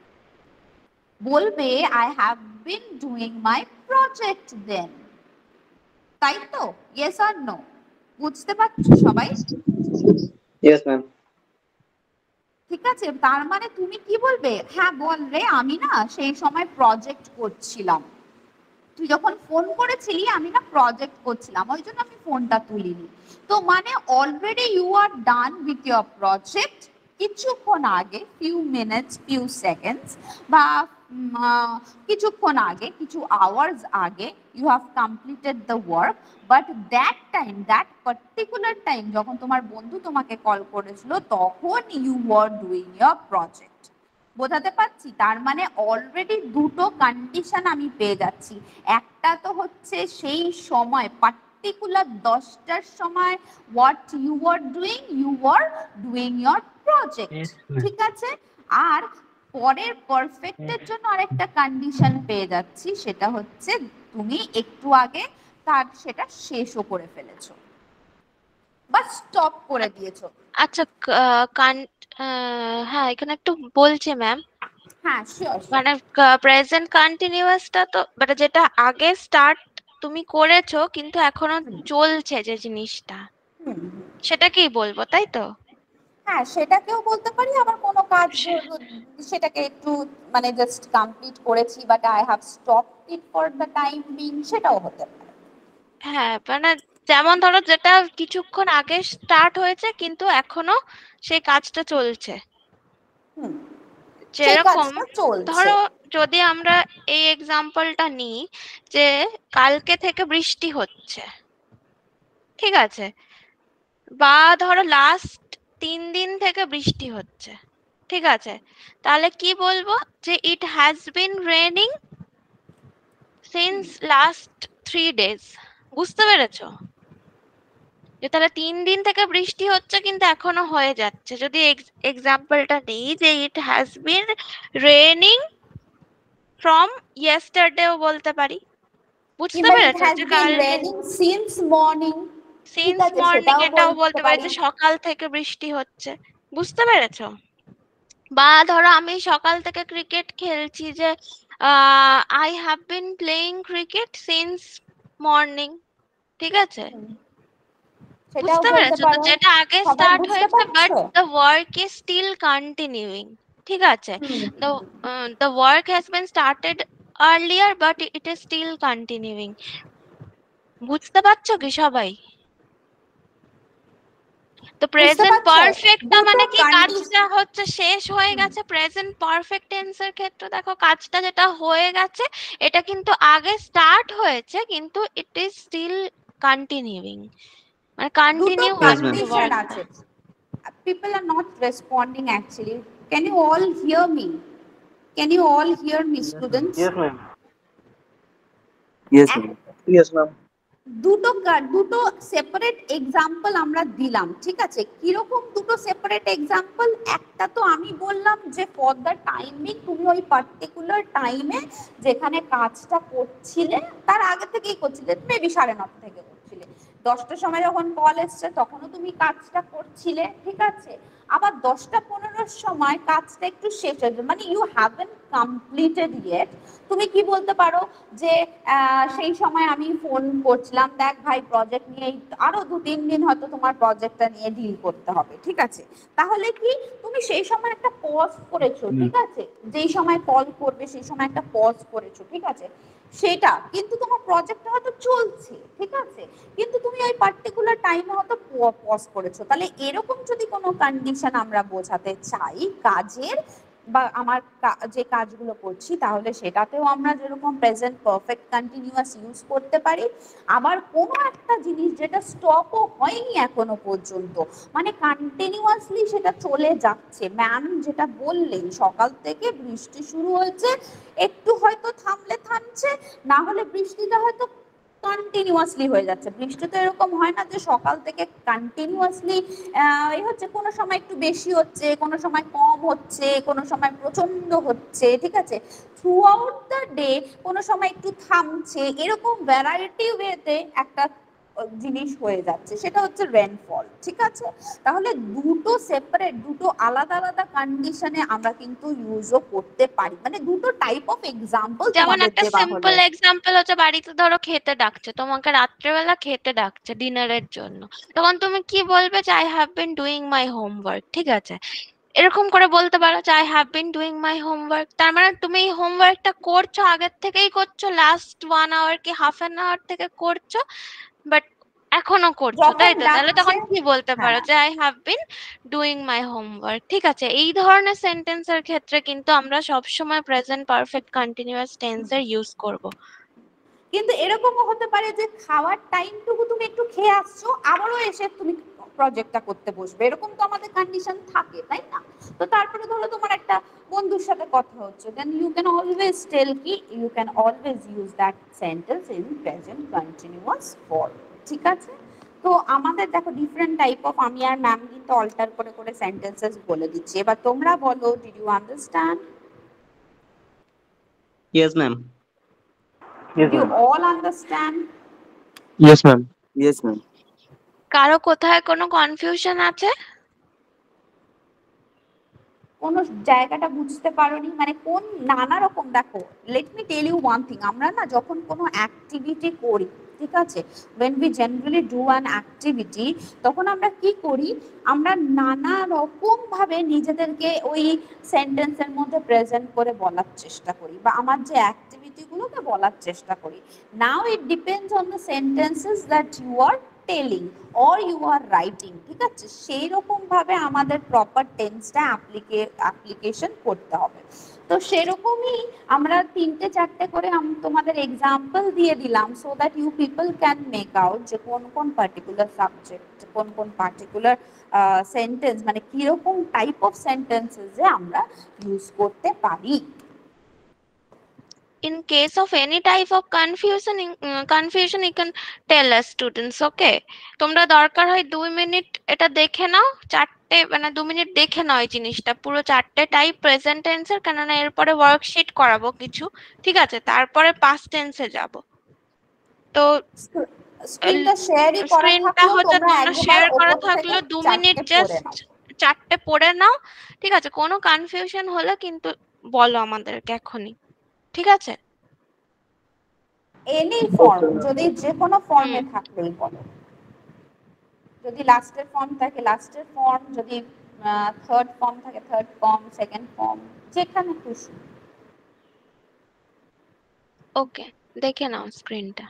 বলবে I have been doing my project then তাই তো ইয়েস অর নো বুঝতে পারছো সবাই ইয়েস ম্যাম ঠিক আছে তার মানে তুমি কি বলবে হ্যাঁ বল রে আমি না সেই সময় প্রজেক্ট করছিলাম তুই যখন ফোন করেছিলি আমি না প্রজেক্ট করছিলাম ওই জন্য আমি ফোনটা তুলিনি তো মানে already you are done with your project কিছুক্ষণ আগে ফিউ মিনিটস ফিউ সেকেন্ডস বা কিছুক্ষণ আগে কিছু আওয়ার্স আগে you have completed the work but that time that particular time যখন তোমার বন্ধু তোমাকে কল করেছিল তখন you were doing your project বোঝাতে পারছি তার মানে অলরেডি দুটো কন্ডিশন আমি পেয়ে যাচ্ছি একটা তো হচ্ছে সেই সময় পার্টিকুলার দশটার সময় what you are doing you are doing your project ঠিক আছে আর পরের পারফেক্টের জন্য আরেকটা কন্ডিশন পেয়ে যাচ্ছি সেটা হচ্ছে তুমি একটু আগে তার সেটা শেষও করে ফেলেছো বা স্টপ করে দিয়েছো আচ্ছা হ্যাঁ এখানে একটু বলছি ম্যাম হ্যাঁ শিওর মানে প্রেজেন্ট কন্টিনিউয়াসটা তো মানে যেটা আগে স্টার্ট তুমি করেছো কিন্তু এখনো চলছে যে জিনিসটা সেটা কি বলবো তাই তো হ্যাঁ সেটাকেও বলতে পারি আবার কোনো কাজ সেটাকে একটু মানে জাস্ট কমপ্লিট করেছি but I have stopped it for the time being সেটাও হতে পারে হ্যাঁ মানে যেমন ধরো যেটা কিছুক্ষণ আগে স্টার্ট হয়েছে কিন্তু এখনো সেই কাজটা চলছে যেরকম ধরো যদি আমরা এই এক্সাম্পলটা নিই যে কালকে থেকে বৃষ্টি হচ্ছে ঠিক আছে বা ধরো লাস্ট তিন দিন থেকে বৃষ্টি হচ্ছে ঠিক আছে তাহলে কি বলবো যে it has been raining since last three days বুঝতে পেরেছো যে তাহলে তিন দিন থেকে বৃষ্টি হচ্ছে কিন্তু এখনো হয়ে যাচ্ছে যদি এক্সাম্পলটা নেই যে it has been raining from ইয়েস্টারডেও বলতে পারি বুঝতে পেরেছো যে কালকে রেনিং সিন্স মর্নিং সিন্স আছে, মর্নিং সেটাও এটাও বলতে বলতে পারি যে পারি। সকাল থেকে বৃষ্টি হচ্ছে, বুঝতে পেরেছো? বা ধরো আমি সকাল থেকে ক্রিকেট খেলছি, যে I have been playing cricket since morning, ঠিক আছে? সেটাও বুঝতে বলতে পেরেছো? তো পারো। যেটা আগে সবাই স্টার্ট বুঝতে হয়েছে, বাট পারছো? The work is still continuing, ঠিক আছে? the uh, the work has been started earlier but it is still continuing. বুঝতে পারছো কি সবাই? তো বুঝতে প্রেজেন্ট পারছো? পারফেক্টটা দুটো মানে কি, কন্ডিশন। কাজটা হচ্ছে শেষ হয়ে গেছে। প্রেজেন্ট পারফেক্ট টেন্সের ক্ষেত্রে দেখো কাজটা যেটা হয়ে গেছে এটা কিন্তু আগে স্টার্ট হয়েছে, কিন্তু ইট ইজ স্টিল কন্টিনিউইং, মানে দুটো কন্টিনিউ হচ্ছে কন্ডিশন ওয়ার্কটা। আছে। People are not responding actually. Can you all hear me? Can you all hear me, students? Yes, ma'am. Yes, ma'am. Yes, ma'am. দুটো কা- দুটো সেপারেট এক্সাম্পল আমরা দিলাম, ঠিক আছে? কিরকম দুটো সেপারেট এক্সাম্পল? একটা তো আমি বললাম যে ফর দ্য টাইমিং, তুমি ওই পার্টিকুলার টাইমে যেখানে কাজটা করছিলে তার আগে থেকেই করছিলে, মেবি সাড়ে নটা থেকে করছিলে, দশটার সময় যখন কল এসছে তখনও তুমি কাজটা করছিলে, ঠিক আছে? আবার দশটা পনেরোর সময় কাজটা একটু শেষ হয়েছে, মানে ইউ হ্যাভেন কমপ্লিটেড ইয়েট। তুমি কি বলতে পারো যে সেই সময় আমি ফোন করছিলাম, দেখ ভাই প্রজেক্ট নিয়ে আরো দু তিন দিন হয়তো তোমার প্রজেক্টটা নিয়ে ডিল করতে হবে, ঠিক আছে? তাহলে কি তুমি সেই সময় একটা পজ করেছো, ঠিক আছে? যেই সময় কল করবে সেই সময় একটা পজ করেছো, ঠিক আছে? সেটা কিন্তু তোমার প্রজেক্টটা হয়তো চলছে, ঠিক আছে? কিন্তু তুমি ওই পার্টিকুলার টাইমে হয়তো পজ করেছো। তাহলে এরকম যদি কোনো কন্ডিশন আমরা বোঝাতে চাই কাজের, বা আমার যে কাজগুলো করছি, তাহলে সেটাতেও আমরা যেরকম প্রেজেন্ট পারফেক্ট কন্টিনিউয়াস ইউজ করতে পারি। আবার কোনো একটা জিনিস যেটা স্টপও হয়নি এখনো পর্যন্ত, মানে কন্টিনিউয়াসলি সেটা চলে যাচ্ছে, ম্যাম যেটা বললেন সকাল থেকে বৃষ্টি শুরু হয়েছে, একটু হয়তো থামলে থামছে, না হলে বৃষ্টিটা হয়তো কন্টিনিউয়াসলি হয়ে যাচ্ছে। বৃষ্টি তো এরকম হয় না যে সকাল থেকে কন্টিনিউয়াসলি এই হচ্ছে, কোনো সময় একটু বেশি হচ্ছে, কোনো সময় কম হচ্ছে, কোনো সময় প্রচন্ড হচ্ছে, ঠিক আছে? থ্রু আউট দ্য ডে কোনো সময় একটু থামছে, এরকম ভ্যারাইটি ওয়েতে একটা জিনিস হয়ে যাচ্ছে, সেটা হচ্ছে রেনফল, ঠিক আছে? তাহলে দুটো সেপারেট, দুটো আলাদা আলাদা কন্ডিশনে আমরা কিন্তু ইউজও করতে পারি, মানে দুটো টাইপ অফ এক্সাম্পল যেমন তোমাদের একটা দেওয়া হলো। সিম্পল এক্সাম্পল হচ্ছে বাড়িতে ধরো খেতে ডাকছে তোমাকে, রাত্রেবেলা খেতে ডাকছে ডিনারের জন্য, তখন তুমি কি বলবে? যে I have been doing my homework, ঠিক আছে? এরকম করে বলতে পারো যে I have been doing my homework. তার মানে তুমি এই হোমওয়ার্কটা করছো, আগের থেকেই করছো, লাস্ট ওয়ান আওয়ার কি হাফ অ্যান আওয়ার থেকে করছো, বাট এখনো করছো, তাই তো? তাহলে তখন কি বলতে পারো? যে I have been doing my homework, ঠিক আছে? এই ধরনের সেন্টেন্সের ক্ষেত্রে কিন্তু আমরা সবসময় প্রেজেন্ট পারফেক্ট কন্টিনিউয়াস টেন্সের ইউজ করব। কিন্তু এরকমও হতে পারে যে খাওয়ার টাইমটুকু তুমি একটু খেয়ে আসছো, আবারও এসে তুমি প্রজেক্টটা করতে বসবে, এরকম তো আমাদের কন্ডিশন থাকে, তাই না? তো তারপরে ধরো তোমার একটা বন্ধুর সাথে কথা হচ্ছে, then you can always tell কি, you can always use that sentence in present continuous form, ঠিক আছে? তো আমাদের দেখো ডিফারেন্ট টাইপ অফ, আমি আর ম্যাম কিন্তু অল্টার করে করে সেন্টেন্সেস বলে দিচ্ছি, এবার তোমরা বলো, did you understand? Yes, ma'am. Did you all understand? Yes, ma'am. Yes, ma'am. কারো কোথায় কোনো কনফিউশন আছে? কোন জায়গাটা বুঝতে পারোনি, মানে কোন নানা রকম, দেখো let me tell you one thing, আমরা না যখন কোনো অ্যাক্টিভিটি করি, ঠিক আছে, when we generally do an activity, তখন আমরা কি করি, আমরা নানা রকম ভাবে নিজেদেরকে ওই সেন্টেন্সের মধ্যে প্রেজেন্ট করে বলার চেষ্টা করি, বা আমার যে অ্যাক্টিভিটি গুলোকে বলার চেষ্টা করি। Now it depends on the sentences that you are telling or you are writing, ঠিক আছে? সেই রকম ভাবে আমাদের প্রপার টেন্সটা অ্যাপ্লিকেশন করতে হবে। তো সেরকমই আমরা তিনটে চারটে করে তোমাদের এক্সাম্পল দিয়ে দিলাম, so that you people can make out যে কোন কোন পার্টিকুলার সাবজেক্ট, কোন কোন পার্টিকুলার সেন্টেন্স, মানে কিরকম টাইপ অফ সেন্টেন্সেস যে আমরা ইউজ করতে পারি। In case of any type of confusion, uh, confusion you can tell us students, okay? তোমরা দরকার হয় দুই মিনিট এটা দেখে নাও, চারটে মানে দু মিনিট দেখে নাও এই জিনিসটা পুরো চারটে টাইপ প্রেজেন্ট টেন্সের, কেননা এরপরে ওয়ার্কশিট করাবো কিছু, ঠিক আছে? তারপরে পাস্ট টেন্সে যাব। তো স্ক্রিনটা শেয়ারই করা স্ক্রিনটা থাকলেও হচ্ছে তোমরা তোমরা একবার শেয়ার করা ওপর থেকে থাকলো দু মিনিট চারটে পড়ে জাস্ট নাও। চারটে পড়ে নাও, ঠিক আছে? কোনো কনফিউশন হলে কিন্তু বলো আমাদেরকে এখনই, ঠিক আছে? এনি ফর্ম, যদি যে কোনো ফর্মে থাকলেই বলো। যদি লাস্টের ফর্ম থাকে লাস্টের ফর্ম, যদি থার্ড ফর্ম থাকে থার্ড ফর্ম, সেকেন্ড ফর্ম, যেখানে খুশি। ওকে, দেখে নাও স্ক্রিনটা।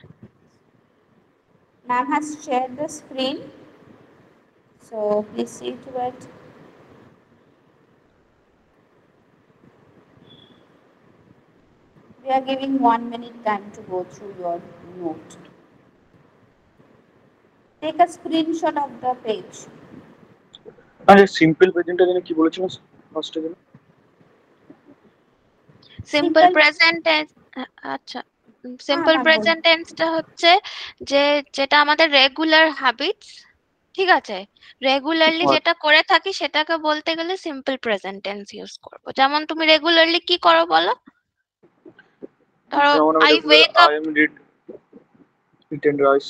Ma'am has shared the screen, so please see to it. We are giving one minute time to go through your note. Take a screenshot of the page. আরে simple প্রেজেন্টটা যেন কি বলেছিলেন ফার্স্টে যেন? সিম্পল প্রেজেন্ট টেন্স, আচ্ছা simple ma'am, present টেন্সটা হচ্ছে যে যেটা আমাদের রেগুলার হ্যাবিটস, ঠিক আছে? রেগুলারলি যেটা করে থাকি সেটাকে বলতে গেলে সিম্পল প্রেজেন্ট টেন্স ইউজ করব। যেমন তুমি রেগুলারলি কি করো বলো? ধরো I wake up, I am read eaten rice,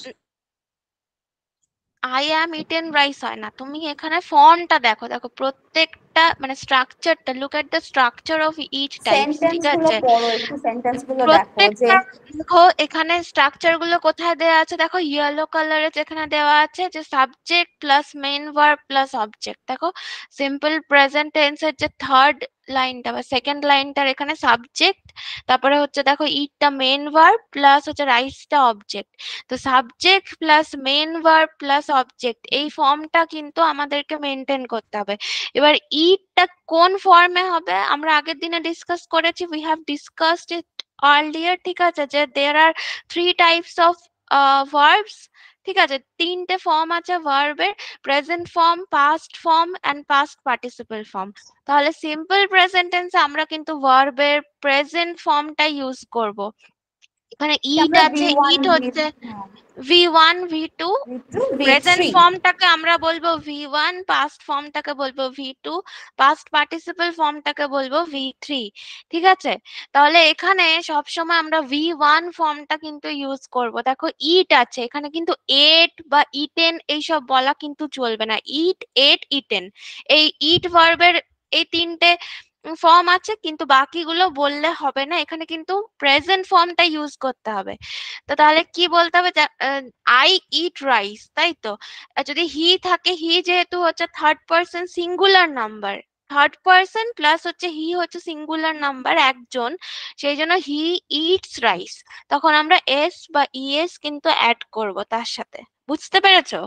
I am eaten rice হয় না, তুমি এখানে ফর্মটা দেখো, দেখো প্রত্যেকটা মানে স্ট্রাকচারটা, look at the structure of each type, ঠিক সেন্টেন্স গুলো আছে? পড়ো, একটু সেন্টেন্স গুলো দেখো যে প্রত্যেকটা দেখো এখানে স্ট্রাকচার গুলো কোথায় দেওয়া আছে, দেখো ইয়েলো কালারে যেখানে দেওয়া আছে যে subject plus main verb plus object. দেখো সিম্পল প্রেজেন্ট টেন্সের যে থার্ড লাইনটা বা সেকেন্ড লাইনটার এখানে সাবজেক্ট, তারপরে হচ্ছে দেখো ইটটা মেইন ভার্ব প্লাস হচ্ছে রাইসটা অবজেক্ট। তো subject plus main verb plus object এই ফর্মটা কিন্তু আমাদেরকে মেনটেন করতে হবে। এবার ইটটা কোন ফর্মে হবে আমরা আগের দিনে ডিসকাস করেছি, we have discussed it earlier, ঠিক আছে? যে there are three types of verbs, ঠিক আছে? তিনটে ফর্ম আছে ভার্বের, present form, past form and past participle form. তাহলে সিম্পল প্রেজেন্ট টেন্সে আমরা কিন্তু ভার্বের প্রেজেন্ট ফর্মটা ইউজ করব। এখানে ইট আছে, ইট হচ্ছে V one V two, present ফর্মটাকে আমরা বলবো ভি ওয়ান, পাস্ট ফর্মটাকে বলবো ভি টু, পাস্ট পার্টিসিপল ফর্মটাকে বলবো ভি থ্রি, ঠিক আছে? তাহলে এখানে সবসময় আমরা ভি ওয়ান ফর্মটা কিন্তু ইউজ করব। দেখো ইট আছে, এখানে কিন্তু এট বা ইটেন এইসব বলা কিন্তু চলবে না। ইট, এট, ইটেন এই ইট ভার্বের এই তিনটে ফর্ম আছে, কিন্তু বাকিগুলো বললে হবে না, এখানে কিন্তু প্রেজেন্ট ফর্মটা ইউজ করতে হবে। তো তাহলে কি বলতে হবে, আই ইট রাইস, তাই তো? যদি হি থাকে, হি যেহেতু হচ্ছে third person singular number, third person plus হচ্ছে হি হচ্ছে সিঙ্গুলার নাম্বার একজন, সেই জন্য হি ইটস রাইস, তখন আমরা এস বা ইএস কিন্তু অ্যাড করব তার সাথে। বুঝতে পেরেছো?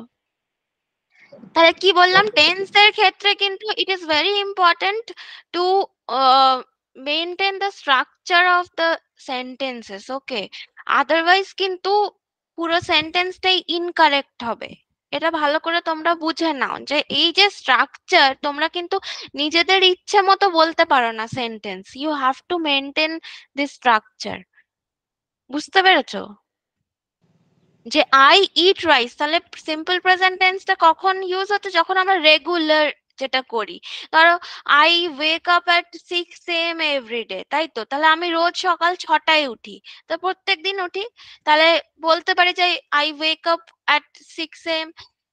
তাহলে কি বললাম, টেন্সের ক্ষেত্রে কিন্তু it is very important to maintain the structure of the sentences, okay? Otherwise কিন্তু পুরো সেন্টেন্সটাই ইনকারেক্ট হবে। এটা ভালো করে তোমরা বুঝে নাও যে এই যে স্ট্রাকচার, তোমরা কিন্তু নিজেদের ইচ্ছে মতো বলতে পারো না sentence, you have to maintain this structure. বুঝতে পেরেছো? যে আই ইট রাইস, তাহলে সিম্পল প্রেজেন্ট টেন্সটা কখন ইউজ হচ্ছে, যখন আমরা রেগুলার যেটা করি। ধরো I wake up at six AM everyday, তাই তো? তাহলে আমি রোজ সকাল ছটায় উঠি, তো প্রত্যেক দিন উঠি, তাহলে বলতে পারি যে I wake up at six AM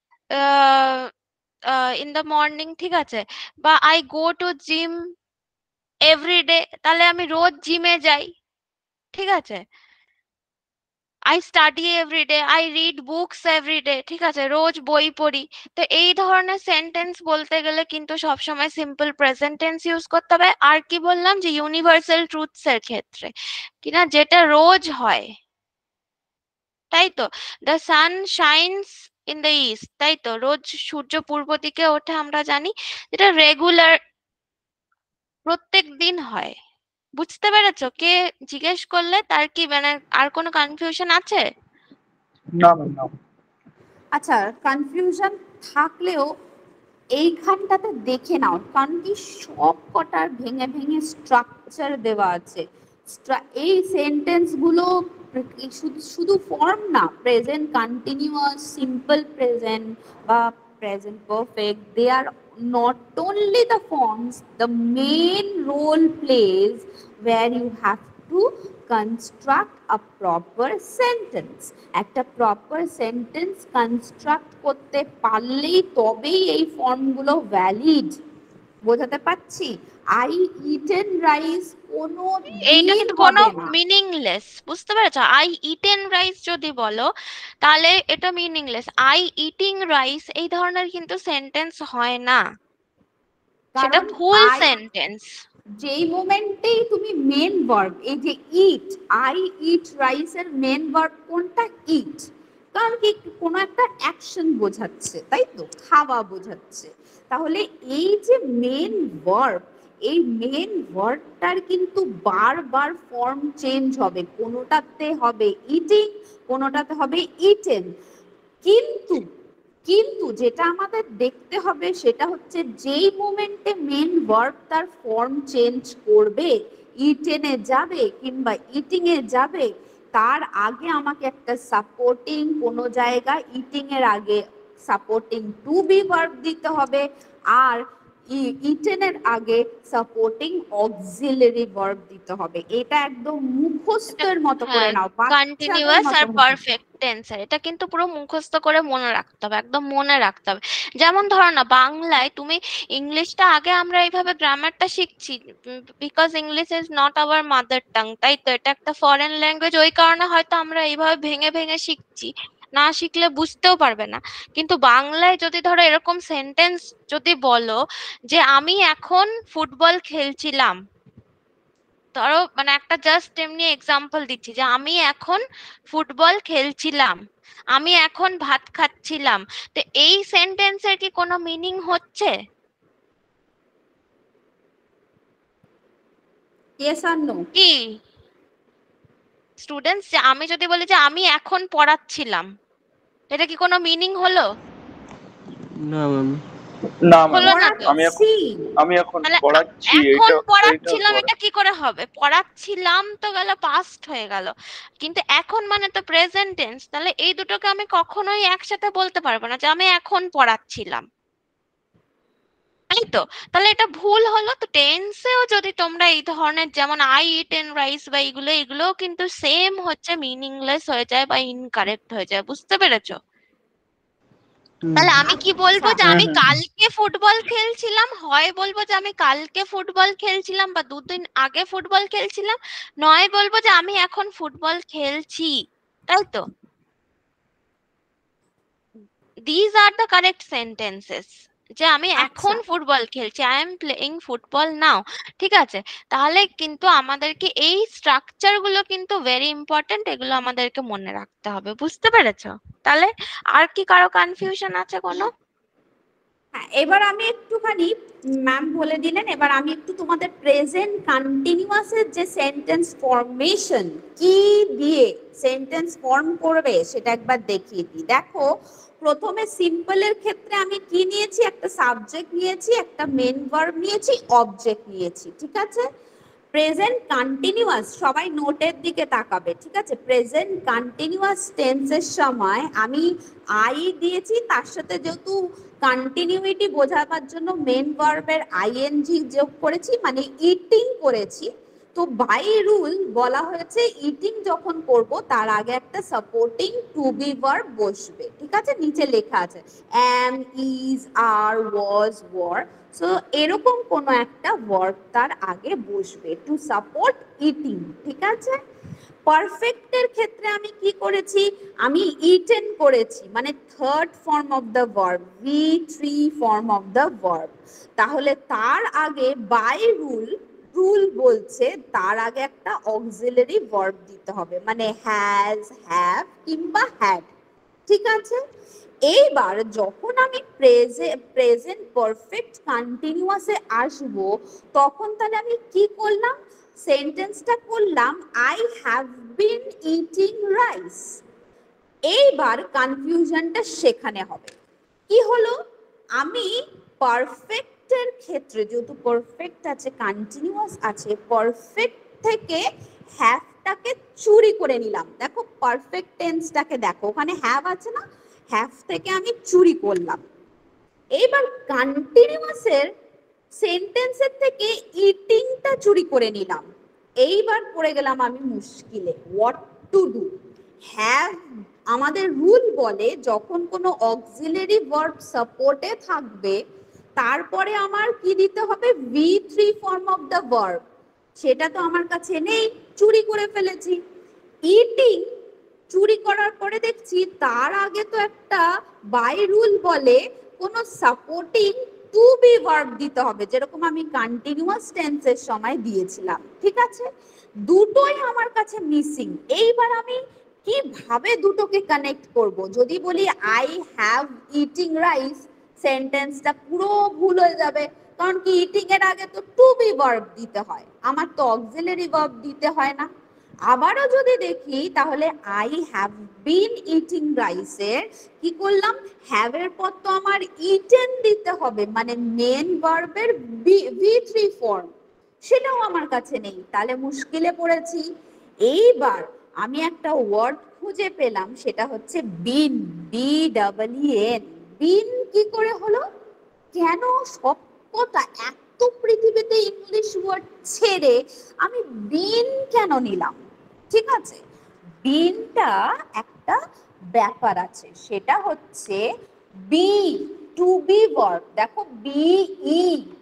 in the morning, ঠিক আছে? বা I go to gym everyday, তাহলে আমি রোজ জিমে যাই, ঠিক আছে? I study everyday, I read books everyday, ঠিক আছে? রোজ বই পড়ি। তো এই ধরনের সেন্টেন্স বলতে গেলে কিন্তু সবসময় সিম্পল প্রেজেন্ট টেন্স ইউজ করতে হবে। আর কি বললাম, যে ইউনিভার্সাল ট্রুথস এর ক্ষেত্রে কিনা যেটা রোজ হয়, তাই তো? The sun shines in the east, তাই তো? রোজ সূর্য পূর্ব দিকে ওঠে, আমরা জানি, যেটা রেগুলার প্রত্যেক দিন হয়। বুঝতে পেরেছো? কে জিজ্ঞেস করলে তার কি মানে আর কোনো কনফিউশন আছে? না ম্যাম না। আচ্ছা, কনফিউশন থাকলেও এইখানটাতে দেখে নাও, কারণ কি সব কটার ভেঙে ভেঙে স্ট্রাকচার দেওয়া আছে। এই সেন্টেন্স গুলো শুধু শুধু ফর্ম না, প্রেজেন্ট কন্টিনিউয়াস, সিম্পল প্রেজেন্ট বা present perfect, they are not only the forms, the main role plays where you have to construct a proper sentence. একটা প্রপার সেন্টেন্স কনস্ট্রাক্ট করতে পারলেই তবেই এই ফর্মগুলো ভ্যালিড। বোঝাতে পারছি? আই ইটেন রাইস কোনো এইটা দিন কিন্তু কোনো হবে না। মিনিংলেস, বুঝতে পেরেছো? আই ইটেন রাইস যদি বলো তাহলে এটা মিনিংলেস। আই ইটিং রাইস এই ধরনের কিন্তু সেন্টেন্স হয় না, সেটা কারণ ভুল আই সেন্টেন্স। যেই মোমেন্টেই তুমি মেন ভার্ব, এই যে ইট, আই ইট রাইস এর মেন ভার্ব কোনটা? ইট। কারণ কি কোনো একটা অ্যাকশন বোঝাচ্ছে, তাই তো, খাওয়া বোঝাচ্ছে। তাহলে এই যে মেন ভার্ব, এই মেন ভার্বটার কিন্তু বারবার ফর্ম চেঞ্জ হবে। কোনোটাতে হবে ইটিং, কোনোটাতে হবে ইটেন। কিন্তু কিন্তু যেটা আমাদের দেখতে হবে সেটা হচ্ছে যেই মোমেন্টে মেন ভার্ব তার ফর্ম চেঞ্জ করবে, ইটেনে যাবে কিংবা ইটিং এ যাবে, তার আগে আমাকে একটা সাপোর্টিং কোনো জায়গায় ইটিং এর আগে সাপোর্টিং টু বি ভার্ব দিতে হবে, আর ইটেনের আগে সাপোর্টিং অক্সিলারি ভার্ব দিতে হবে। এটা একদম মুখস্থের মতো করে নাও, কন্টিনিউয়াস আর পারফেক্ট টেন্সের, এটা কিন্তু পুরো মুখস্থ করে মনে রাখতে হবে, একদম মনে রাখতে হবে। যেমন ধরো না, বাংলায় তুমি ইংলিশটা আগে আমরা এইভাবে গ্রামারটা শিখছি because English is not our mother tongue, তাই তো? এটা একটা ফরেন ল্যাঙ্গুয়েজ, ওই কারণে হয়তো আমরা এইভাবে ভেঙে ভেঙে শিখছি, না শিখলে বুঝতেও পারবে না। কিন্তু বাংলায় যদি ধরো এরকম সেন্টেন্স যদি বলো যে আমি এখন ফুটবল খেলছিলাম, ধরো মানে একটা জাস্ট এমনি এক্সাম্পল দিচ্ছি যে আমি এখন ফুটবল খেলছিলাম, আমি এখন ভাত খাচ্ছিলাম, তো এই সেন্টেন্সের কি কোনো মিনিং হচ্ছে? ইয়েস আর নো? কি স্টুডেন্টস, আমি যদি বলি যে আমি এখন পড়াচ্ছিলাম, এটা কি কোনো মিনিং হলো? না ম্যাম। না হলো ম্যাম, না তো। আমি এখন আমি এখন তাহলে পড়াচ্ছি, এখন এইটা পড়াচ্ছিলাম এইটা এটা কি করে হবে? পড়াচ্ছিলাম তো গেল, পাস্ট হয়ে গেল, কিন্তু এখন মানে তো প্রেজেন্ট টেন্স। তাহলে এই দুটোকে আমি কখনোই একসাথে বলতে পারবো না যে আমি এখন পড়াচ্ছিলাম, তাই তো? তাহলে এটা ভুল হলো। তো টেন্সেও যদি তোমরা এই ধরনের যেমন আই ইট এন্ড রাইস বা এগুলো এগুলোও কিন্তু সেম হচ্ছে, মিনিংলেস হয়ে যায় বা ইনকারেক্ট হয়ে যায়, বুঝতে পেরেছো? তাহলে আমি কি বলবো যে আমি কালকে ফুটবল খেলছিলাম, হয় বলবো যে আমি কালকে ফুটবল খেলছিলাম বা দুদিন আগে ফুটবল খেলছিলাম, নয় বলবো যে আমি এখন ফুটবল খেলছি, তাই তো? These are the correct sentences, যে আমি এখন ফুটবল খেলছি, I am playing football now. ঠিক আছে? তাহলে কিন্তু আমাদেরকে এই স্ট্রাকচার গুলো কিন্তু ভেরি ইম্পর্টেন্ট, এগুলো আমাদেরকে মনে রাখতে হবে, বুঝতে পেরেছো? তাহলে আর কি কারো কনফিউশন আছে কোনো? হ্যাঁ, এবার আমি একটুখানি, ম্যাম বলে দিলেন, এবার আমি একটু তোমাদের প্রেজেন্ট কন্টিনিউয়াসের যে সেন্টেন্স ফর্মেশন কি দিয়ে সেন্টেন্স ফর্ম করবে সেটা একবার দেখিয়ে দিই। দেখো, প্রথমে সিম্পলের ক্ষেত্রে আমি কি নিয়েছি? একটা সাবজেক্ট নিয়েছি, একটা মেন ভার্ব নিয়েছি, অবজেক্ট নিয়েছি, ঠিক আছে? প্রেজেন্ট কন্টিনিউয়াস, সবাই নোটের দিকে তাকাবে, ঠিক আছে? প্রেজেন্ট কন্টিনিউয়াস টেন্সের সময় আমি আই দিয়েছি, তার সাথে যেহেতু কন্টিনিউইটি বোঝাবার জন্য মেন ভার্বের আইএনজি যোগ করেছি, মানে ইটিং করেছি। তো বাই রুল বলা হয়েছে ইটিং যখন করব তার আগে একটা সাপোর্টিং টু বি ভার্ব বসবে, ঠিক আছে? নিচে লেখা আছে am, is, are, was, were. So এরকম কোনো একটা ভার্ব তার আগে বসবে টু সাপোর্ট ইটিং, ঠিক আছে? পারফেক্টের ক্ষেত্রে আমি কি করেছি? আমি ইটেন করেছি, মানে third form of the verb, V three form of the verb. তাহলে তার আগে বাই রুল রুল বলছে তার আগে একটা অক্সিলারি ভার্ব দিতে হবে, মানে হ্যাজ, হ্যাভ কিংবা হ্যাড, ঠিক আছে? এইবার যখন আমি প্রেজেন্ট পারফেক্ট কন্টিনিউয়াসে আসবো, তখন তাহলে আমি কি করলাম? সেন্টেন্সটা করলাম I have been eating rice. এইবার কনফিউশনটা সেখানে হবে। কি হলো? আমি পারফেক্টের ক্ষেত্রে যেহেতু পারফেক্ট আছে, কন্টিনিউয়াস আছে, পারফেক্ট থেকে হ্যাভটাকে চুরি করে নিলাম। দেখো পারফেক্ট টেন্সটাকে দেখো, ওখানে হ্যাভ আছে না, হ্যাভ থেকে আমি চুরি করলাম। এইবার কন্টিনিউয়াসের সেন্টেন্সের থেকে ইটিংটা চুরি করে নিলাম। এইবার পড়ে গেলাম আমি মুশকিলে, হোয়াট টু ডু। হ্যাভ, আমাদের রুল বলে যখন কোনো অক্সিলারি ভার্ব সাপোর্টে থাকবে তারপরে আমার কি দিতে হবে, V three form of the verb. সেটা তো আমার কাছে নেই, চুরি করে ফেলেছি। ইটিং, চুরি করার পরে দেখছি তার আগে তো একটা বাই রুল বলে কোনো সাপোর্টিং টু বি ভার্ব দিতে হবে, যেরকম আমি কন্টিনিউয়াস টেন্সের সময় দিয়েছিলাম। ঠিক আছে, দুটোই আমার কাছে মিসিং। এইবার আমি কিভাবে দুটোকে কানেক্ট করব? যদি বলি আই হ্যাভ ইটিং রাইস, সেন্টেন্সটা পুরো ভুল হয়ে যাবে, কারণ কি ইটিং এর আগে তো টু বি ভার্ব দিতে হয়, আমার তো অক্সিলারি ভার্ব দিতে হয় না। আবারও যদি দেখি তাহলে আই হ্যাভ বিন ইটিং রাইসের কি করলাম, হ্যাভ এর পর তো আমার ইটেন দিতে হবে, মানে মেন ভার্বের ভি থ্রি ফর্ম, সেটাও আমার কাছে নেই, তাহলে মুশকিলে পড়েছি। এইবার আমি একটা ওয়ার্ড খুঁজে পেলাম, সেটা হচ্ছে been, B double N. Been কি করে হলো? কেন সব কথা এত পৃথিবীতে ইংলিশ ওয়ার্ড ছেড়ে আমি বিন কেন নিলাম? ঠিক আছে, বিনটা একটা ব্যাপার আছে, সেটা হচ্ছে বি, টু বি ভার্ব। দেখো বি ই,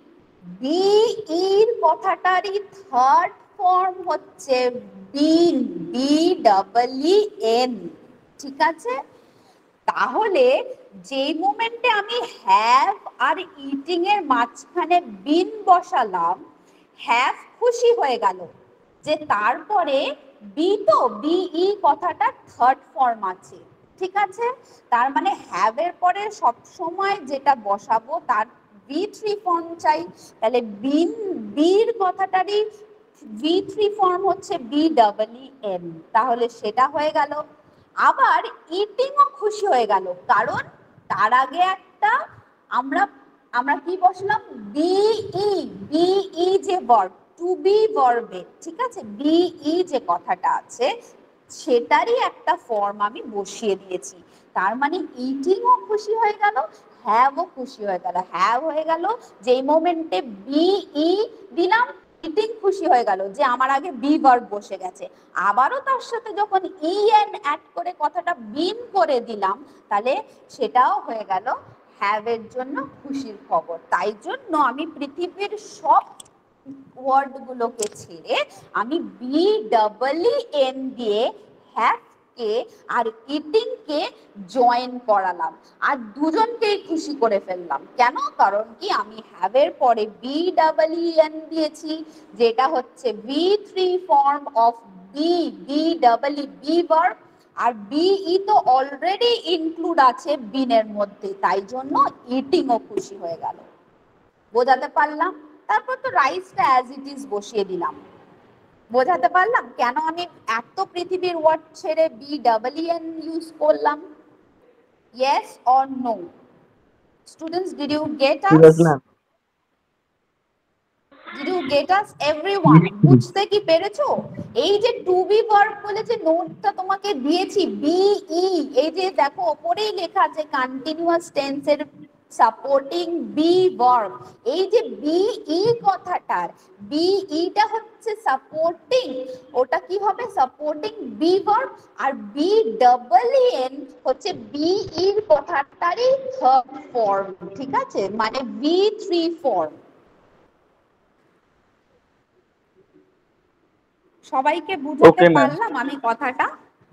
বি এর কথাটারই থার্ড ফর্ম হচ্ছে been, B double E N. ঠিক আছে, তাহলে যে মোমেন্টে আমি হ্যাভ আর ইটিং এর মাঝখানে বিন বসালাম, হ্যাভ খুশি হয়ে গেল যে তারপরে বি, তো বি ই কথাটা থার্ড ফর্ম আছে। ঠিক আছে, তার মানে হ্যাভ এর পরে সব সময় যেটা বসাবো তার বি থ্রি ফর্ম চাই, তাহলে বিন, বির কথাটারই বি থ্রি ফর্ম হচ্ছে বি ডাবল ই এন, তাহলে সেটা হয়ে গেল। আবার ইটিংও খুশি হয়ে গেল, কারণ তার আগে একটা আমরা আমরা কি বসলাম, বিই, বিই যে ভার্ব, টু বি ভার্বে, ঠিক আছে, বিই যে কথাটা আছে সেটারই একটা ফর্ম আমি বসিয়ে দিয়েছি, তার মানে ইটিংও খুশি হয়ে গেল, হ্যাভও খুশি হয়ে গেল। হ্যাভ হয়ে গেল যেই মোমেন্টে বিই দিলাম, ইটিং খুশি হয়ে গেল যে আমার আগে বি ভার্ব বসে গেছে। আবারও তার সাথে যখন ই এন অ্যাড করে কথাটা বিন করে দিলাম, তাহলে সেটাও হয়ে গেল হ্যাভ এর জন্য খুশির খবর। তাই জন্য আমি পৃথিবীর সব ওয়ার্ড গুলোকে ছেড়ে আমি বি ডাবল ই এন দিয়ে হ্যাভ কে আর ইটিং কে জয়েন করালাম, আর দুজনকেই খুশি করে ফেললাম। কেন? কারণ কি আমি হ্যাভ এর পরে বি ডাবল ই এন দিয়েছি, যেটা হচ্ছে V three form of be, B double E be verb, আর বিই তো অলরেডি ইনক্লুড আছে বিনের মধ্যে, তাই জন্য ইটিংও খুশি হয়ে গেল। বোঝাতে পারলাম? তারপর তো রাইসটা অ্যাজ ইট ইজ বসিয়ে দিলাম। বোঝাতে পারলাম কেন আমি এত পৃথিবীর ওয়ার্ড ছেড়ে B double E N use করলাম? Yes or no students, did you get us? Did you get us everyone? বুঝতে কি পেরেছো? এই যে টু বি ভার্ব বলে যে নোটটা তোমাকে দিয়েছি, বিই, এই যে দেখো ওপরেই লেখা আছে কন্টিনিউয়াস টেন্সের সাপোর্টিং বি ভার্ব, এই যে বিই কথাটার বিইটা হচ্ছে সাপোর্টিং, ওটা কি হবে, সাপোর্টিং বি ভার্ব, আর বি ডাবল এন হচ্ছে বিইর কথাটারই থার্ড ফর্ম। ঠিক আছে, মানে বি থ্রি ফর্ম। সবাইকে বুঝাতে পারলাম আমি কথাটা?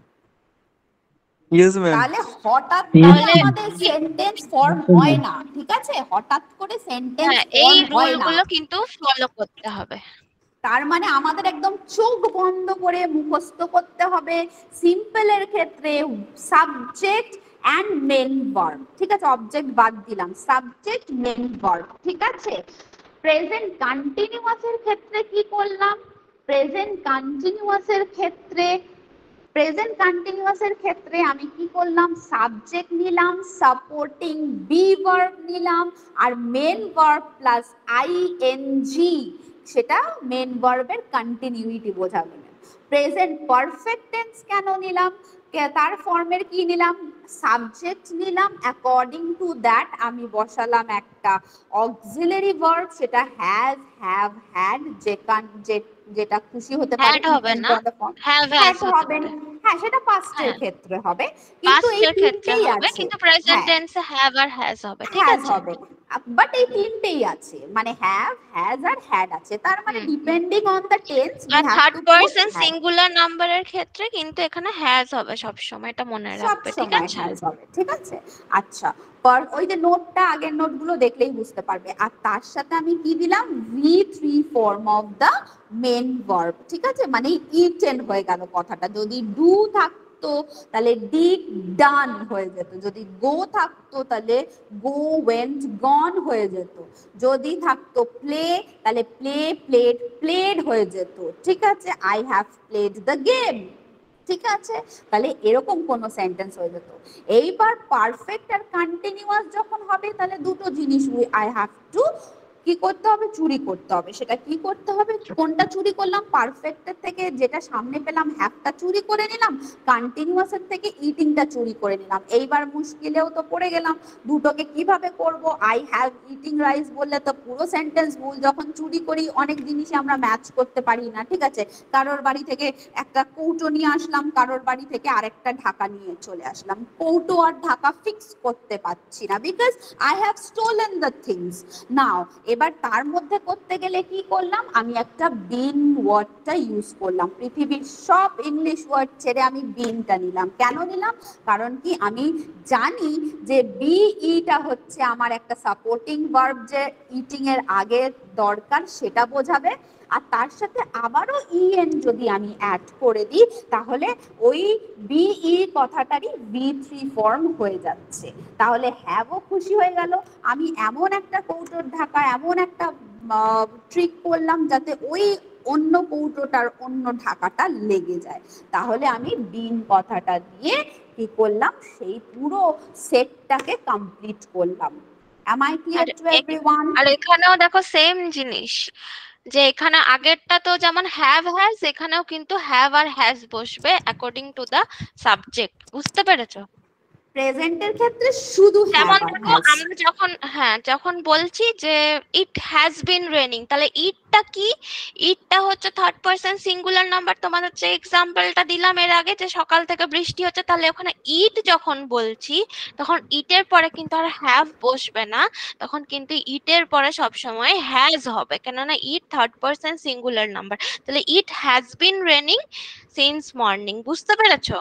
Yes ma'am. তাহলে হঠাৎ করে আমাদের সেন্টেন্স ফর্ম হয় না, ঠিক আছে, হঠাৎ করে সেন্টেন্স এই ফর্ম হয় না, রুলগুলো কিন্তু ফলো করতে হবে। তার মানে আমাদের একদম চোখ বন্ধ করে মুখস্থ করতে হবে। সিম্পলের ক্ষেত্রে সাবজেক্ট অ্যান্ড মেন ভার্ব, ঠিক আছে, অবজেক্ট বাদ দিলাম, সাবজেক্ট মেন ভার্ব, ঠিক আছে। প্রেজেন্ট কন্টিনিউয়াসের ক্ষেত্রে কি করলাম? প্রেজেন্ট কন্টিনিউয়াসের ক্ষেত্রে প্রেজেন্ট কন্টিনিউয়াসের ক্ষেত্রে আমি কি করলাম? সাবজেক্ট নিলাম, সাপোর্টিং বি ভার্ব নিলাম, আর মেন ভার্ব প্লাস আইএনজি, সেটা মেন ভার্বের কন্টিনিউইটি বোঝাবে। প্রেজেন্ট পারফেক্ট টেন্স কেন নিলাম? তার ফর্মের কি নিলাম? সাবজেক্ট নিলাম, অ্যাকর্ডিং টু দ্যাট আমি বসালাম একটা অক্সিলারি ভার্ব, সেটা হ্যাজ, হ্যাভ, হ্যাড, যে যেটা খুশি হতে পারে। হ্যাড হবে না, হ্যাভ হ্যাজ হবে, হ্যাঁ সেটা পাস্টের ক্ষেত্রে হবে, কিন্তু এই পাস্টের ক্ষেত্রে তিনটেই হবে, আছে। কিন্তু প্রেজেন্ট টেন্সে হ্যাভ আর হ্যাজ হবে, ঠিক আছে? হবে, বাট এই তিনটেই আছে, মানে হ্যাভ, হ্যাজ আর হ্যাড আছে, তার মানে depending on the tense we are have third to person singular নাম্বারের ক্ষেত্রে কিন্তু এখানে হ্যাজ হবে সব সময়, এটা মনে রাখবে, ঠিক আছে? হ্যাজ হবে, ঠিক আছে। আচ্ছা, পর ওই যে নোটটা, আগের নোটগুলো দেখলেই বুঝতে পারবে। আর তার সাথে আমি কি দিলাম? V three form of the main verb, ঠিক আছে, মানে ইটেন হয়ে গেল কথাটা। যদি ডু থাকতো তাহলে ডিড, ডান হয়ে যেত। যদি গো থাকতো তাহলে গো, ওয়েন্ট, গন হয়ে যেত। যদি থাকতো প্লে তাহলে প্লে, প্লেড, প্লেড হয়ে যেত, ঠিক আছে। I have played the game, ঠিক আছে। তাহলে এরকম কোন সেন্টেন্স হয়ে যেত। এইবার পারফেক্ট আর কন্টিনিউয়াস যখন হবে, তাহলে দুটো জিনিস আই হ্যাভ টু কি করতে হবে? চুরি করতে হবে। সেটা কি করতে হবে? কোনটা চুরি করলাম? পারফেক্টের থেকে যেটা সামনে পেলাম হ্যাভটা চুরি করে নিলাম, কন্টিনিউয়াসের থেকে ইটিংটা চুরি করে নিলাম। এইবার মুশকিলেও তো পড়ে গেলাম, দুটোকে কিভাবে করব? আই হ্যাভ ইটিং রাইস বললে তো পুরো সেন্টেন্স ভুল। যখন চুরি করি অনেক জিনিসই আমরা ম্যাচ করতে পারি না, ঠিক আছে। কারোর বাড়ি থেকে একটা কৌটো নিয়ে আসলাম, কারোর বাড়ি থেকে আরেকটা ঢাকা নিয়ে চলে আসলাম, কৌটো আর ঢাকা ফিক্স করতে পারছি না, because I have stolen the things. Now এবার তার মধ্যে করতে গেলে কি করলাম? আমি একটা বিন ওয়ার্ডটা ইউজ করলাম। পৃথিবীর সব ইংলিশ ওয়ার্ড ছেড়ে আমি বিনটা নিলাম। কেন নিলাম? কারণ কি আমি জানি যে বি ইটা হচ্ছে আমার একটা সাপোর্টিং ভার্ব, যে ইটিং এর আগে দরকার সেটা বোঝাবে। আর তার সাথে আবারও ইএন যদি আমি অ্যাড করে দিই, তাহলে ওই বিই কথাটারই বি থ্রি ফর্ম হয়ে যাচ্ছে। তাহলে হ্যাভও খুশি হয়ে গেল। আমি এমন একটা কৌটোর ঢাকা, এমন একটা ট্রিক করলাম যাতে ওই অন্য কৌটোটার অন্য ঢাকাটা লেগে যায়। তাহলে আমি বিন কথাটা দিয়ে কি করলাম? সেই পুরো সেটটাকে কমপ্লিট করলাম। Am I clear to everyone? আর এখানেও দেখো সেম জিনিস, যে এখানে আগেরটা তো যেমন হ্যাভ হ্যাজ, এখানেও কিন্তু হ্যাভ আর হ্যাজ বসবে অ্যাকর্ডিং টু দা সাবজেক্ট। বুঝতে পেরেছো? প্রেজেন্টের ক্ষেত্রে শুধু যেমন দেখো আমরা যখন হ্যাঁ যখন বলছি যে ইট হ্যাজ বিন রেনিং, তাহলে ইটটা কি? ইটটা হচ্ছে থার্ড পারসন সিঙ্গুলার নাম্বার। তোমাদের যে এক্সাম্পলটা দিলাম এর আগে, যে সকাল থেকে বৃষ্টি হচ্ছে, তাহলে ওখানে ইট যখন বলছি তখন ইটের পরে কিন্তু আর হ্যাভ বসবে না, তখন কিন্তু ইটের পরে সবসময় হ্যাজ হবে, কেননা it third person singular number. তাহলে it has been raining since morning. বুঝতে পেরেছো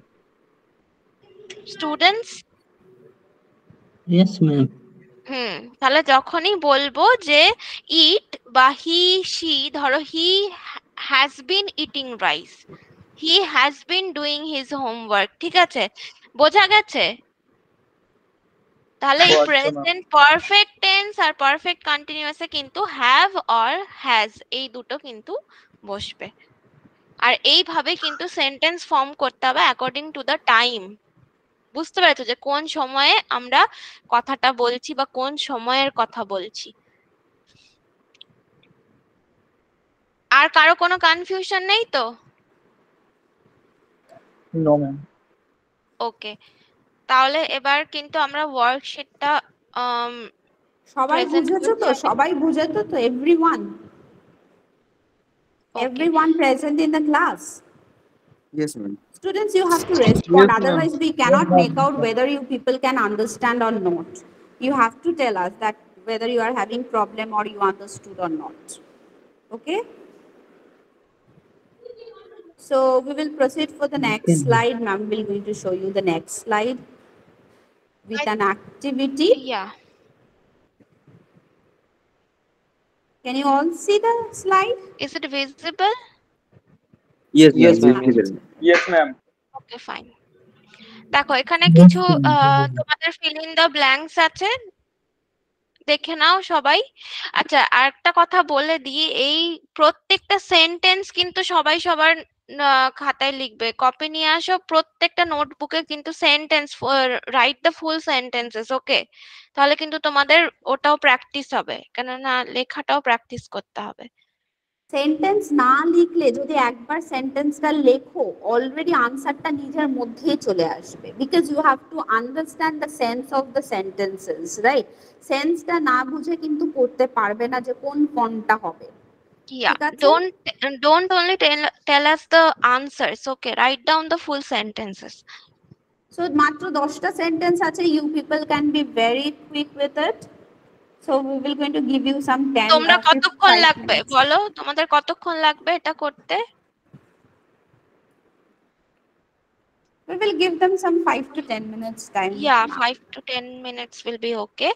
স্টুডেন্টস? Yes, ma'am. হুম, তাহলে যখনই বলবো যে ইট বা হি সি, ধরো he has been eating rice, he has been doing his homework, ঠিক আছে? বোঝা গেছে? তাহলে এই প্রেজেন্ট পারফেক্ট টেন্স আর পারফেক্ট কন্টিনিউয়াসে কিন্তু হ্যাভ অর হ্যাজ এই দুটো কিন্তু বসবে। আর এইভাবে কিন্তু সেন্টেন্স ফর্ম করতে হবে অ্যাকর্ডিং টু দ্য টাইম। বুঝতে পেরেছো যে কোন সময়ে আমরা কথাটা বলছি বা কোন সময়ের কথা বলছি। আর কারো কোনো কনফিউশন নেই তো? No ma'am. ওকে, তাহলে এবার কিন্তু আমরা ওয়ার্কশিটটা সবাই বুঝেছো তো? সবাই বুঝেছো তো? Everyone everyone present in the class? Yes, ma'am. Students, you have to respond, Yes, otherwise we cannot make out whether you people can understand or not. You have to tell us that whether you are having problem or you understood or not. Okay? So we will proceed for the next slide. Ma'am will going to show you the next slide with an activity. Yeah. Can you all see the slide? Is it visible? Yes, yes, ma'am. Yes, ma'am. Okay, fine. দেখো এখানে কিছু তোমাদের fill in the blanks আছে, দেখে নাও সবাই। আচ্ছা, আরেকটা কথা বলে দিই, এই প্রত্যেকটা সেন্টেন্স কিন্তু সবাই সবার খাতায় লিখবে, কপি নিয়ে আসো। প্রত্যেকটা নোটবুকে কিন্তু sentence, write the full sentences, okay? তাহলে কিন্তু তোমাদের ওটাও প্র্যাকটিস হবে, কেননা লেখাটাও প্র্যাকটিস করতে হবে। সেন্টেন্স না লিখলে যদি একবার সেন্টেন্সটা লেখো অলরেডি আনসারটা নিজের মধ্যেই চলে আসবে, because you have to understand the sense of the sentences, right? সেন্সটা না বুঝে কিন্তু করতে পারবে না যে কোন ফর্মটা হবে। Yeah, don't don't only tell tell us the answers. Okay, write down the full sentences. So মাত্র দশটা সেন্টেন্স আছে, you people can be very quick with it. So we will going to give you some ten তোমরা or কতক্ষণ fifty-five লাগবে minutes. বলো, তোমাদের কতক্ষণ লাগবে এটা করতে? We will give them some five to ten minutes time. Yeah, five to ten minutes will be okay.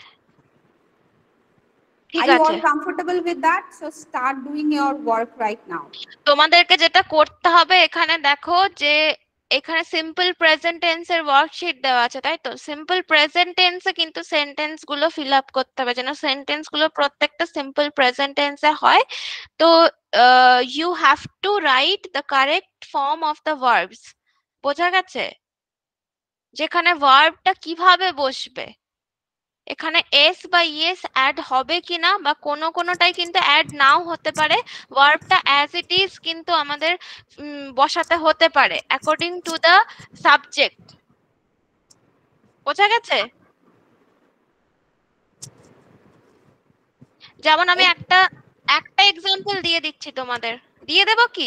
ঠিক Are you আছে, all comfortable with that? So start doing your work right now. তোমাদেরকে যেটা করতে হবে এখানে দেখো যে এখানে সিম্পল প্রেজেন্ট টেন্সের ওয়ার্কশিট দেওয়া আছে, তাই তো? সিম্পল প্রেজেন্ট টেন্সে কিন্তু সেন্টেন্স গুলো ফিল আপ করতে হবে, যেন সেন্টেন্স গুলো প্রত্যেকটা সিম্পল প্রেজেন্ট টেন্সে হয়। তো you have to write the correct form of the verbs. বোঝা গেছে? যেখানে ভার্বটা কিভাবে বসবে, এখানে এস বা ইয়েস অ্যাড হবে কিনা, বা কোনো কোনোটাই কিন্তু অ্যাড নাও হতে পারে। ভার্বটা অ্যাজ ইট ইজ কিন্তু আমাদের বসাতে হতে পারে অ্যাকর্ডিং টু দ্য সাবজেক্ট। বোঝা গেছে? যেমন আমি একটা একটা এক্সাম্পল দিয়ে দিচ্ছি তোমাদের, দিয়ে দেব কি?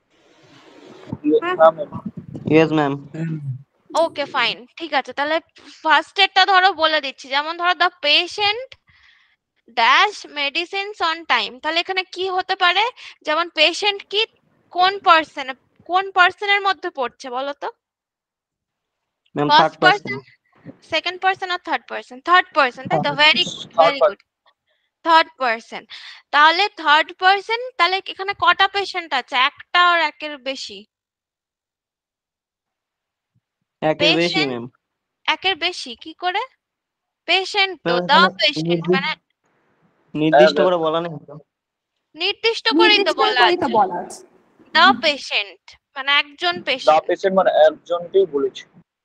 Yes ma'am. ওকে ফাইন, ঠিক আছে। তাহলে ফার্স্ট এরটা ধরো বলে দিচ্ছি, যেমন ধরো the patient dash medicines on time. তাহলে এখানে কি হতে পারে? যেমন পেশেন্ট কি কোন পার্সন, কোন পার্সনের মধ্যে পড়ছে বলো তো? Ma'am first third person. Person, second person আর থার্ড পার্সন? থার্ড পার্সন, তাই তো? Very very good, third person. তাহলে থার্ড পার্সন, তাহলে এখানে কটা পেশেন্ট আছে? একটা আর একের বেশি? একের বেশি পেশেন্ট ম্যাম। একের বেশি কি করে? পেশেন্ট তো ম্যাম দা এখানে পেশেন্ট, মানে নির্দিষ্ট করে বলা নেই তো। নির্দিষ্ট করেই তো নির্দিষ্ট বলা করেই তো আছে, বলা আছে। দা পেশেন্ট মানে একজন দা পেশেন্ট। পেশেন্ট মানে একজনকেই বলেছি।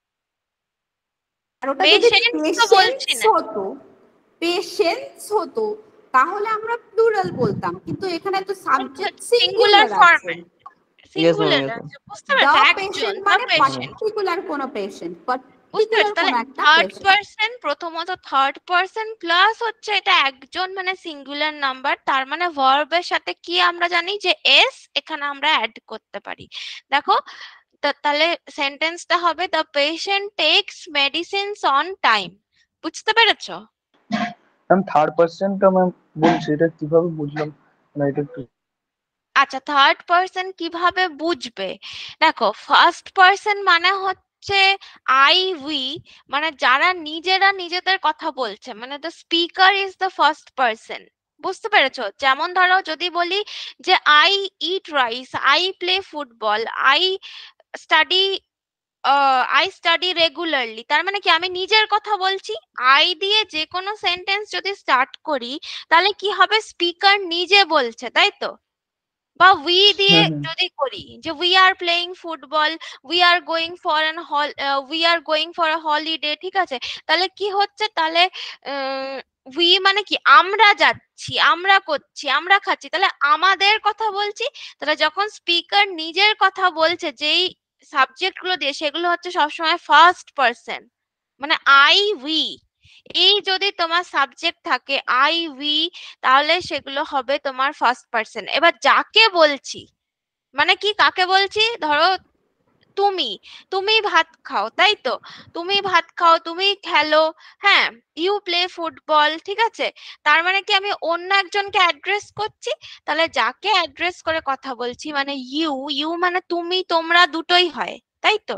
আর ওটা যদি পেশেন্ট তো বলছি পেশেন্টস না, হতো, পেশেন্টস হতো তাহলে আমরা প্লুরাল বলতাম, কিন্তু এখানে তো সাবজেক্ট সিঙ্গুলার সিঙ্গুলার আছে। Format, yes ma'am, singular yes ma'am. আছে, বুঝতে দা পেরেছো? একজন, পেশেন্ট দা মানে পেশেন্ট, পার্টিকুলার কোন পেশেন্ট, বুঝতে পার্টিকুলার পেরেছো? তাহলে কোন একটা থার্ড পেশেন্ট। পার্সন, প্রথমত থার্ড পার্সন প্লাস হচ্ছে এটা একজন মানে সিঙ্গুলার নাম্বার, তার মানে ভার্বের সাথে কি আমরা জানি যে এস এখানে আমরা অ্যাড করতে পারি। দেখো তাহলে সেন্টেন্সটা হবে the patient takes medicines on time. বুঝতে পেরেছো? ম্যাম থার্ড পার্সনটা ম্যাম বলছি, এটা কিভাবে বুঝলাম না এটা একটু। আচ্ছা, থার্ড পার্সন কিভাবে বুঝবে? দেখো ফার্স্ট পার্সন মানে হচ্ছে আই উই, মানে যারা নিজেরা নিজেদের কথা বলছে, মানে the speaker is the first person. বুঝতে পেরেছো? যেমন ধরো যদি বলি যে I eat rice, I play football, I study I study regularly, তার মানে কি আমি নিজের কথা বলছি। আই দিয়ে যে কোনো সেন্টেন্স যদি স্টার্ট করি তাহলে কি হবে? স্পিকার নিজে বলছে, তাই তো? বা উই দিয়ে যদি করি যে we are playing football, we are going for an hall we are going for a holiday, ঠিক আছে? তাহলে কি হচ্ছে? তাহলে উই মানে কি আমরা যাচ্ছি, আমরা করছি, আমরা খাচ্ছি, তাহলে আমাদের কথা বলছি। তাহলে যখন স্পিকার নিজের কথা বলছে যেই সাবজেক্ট গুলো দিয়ে, সেগুলো হচ্ছে সবসময় ফার্স্ট পার্সন, মানে আই উই। এই যদি তোমার সাবজেক্ট থাকে আই উই, তাহলে সেগুলো হবে তোমার ফার্স্ট পার্সন। এবার যাকে বলছি মানে কি, কাকে বলছি? ধরো তুমি, তুমি ভাত খাও, তাই তো? তুমি ভাত খাও, তুমি খেলো, হ্যাঁ, ইউ প্লে ফুটবল, ঠিক আছে? তার মানে কি আমি অন্য একজনকে অ্যাড্রেস করছি। তাহলে যাকে অ্যাড্রেস করে কথা বলছি মানে ইউ, ইউ মানে তুমি, তোমরা দুটোই হয়, তাই তো?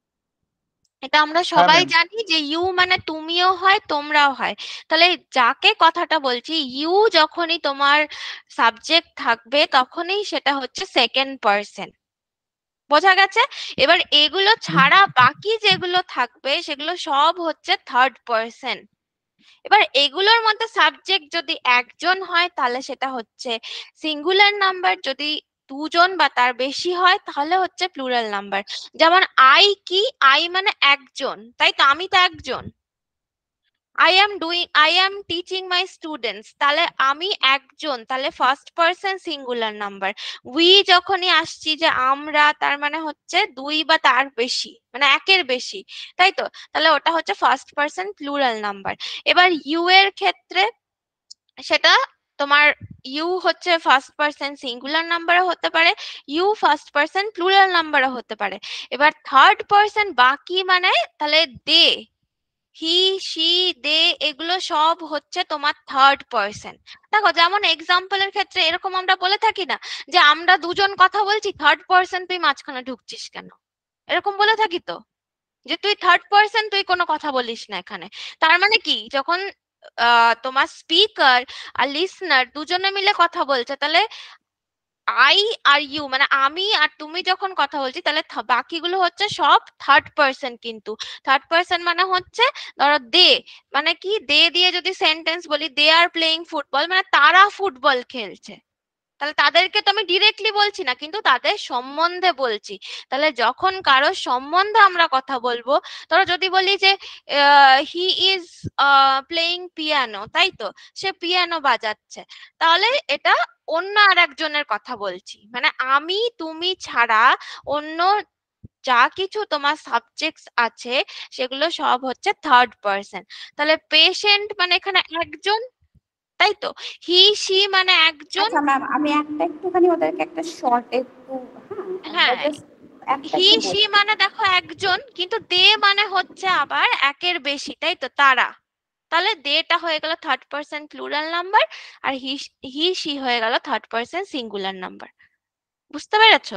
এটা আমরা সবাই জানি যে ইউ মানে তুমিও হয়, তোমরাও হয়। তাহলে যাকে কথাটা বলছি ইউ যখনই তোমার সাবজেক্ট থাকবে তখনই সেটা হচ্ছে সেকেন্ড পার্সন। বোঝা গেছে? এবার এগুলো ছাড়া বাকি যেগুলো থাকবে সেগুলো সব হচ্ছে থার্ড পার্সন। এবার এগুলোর মধ্যে সাবজেক্ট যদি একজন হয় তাহলে সেটা হচ্ছে সিঙ্গুলার নাম্বার, যদি দুজন বা তার বেশি হয় তাহলে হচ্ছে প্লুরাল নাম্বার। যেমন আই কি, আই মানে একজন, তাই তো? আমি তো একজন। I am doing I am teaching my students, তাহলে আমি একজন, তাহলে first person singular number. We যখনই আসছি যে আমরা, তার মানে হচ্ছে দুই বা তার বেশি, মানে একের বেশি, তাই তো? তাহলে ওটা হচ্ছে ফার্স্ট পার্সন প্লুরাল নাম্বার। এবার ইউ এর ক্ষেত্রে সেটা তোমার ইউ হচ্ছে ফার্স্ট পার্সন সিঙ্গুলার নাম্বারও হতে পারে, ইউ ফার্স্ট পার্সন প্লুরাল নাম্বারও হতে পারে। এবার থার্ড পার্সন বাকি মানে তাহলে দে, হি, সি, দে, এগুলো সব হচ্ছে তোমার থার্ড পার্সন। দেখো যেমন এক্সাম্পলের ক্ষেত্রে এরকম আমরা বলে থাকি না যে আমরা দুজন কথা বলছি, থার্ড পার্সন তুই মাঝখানে ঢুকছিস কেন, এরকম বলে থাকি তো, যে তুই থার্ড পার্সন, তুই কোনো কথা বলিস না এখানে। তার মানে কি, যখন আহ, তোমার স্পিকার আর লিসনার দুজনে মিলে কথা বলছে, তাহলে আই আর ইউ মানে আমি আর তুমি যখন কথা বলছি, তাহলে থ- বাকিগুলো হচ্ছে সব থার্ড পার্সন। কিন্তু থার্ড পার্সন মানে হচ্ছে ধরো দে, মানে কি, দে দিয়ে যদি সেন্টেন্স বলি, দে আর প্লেইং ফুটবল, মানে তারা ফুটবল খেলছে, তাহলে তাদেরকে তো আমি ডিরেক্টলি বলছি না, কিন্তু তাদের সম্বন্ধে বলছি। তাহলে যখন কারোর সম্বন্ধে আমরা কথা বলবো, ধরো যদি বলি যে হি ইজ প্লেইং পিয়ানো, তাই তো, সে পিয়ানো বাজাচ্ছে, তাহলে এটা অন্য আর একজনের কথা বলছি, মানে আমি তুমি ছাড়া অন্য যা কিছু তোমার সাবজেক্টস আছে সেগুলো সব হচ্ছে থার্ড পার্সন। তাহলে পেশেন্ট মানে এখানে একজন, তাই তো, হি সি মানে একজন। আচ্ছা ম্যাম, আমি একটা একটুখানি ওদেরকে একটা শর্ট একটু, হ্যাঁ, হ্যাঁ, একটা হি একটু সি বলি। মানে দেখো একজন, কিন্তু দে মানে হচ্ছে আবার একের বেশি, তাই তো, তারা। তাহলে দেটা হয়ে গেল থার্ড পার্সন প্লুরাল নাম্বার, আর হি হি সি হয়ে গেল থার্ড পার্সন সিঙ্গুলার নাম্বার। বুঝতে পেরেছো?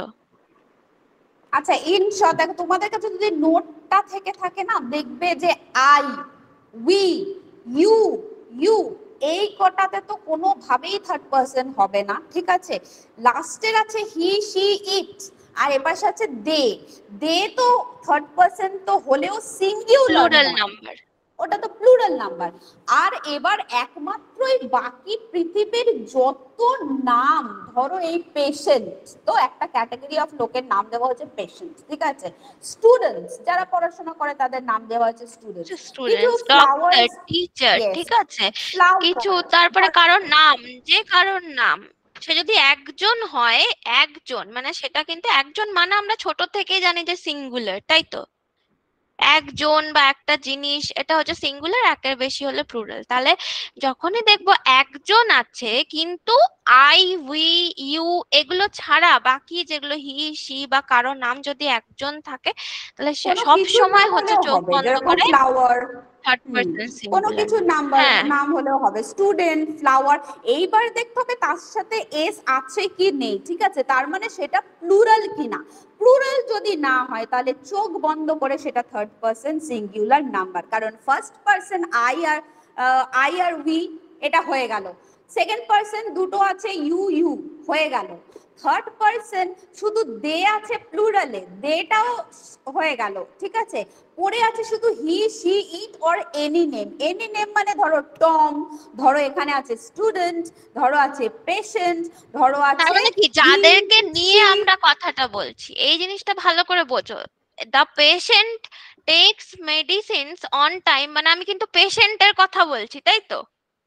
আচ্ছা, ইন শর্ট দেখো, তোমাদের কাছে যদি নোটটা থেকে থাকে না, দেখবে যে আই, উই, ইউ, ইউ, এই কটাতে তো কোনোভাবেই থার্ড পার্সন হবে না, ঠিক আছে? লাস্টের আছে হি, সি, ইট, আর এপাশে আছে দে। দে তো থার্ড পার্সন তো হলেও সিঙ্গুলার প্লুরাল নয়, নাম্বার। ওটা তো প্লুরাল নাম্বার। আর এবার একমাত্রই বাকি পৃথিবীর যত নাম, ধরো এই পেশেন্ট, তো একটা ক্যাটাগরি অফ লোকের নাম দেওয়া হচ্ছে পেশেন্ট, ঠিক আছে? স্টুডেন্টস, যারা পড়াশোনা করে তাদের নাম দেওয়া হচ্ছে স্টুডেন্টস। কিছু students, doctor, flowers, teacher, yes, ঠিক আছে, কিছু ফ্লাওয়ার, তারপরে কারোর নাম, যে কারোর নাম, সে যদি একজন হয়, একজন মানে সেটা কিন্তু একজন মানে আমরা ছোট থেকেই জানি যে সিঙ্গুলার, তাই তো, একজন বা একটা জিনিস, এটা হচ্ছে সিঙ্গুলার, একের বেশি হলে প্লুরাল। তাহলে যখনই দেখবো একজন আছে কিন্তু আই, উই, ইউ এগুলো ছাড়া বাকি যেগুলো হি, সি বা কারো নাম যদি একজন থাকে, তাহলে সে কোনো সব কিছুর সময় নাম হচ্ছে হলেও চোখ হবে, বন্ধ যেরকম করে ফ্লাওয়ার, থার্ড হুম, পার্সন কোনো সিঙ্গুলার। কিছু নাম্বার হ্যাঁ, নাম হলেও হবে, স্টুডেন্ট, ফ্লাওয়ার। এইবার দেখতে হবে তার সাথে এস আছে কি নেই, ঠিক আছে? তার মানে সেটা প্লুরাল কিনা। প্লুরাল যদি না হয়, তাহলে চোখ বন্ধ করে সেটা থার্ড পার্সন সিঙ্গুলার নাম্বার, কারণ ফার্স্ট পার্সন আই আর আই আর উই, এটা হয়ে গেল। সেকেন্ড পার্সন দুটো আছে ইউ, ইউ হয়ে গেল। থার্ড পার্সন শুধু দে আছে প্লুরালে, দেটাও হয়ে গেল, ঠিক আছে? পড়ে আছে শুধু he, she, it or any name. Any name মানে ধরো টম, ধরো এখানে আছে স্টুডেন্ট, ধরো আছে পেশেন্ট, ধরো তার আছে মানে কি, হি, যাদেরকে নিয়ে সি। আমরা কথাটা বলছি, এই জিনিসটা ভালো করে বোঝো। The patient takes medicines on time, মানে আমি কিন্তু পেশেন্টের কথা বলছি, তাই তো।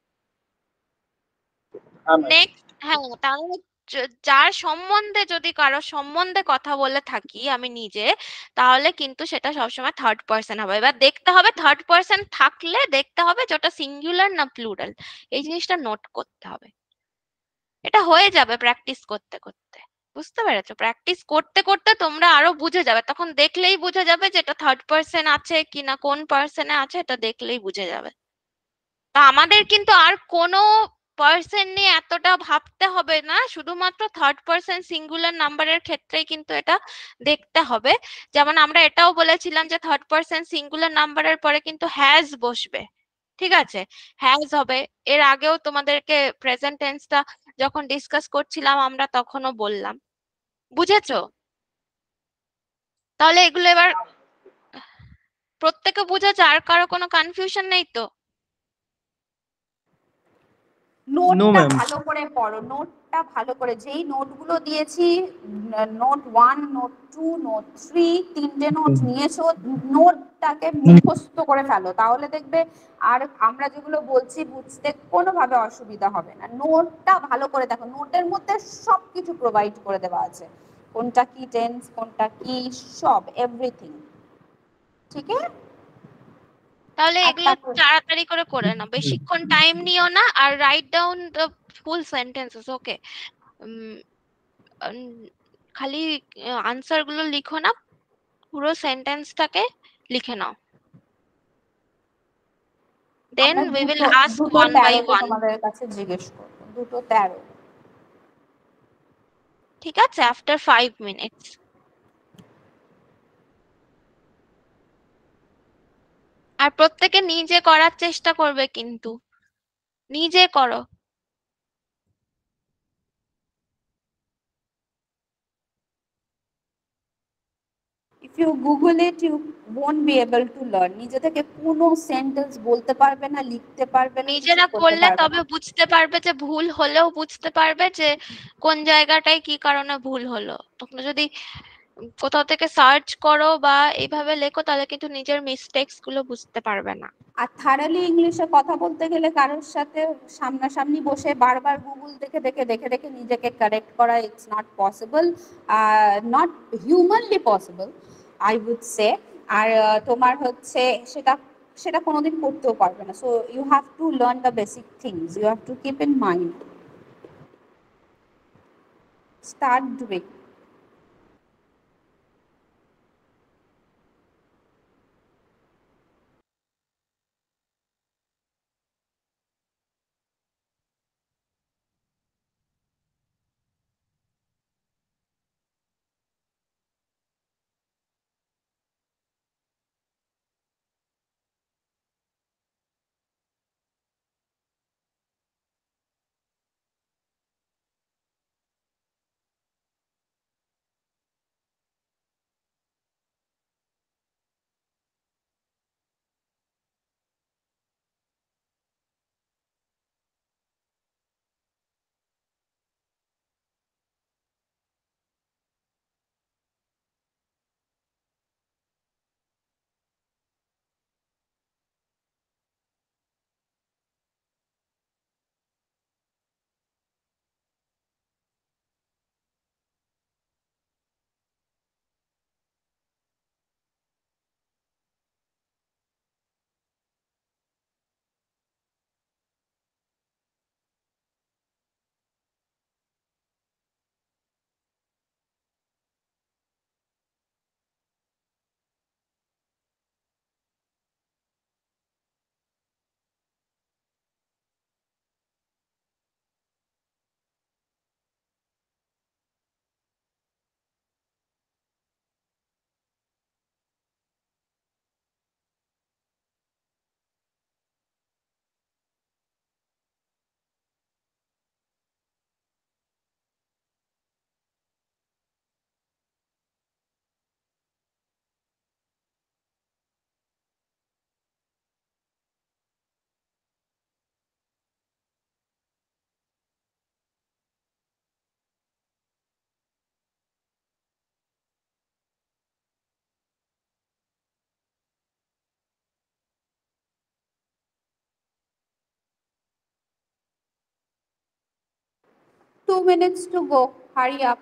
নেক্সট, হ্যাঁ, তাহলে য- যার সম্বন্ধে, যদি কারো সম্বন্ধে কথা বলে থাকি আমি নিজে, তাহলে কিন্তু সেটা সবসময় থার্ড পার্সন হবে। এবার দেখতে হবে থার্ড পার্সন থাকলে দেখতে হবে যে ওটা সিঙ্গুলার না প্লুরাল, এই জিনিসটা নোট করতে হবে। এটা হয়ে যাবে প্র্যাকটিস করতে করতে, বুঝতে পেরেছো? প্র্যাকটিস করতে করতে তোমরা আরো বুঝে যাবে, তখন দেখলেই বুঝে যাবে যে এটা থার্ড পার্সন আছে কিনা, কোন পার্সনে আছে, এটা দেখলেই বুঝে যাবে। তা আমাদের কিন্তু আর কোনো পার্সন নিয়ে এতটা ভাবতে হবে না, শুধুমাত্র থার্ড পার্সন সিঙ্গুলার নাম্বারের ক্ষেত্রেই কিন্তু এটা দেখতে হবে। যেমন আমরা এটাও বলেছিলাম যে থার্ড পার্সন সিঙ্গুলার নাম্বারের পরে কিন্তু হ্যাজ বসবে, ঠিক আছে, হ্যাজ হবে। এর আগেও তোমাদেরকে প্রেজেন্ট টেন্সটা যখন ডিসকাস করছিলাম আমরা তখনও বললাম, বুঝেছো? তাহলে এগুলো এবার প্রত্যেকে বুঝেছে, আর কারো কোনো কনফিউশন নেই তো? নোটটা ma'am. ভালো করে পড়ো, নোটটা ভালো করে, যেই নোটগুলো দিয়েছি, note one, note two, note three, তিনটে নোট নিয়েছো, নোটটাকে মুখস্থ করে ফেলো, তাহলে দেখবে আর আমরা যেগুলো বলছি বুঝতে কোনোভাবে অসুবিধা হবে না। নোটটা ভালো করে দেখো, নোটের মধ্যে সবকিছু প্রোভাইড করে দেওয়া আছে, কোনটা কি টেন্স, কোনটা কি, সব এভরিথিং। ঠিক আছে, তাহলে এগুলো তাড়াতাড়ি করে করে নাও, বেশিক্ষণ টাইম নিও না, আর right down the full sentences. Okay, খালি আনসার গুলো লিখো না, পুরো সেন্টেন্সটাকে লিখে নাও। Then we will ask one by one. তোমাদের কাছে জিজ্ঞেস করব, দুটো তেরো। ঠিক আছে, আফটার ফাইভ মিনিটস। আর প্রত্যেকে নিজে করার চেষ্টা করবে, কিন্তু নিজে করো। If you Google it, you won't be able to learn. নিজে থেকে কোনো সেন্টেন্স বলতে পারবে না, লিখতে পারবে না, নিজেরা করলে তবে বুঝতে পারবে, যে ভুল হলেও বুঝতে পারবে যে কোন জায়গাটায় কি কারণে ভুল হলো। তোমরা যদি কোথাও থেকে সার্চ করো বা এইভাবে লেখো, তাহলে কিন্তু নিজের মিস্টেকস গুলো বুঝতে পারবে না। আর থারালি ইংলিশে কথা বলতে গেলে কারোর সাথে সামনাসামনি বসে বারবার গুগল দেখে দেখে দেখে দেখে নিজেকে কারেক্ট করা, it's not possible, not humanly possible, I would say. আর তোমার হচ্ছে সেটা সেটা কোনোদিন করতেও পারবে না। So you have to learn the basic things, you have to keep in mind, start doing. Two minutes to go. Hurry up.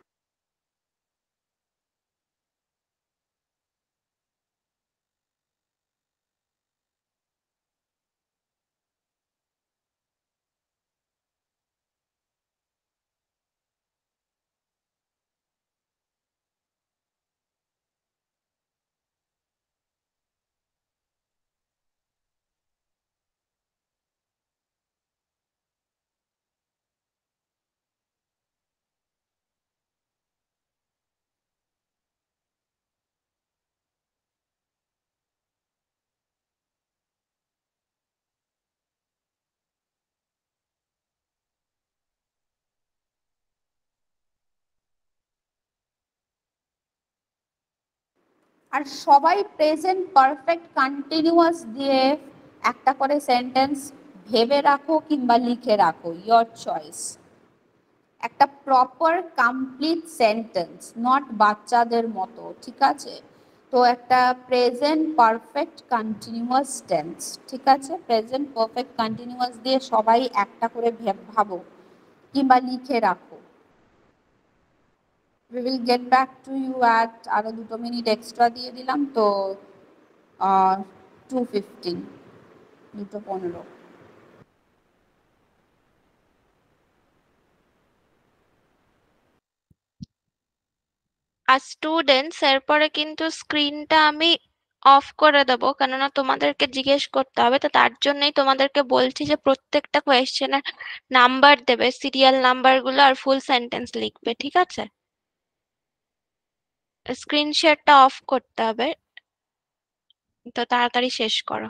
আর সবাই প্রেজেন্ট পারফেক্ট কন্টিনিউয়াস দিয়ে একটা করে সেন্টেন্স ভেবে রাখো কিংবা লিখে রাখো, ইয়োর চয়েস। একটা প্রপার কমপ্লিট সেন্টেন্স, নট বাচ্চাদের মতো, ঠিক আছে? তো একটা প্রেজেন্ট পারফেক্ট কন্টিনিউয়াস টেন্স, ঠিক আছে? প্রেজেন্ট পারফেক্ট কন্টিনিউয়াস দিয়ে সবাই একটা করে ভাবো কিংবা লিখে রাখো। we will get back to you at আরো দুটো মিনিট এক্সট্রা দিয়ে দিলাম, তো টু ফিফটিন, দুটো পনেরো। আর স্টুডেন্টস এরপরে কিন্তু স্ক্রিনটা আমি অফ করে দেবো, কেননা তোমাদেরকে জিজ্ঞেস করতে হবে। তো তার জন্যই তোমাদেরকে বলছি যে প্রত্যেকটা কোয়েশ্চেনের নাম্বার দেবে, সিরিয়াল নাম্বারগুলো, আর ফুল সেন্টেন্স লিখবে, ঠিক আছে? স্ক্রিন শেয়ারটা অফ করতে হবে, তো তাড়াতাড়ি শেষ করো।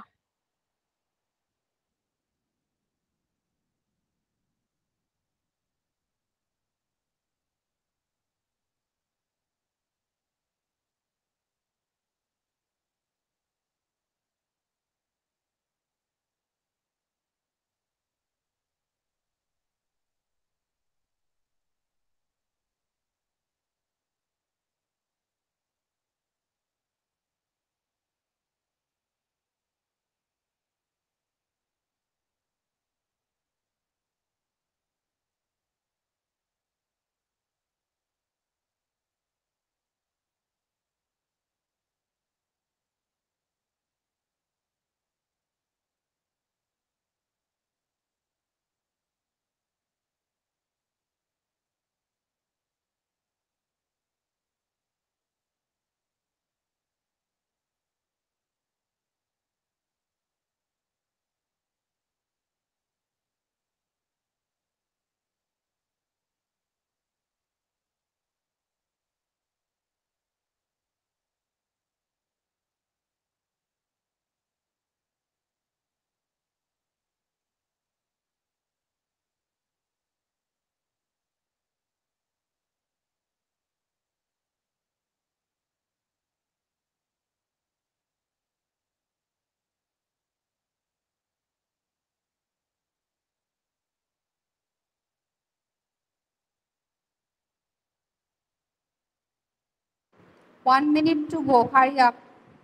One minute to go, hurry up.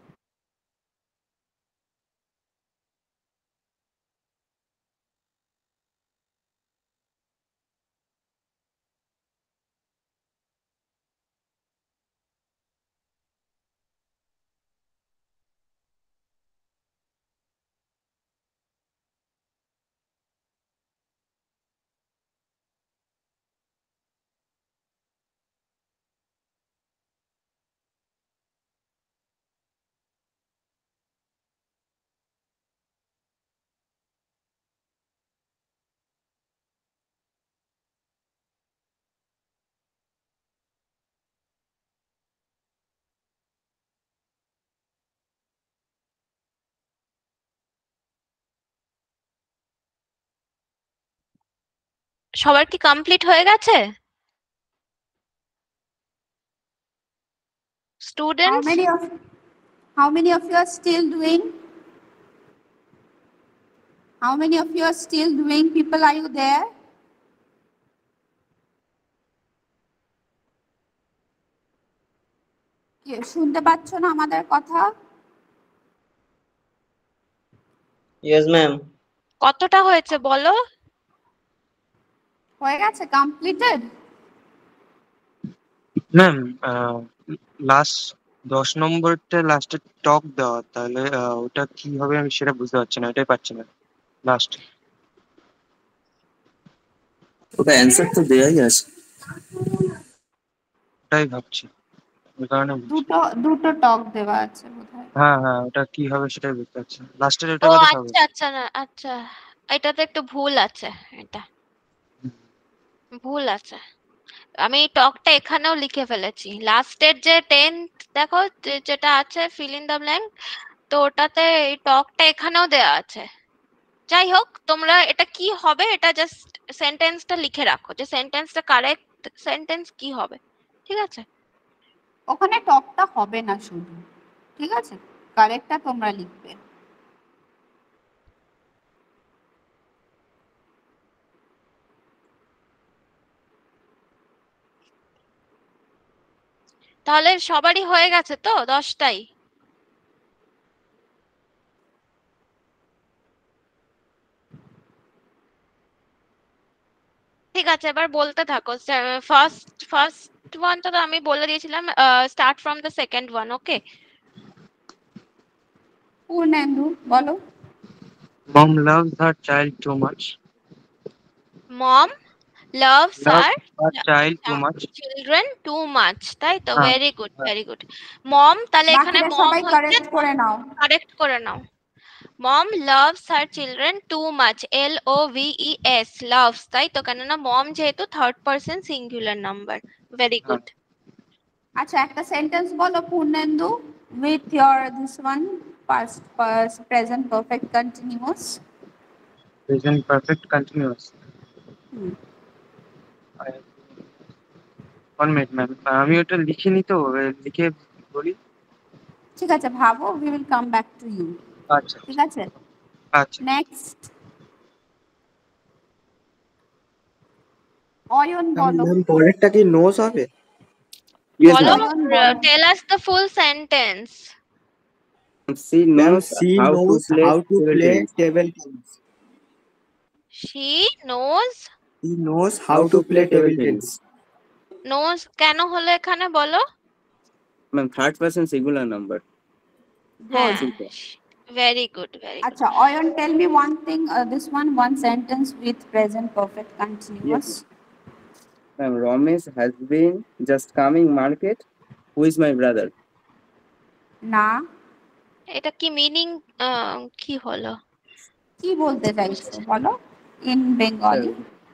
সবার কি কমপ্লিট হয়ে গেছে How students? many of how many of you are still doing? How many of you are still doing? People, are you there? কি শুনতে পাচ্ছ না আমাদের কথা? Yes ma'am. কতটা হয়েছে বলো? হয়ে গেছে, কমপ্লিটেড? ম্যাম লাস্ট দশ নম্বরটা লাস্টে টক দেওয়া, তাহলে আহ, ওটা কি হবে আমি সেটা বুঝতে পারছি না, এটাই পাচ্ছি না লাস্ট। ওটা অ্যান্সার তো দেয়াই আছে, ওটাই ভাবছি, ওই কারণে বলছি। দুটো দুটো টক দেওয়া আছে বোধহয়। হ্যাঁ হ্যাঁ, ওটা কি হবে সেটাই বুঝতে পারছি না, লাস্টের ওটা ও বাদে সব আচ্ছা আচ্ছা, না আচ্ছা, এটাতে একটু ভুল আছে, এটা ভুল আছে। আমি টকটা এখানেও লিখে ফেলেছি, লাস্টের যে টেন্থ দেখো যে- যেটা আছে ফিল ইন দ্য ব্ল্যাঙ্ক, তো ওটাতে এই টকটা এখানেও দেওয়া আছে। যাই হোক, তোমরা এটা কি হবে এটা জাস্ট সেন্টেন্সটা লিখে রাখো, যে সেন্টেন্সটা কারেক্ট সেন্টেন্স কি হবে, ঠিক আছে? ওখানে টকটা হবে না শুধু, ঠিক আছে? কারেক্টটা তোমরা লিখবে। তাহলে সবারই হয়ে গেছে তো দশটাই? ঠিক আছে, এবার বলতে থাকো। ফার্স্ট ফার্স্ট ওয়ানটা তো আমি বলে দিয়েছিলাম, start from the second one. Okay, Purnendu বলো। Mom loves her child too much. মম loves her Loves her child too much. children too much, তাই তো? হ্যাঁ, ভেরি গুড, হ্যাঁ। Very good. মম, তাহলে এখানে বাকিরা মম সবাই হচ্ছে, কারেক্ট করে নাও। কারেক্ট করে নাও। মম loves her children too much, L O V E S, loves, তাই তো? কেননা মম যেহেতু third person singular number. Very good. আচ্ছা, একটা সেন্টেন্স বলো Purnendu with your this one past past present perfect continuous. Present perfect continuous. Hmm. I- One minute, ma'am. আমি ওটা লিখিনি তো, এ, লিখে বলি। ঠিক আছে, ভাবো, we will come back to you. আচ্ছা ঠিক আছে, আচ্ছা। নেক্সট অয়ন বলো। ম্যাম পরেরটা কি নোস হবে? বলো, অয়ন বলো। Tell us the full sentence. She ma'am knows she how to knows play how to table play tennis. Table tennis. She knows, she knows how to play table tennis. knows কেন হলো এখানে বলো? Ma'am, third person singular number. হ্যাঁ, Simple. Very good, very good. আচ্ছা Ayan, tell me one thing, this one one sentence with present perfect continuous. Ma'am, Ramesh has been just coming market. Who is my brother? না, এটা কি meaning কি হলো? কি বলতে চাইছো বলো ইন বেঙ্গলি।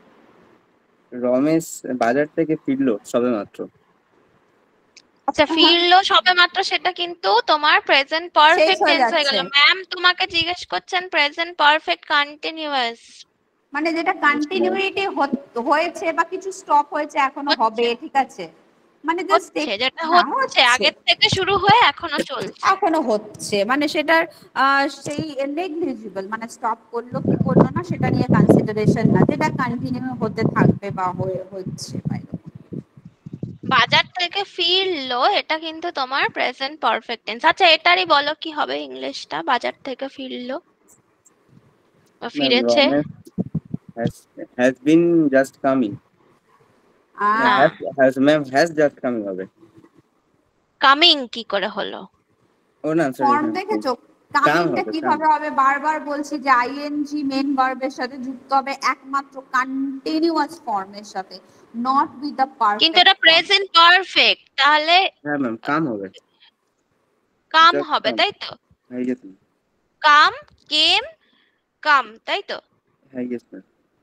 রমেশ বাজার থেকে ফিরলো সবেমাত্র। আচ্ছা, ফিরলো সবেমাত্র, সেটা কিন্তু তোমার প্রেজেন্ট পারফেক্ট হয়ে টেন্স হয়ে গেল। যাচ্ছে। ম্যাম তোমাকে জিজ্ঞেস করছেন প্রেজেন্ট পারফেক্ট কন্টিনিউয়াস। মানে যেটা কন্টিনিউইটি হয়েছে বা কিছু স্টপ হয়েছে, এখনো হবে, ঠিক আছে, মানে জাস্ট হচ্ছে, যেটা হচ্ছে আগের থেকে শুরু হয়ে এখনো চলছে। এখনো হচ্ছে, মানে সেটার আহ, সেই নেগলিজিবল, মানে স্টপ করলো কি করলো না সেটা নিয়ে কনসিডারেশন না, যেটা কন্টিনিউ হতে থাকবে বা হয়ে হচ্ছে। বাজার থেকে ফিরলো, এটা কিন্তু তোমার প্রেজেন্ট পারফেক্ট টেন্স। আচ্ছা, এটারই বলো কি হবে ইংলিশটা? বাজার থেকে ফিরলো বা Ma'am, ফিরেছে। Ramesh has has been just coming. না, Has has ma'am has just coming হবে। কামিং কি করে হলো? ও না সরি। ফর্ম দেখেছো, কামিংটা কিভাবে হবে? বারবার বলছি যে আইএনজি মেন ভার্বের সাথে যুক্ত হবে একমাত্র কন্টিনিউয়াস ফর্মের সাথে, নট উইথ দ্য পারফেক্ট। কিন্তু এটা প্রেজেন্ট পারফেক্ট, তাহলে হ্যাঁ ম্যাম, কাম হবে। কাম Just হবে, come. তাই তো? হ্যাঁ ইয়েস ম্যাম। কাম, কেম, কাম, তাই তো? হ্যাঁ ইয়েস ম্যাম।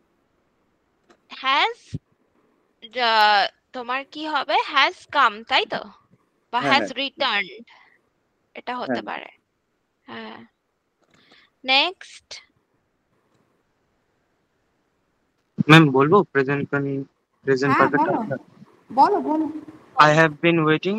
হ্যাজ তোমার কি হবে? হ্যাজ কাম, তাই তো? বা হ্যাঁ, হ্যাজ হ্যাঁ। রিটার্নড, এটা হতে হ্যাঁ। পারে। হ্যাঁ, নেক্সট। ম্যাম বলবো প্রেজেন্ট প্রেজেন্ট হ্যাঁ পারফেক্ট। বলো বলো বলো। I have been waiting.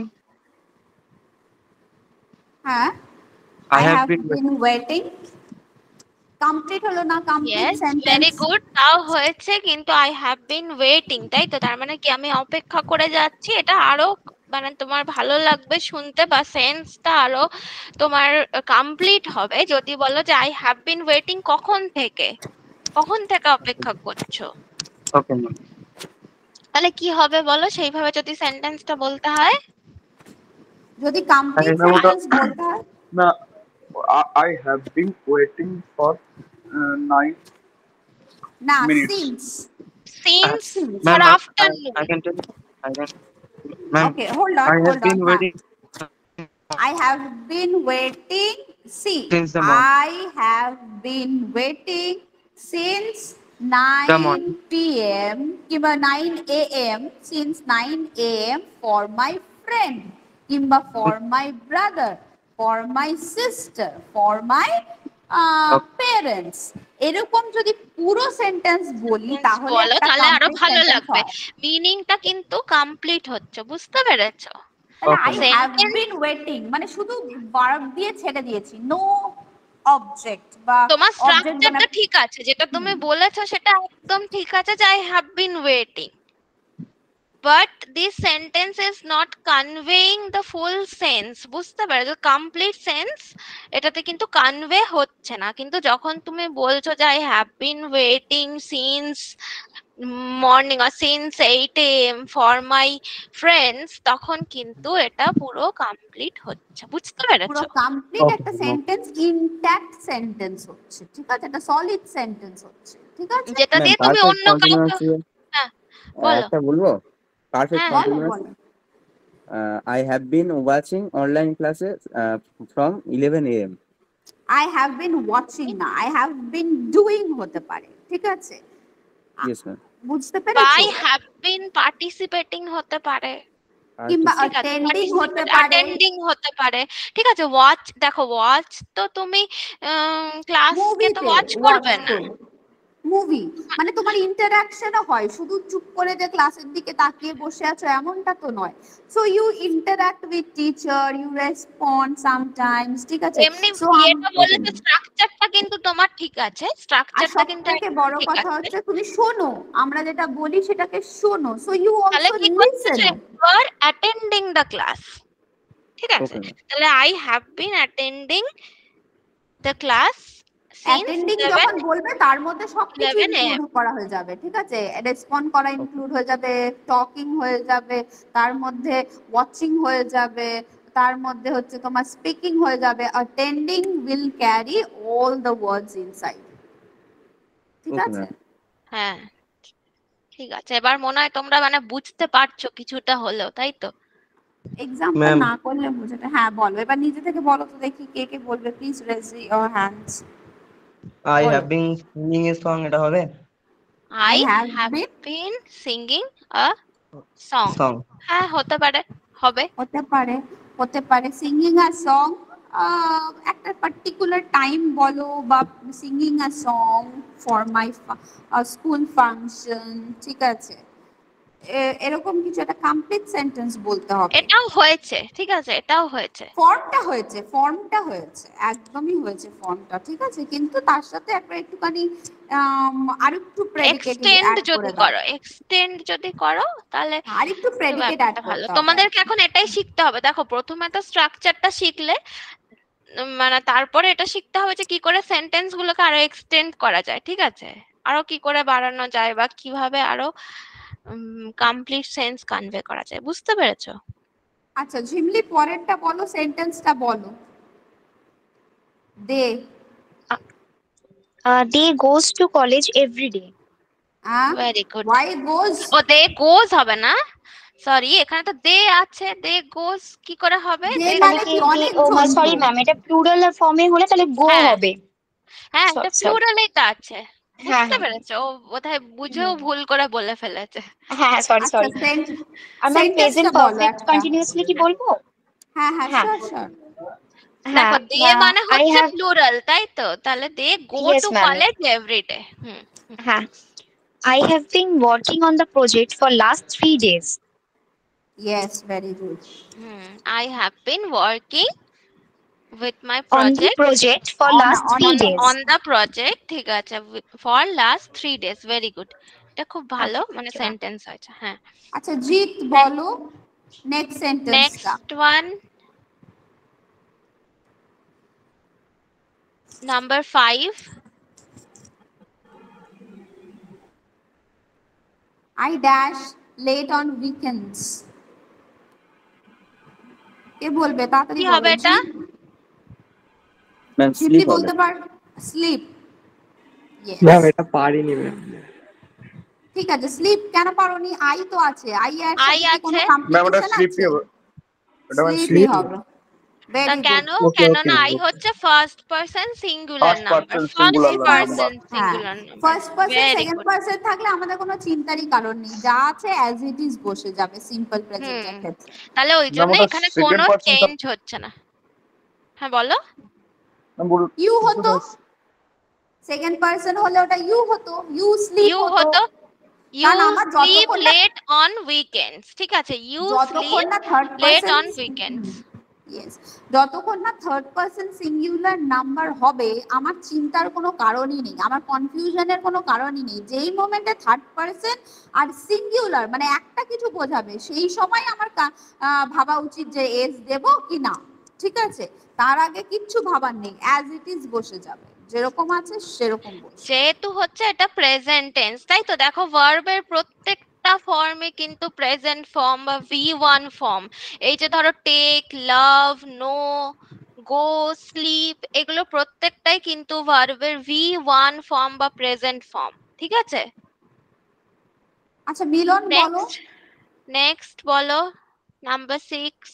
হ্যাঁ, I I have have been been waiting, complete হলো না, complete yes, very sentence. Good, তাও হয়েছে, কিন্তু আই হ্যাভ বিন ওয়েটিং, তাই তো? তার মানে কি আমি অপেক্ষা করে যাচ্ছি, এটা আরো মানে তোমার ভালো লাগবে শুনতে, বা সেন্সটা আরো তোমার কমপ্লিট হবে যদি বলো যে আই হ্যাভ বিন ওয়েটিং কখন থেকে, কখন থেকে অপেক্ষা করছো। Okay ma'am. তাহলে কি হবে বলো সেইভাবে যদি সেন্টেন্সটা বলতে হয়, যদি কমপ্লিট সেন্টেন্স বলতে হয়? না, I have been waiting for uh, nine না, minutes. since since Ma'am, or I- after. I, I can tell. I can. Ma'am, Okay, hold on, I have hold been on. waiting I have been waiting. See, since the morning. I have been waiting since The nine morning. p m কিংবা nine a m since nine a m for my friend কিংবা for my brother, for my sister, for my uh, parents. এরকম যদি পুরো sentence বলি তাহলে বলো, একটা তাহলে আরো complete ভালো sentence লাগবে। হয়। মিনিংটা কিন্তু কমপ্লিট হচ্ছে, বুঝতে পেরেছো? তাহলে I have been waiting মানে শুধু ভার্ব দিয়ে ছেড়ে দিয়েছি, নো অবজেক্ট বা তোমার object স্ট্রাকচারটা মানে- ঠিক আছে, যেটা তুমি বলেছো সেটা একদম ঠিক আছে যে I have been waiting, but this sentence is not conveying the full sense, বুঝতে পারছো? complete sense এটাতে কিন্তু convey হচ্ছে না। কিন্তু যখন তুমি বলছো যে I have been waiting since morning or since eight a m for my friends, তখন কিন্তু এটা পুরো complete হচ্ছে, বুঝতে পুরো পেরেছো? কমপ্লিট একটা সেন্টেন্স ইনট্যাক্ট সেন্টেন্স হচ্ছে, ঠিক আছে, এটা সলিড সেন্টেন্স হচ্ছে, ঠিক আছে, যেটা ম্যাম দিয়ে তুমি পারফেক্ট অন্য কাউকে কন্টিনিউয়াস হ্যাঁ বলো একটা বলবো পারফেক্ট হ্যাঁ বলো কন্টিনিউয়াস বলো। I have been watching online classes uh, from eleven a m I have been watching না, আই হ্যাভ বিন ডুইং হতে পারে, ঠিক আছে, yes ma'am বুঝতে by পেরেছো? have been participating হতে পারে, কিংবা ঠিক আছে, অ্যাটেন্ডিং হতে participate পারে, attending হতে পারে, ঠিক আছে। ওয়াচ, দেখো ওয়াচ তো তুমি ক্লাসকে তো মুভিতে ওয়াচ ওয়াচ করবে না, করি, মুভি মানে তোমার ইন্টারাকশনও হয়, শুধু চুপ করে যে ক্লাসের দিকে তাকিয়ে বসে আছো এমনটা তো নয়। So you interact with teacher, you respond sometimes, ঠিক আছে। এমনি সো এটা বলেছে স্ট্রাকচারটা কিন্তু তোমার ঠিক আছে, আর স্ট্রাকচারটা সব কিন্তু থেকে একদম বড় ঠিক কথা আছে। হচ্ছে তুমি শোনো, আমরা যেটা বলি সেটাকে শোনো, সো ইউ তাহলে অলসো কি করছে লিসেন। যে you are attending the class, ঠিক আছে, okay ma'am তাহলে I have been attending the class since attending eleven যখন বলবে তার মধ্যে সবকিছু eleven a m ইনক্লুড করা হয়ে যাবে, ঠিক আছে, রেসপন্ড করা ইনক্লুড হয়ে যাবে, টকিং হয়ে যাবে, তার মধ্যে ওয়াচিং হয়ে যাবে, তার মধ্যে হচ্ছে তোমার স্পিকিং হয়ে যাবে। Attending will carry all the words inside, ঠিক okay আছে। ma'am হ্যাঁ ঠিক আছে, এবার মনে হয় তোমরা মানে বুঝতে পারছো কিছুটা হলেও, তাই তো? এক্সাম্পল ম্যাম না করলে বুঝতে, হ্যাঁ বলো, এবার নিজে থেকে বলো তো দেখি কে কে বলবে, please raise your hands. I বলো, have been singing a song, এটা হবে I I have have bin, been singing a song, song হ্যাঁ হতে পারে, হবে। হতে পারে, হতে পারে সিঙ্গিং আ সং, একটা পার্টিকুলার টাইম বলো, বা singing a song for my school function, ঠিক আছে, এ- এরকম কিছু একটা কমপ্লিট সেন্টেন্স বলতে হবে। এটাও হয়েছে, ঠিক আছে, এটাও হয়েছে। ফর্মটা হয়েছে, ফর্মটা হয়েছে, একদমই হয়েছে ফর্মটা, ঠিক আছে, কিন্তু তার সাথে একটা একটুখানি আর একটু প্রেডিকেট এক্সটেন্ড অ্যাড যদি করে দাও, করো, এক্সটেন্ড যদি করো তাহলে আর একটু প্রেডিকেট অ্যাড ব্যাপারটা ভালো। করতে হবে। তোমাদেরকে এখন এটাই শিখতে হবে, দেখো প্রথমে তো স্ট্রাকচারটা শিখলে, উম, মানে তারপরে এটা শিখতে হবে যে কি করে সেন্টেন্স গুলোকে আরো এক্সটেন্ড করা যায়, ঠিক আছে, আরো কি করে বাড়ানো যায় বা কিভাবে আরো কমপ্লিট সেন্স কনভে করা যায়, বুঝতে পেরেছো? আচ্ছা ঝিমলি পরেরটা বলো, সেন্টেন্সটা বলো। They Uh, they goes to college every day. Very good. Why goes, ও দে গোজ হবে না, সরি, এখানে তো দে আছে, দে গোজ কি করে হবে? দে দে মানে কি কি অনেক ও জন সরি তো। ম্যাম, এটা প্লুরাল ফর্মে হলে তাহলে গো হ্যাঁ হবে। হ্যাঁ, Sorry, এটা sorry. প্লুরালেই তো আছে, হ্যাঁ বুঝতে হ্যাঁ পেরেছো? ও বোধহয় বুঝেও ভুল করে বলে ফেলেছে। হ্যাঁ সরি আচ্ছা সরি। সেন্ট আর ম্যাম প্রেজেন্ট সেন্টেন্সটা বলো পারফেক্ট একটা। কন্টিনিউয়াসলি কি বলবো? হ্যাঁ হ্যাঁ হ্যাঁ শিওর শিওর। হ্যাঁ দেখো দে মানে আই হচ্ছে হ্যাভ প্লুরাল, তাই তো, তাহলে they go yes to ma'am. College everyday. Hmm হ্যাঁ, I have been working on the project for last three days. Yes very good. Hmm I have been working with my On the project project for On- last on- three on, days. on the project, ঠিক আছে, for last three days, very good, এটা খুব ভালো মানে sentence হয়েছে। হ্যাঁ আচ্ছা জিৎ বলো নেক্সট সেন্টেন্সটা। Next one, number five. I dash late on weekends. কে বলবে তাড়াতাড়ি কি বলো। হবে এটা? ম্যাম ঝিমলি স্লিপ হবে বলতে পার, স্লিপ। ম্যাম এটা পারিনি ম্যাম। ঠিক আছে, স্লিপ কেন পারোনি? আই তো আছে, আই এর আই সাথে কি কোনো আছে। ম্যাম ওটা কমপ্লিকেশন স্লিপই আছে? হবে, ওটা মানে স্লিপই স্লিপ হবে। তা ভেরি কেন গুড। Okay, কেন okay, না আই okay. হচ্ছে first person singular First number, person first singular number. Person হ্যাঁ singular number, first person very second good. Person থাকলে আমাদের কোনো চিন্তারই কারণ নেই, যা আছে অ্যাজ ইট ইজ বসে যাবে সিম্পল প্রেজেন্টের হুম ক্ষেত্রে। তাহলে ওই ম্যাম জন্য ওটা এখানে সেকেন্ড কোনো পারসন চেঞ্জ হচ্ছে না। হ্যাঁ বলো। ম্যাম বল ইউ হতো, সেকেন্ড পারসন হলে ওটা ইউ হতো, ইউ স্লিপ ইউ হতো। হতো, ইউ কারণ আমার স্লিপ যতক্ষণ না লেট অন উইকেন্ডস, ঠিক আছে, ইউ যতক্ষণ স্লিপ না third late person on weekends. Yes, যতক্ষণ না থার্ড পারসন সিঙ্গুলার নাম্বার হবে আমার চিন্তার কোনো কারণই নেই, আমার কনফিউশনের কোনো কারণই নেই। যেই মোমেন্টে থার্ড পারসন আর সিঙ্গুলার মানে একটা কিছু বোঝাবে সেই সময় আমার ভাবা উচিত যে এস দেব কি না, ঠিক আছে? তার আগে কিচ্ছু ভাবার নেই, অ্যাজ ইট ইজ বসে যাবে, যেরকম আছে সেরকম বসে। যেহেতু হচ্ছে এটা প্রেজেন্ট টেন্স, তাই তো দেখো ভার্বের প্রত্যেকটা ফর্মে কিন্তু প্রেজেন্ট ফর্ম বা ভি ওয়ান ফর্ম, এই যে ধরো take, love, know, go, sleep, এগুলো প্রত্যেকটাই কিন্তু ভার্বের ভি ওয়ান ফর্ম বা প্রেজেন্ট ফর্ম, ঠিক আছে? আচ্ছা মিলন বলো। নেক্সট বলো number six.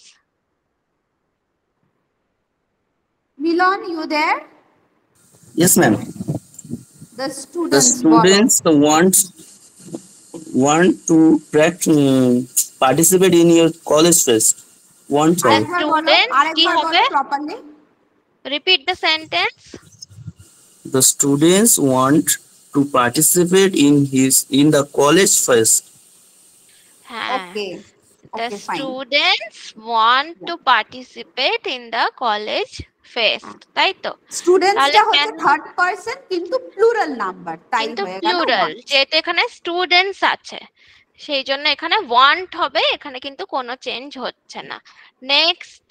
Milan, you there? Yes, ma'am. The The students students want want to prac- participate in your college fest. Want to. আরেকবার বলো, আরেকবার বলো properly. Repeat the sentence. The students want to participate in his in the college fest. Okay. The Okay, fine. students want to participate in the college fest, তাই তো? স্টুডেন্টসটা হচ্ছে third person কিন্তু plural number, তাই হয়ে গেল plural, যেহেতু এখানে স্টুডেন্টস আছে সেই জন্য এখানে ওয়ান্ট হবে, এখানে কিন্তু কোনো চেঞ্জ হচ্ছে না। নেক্সট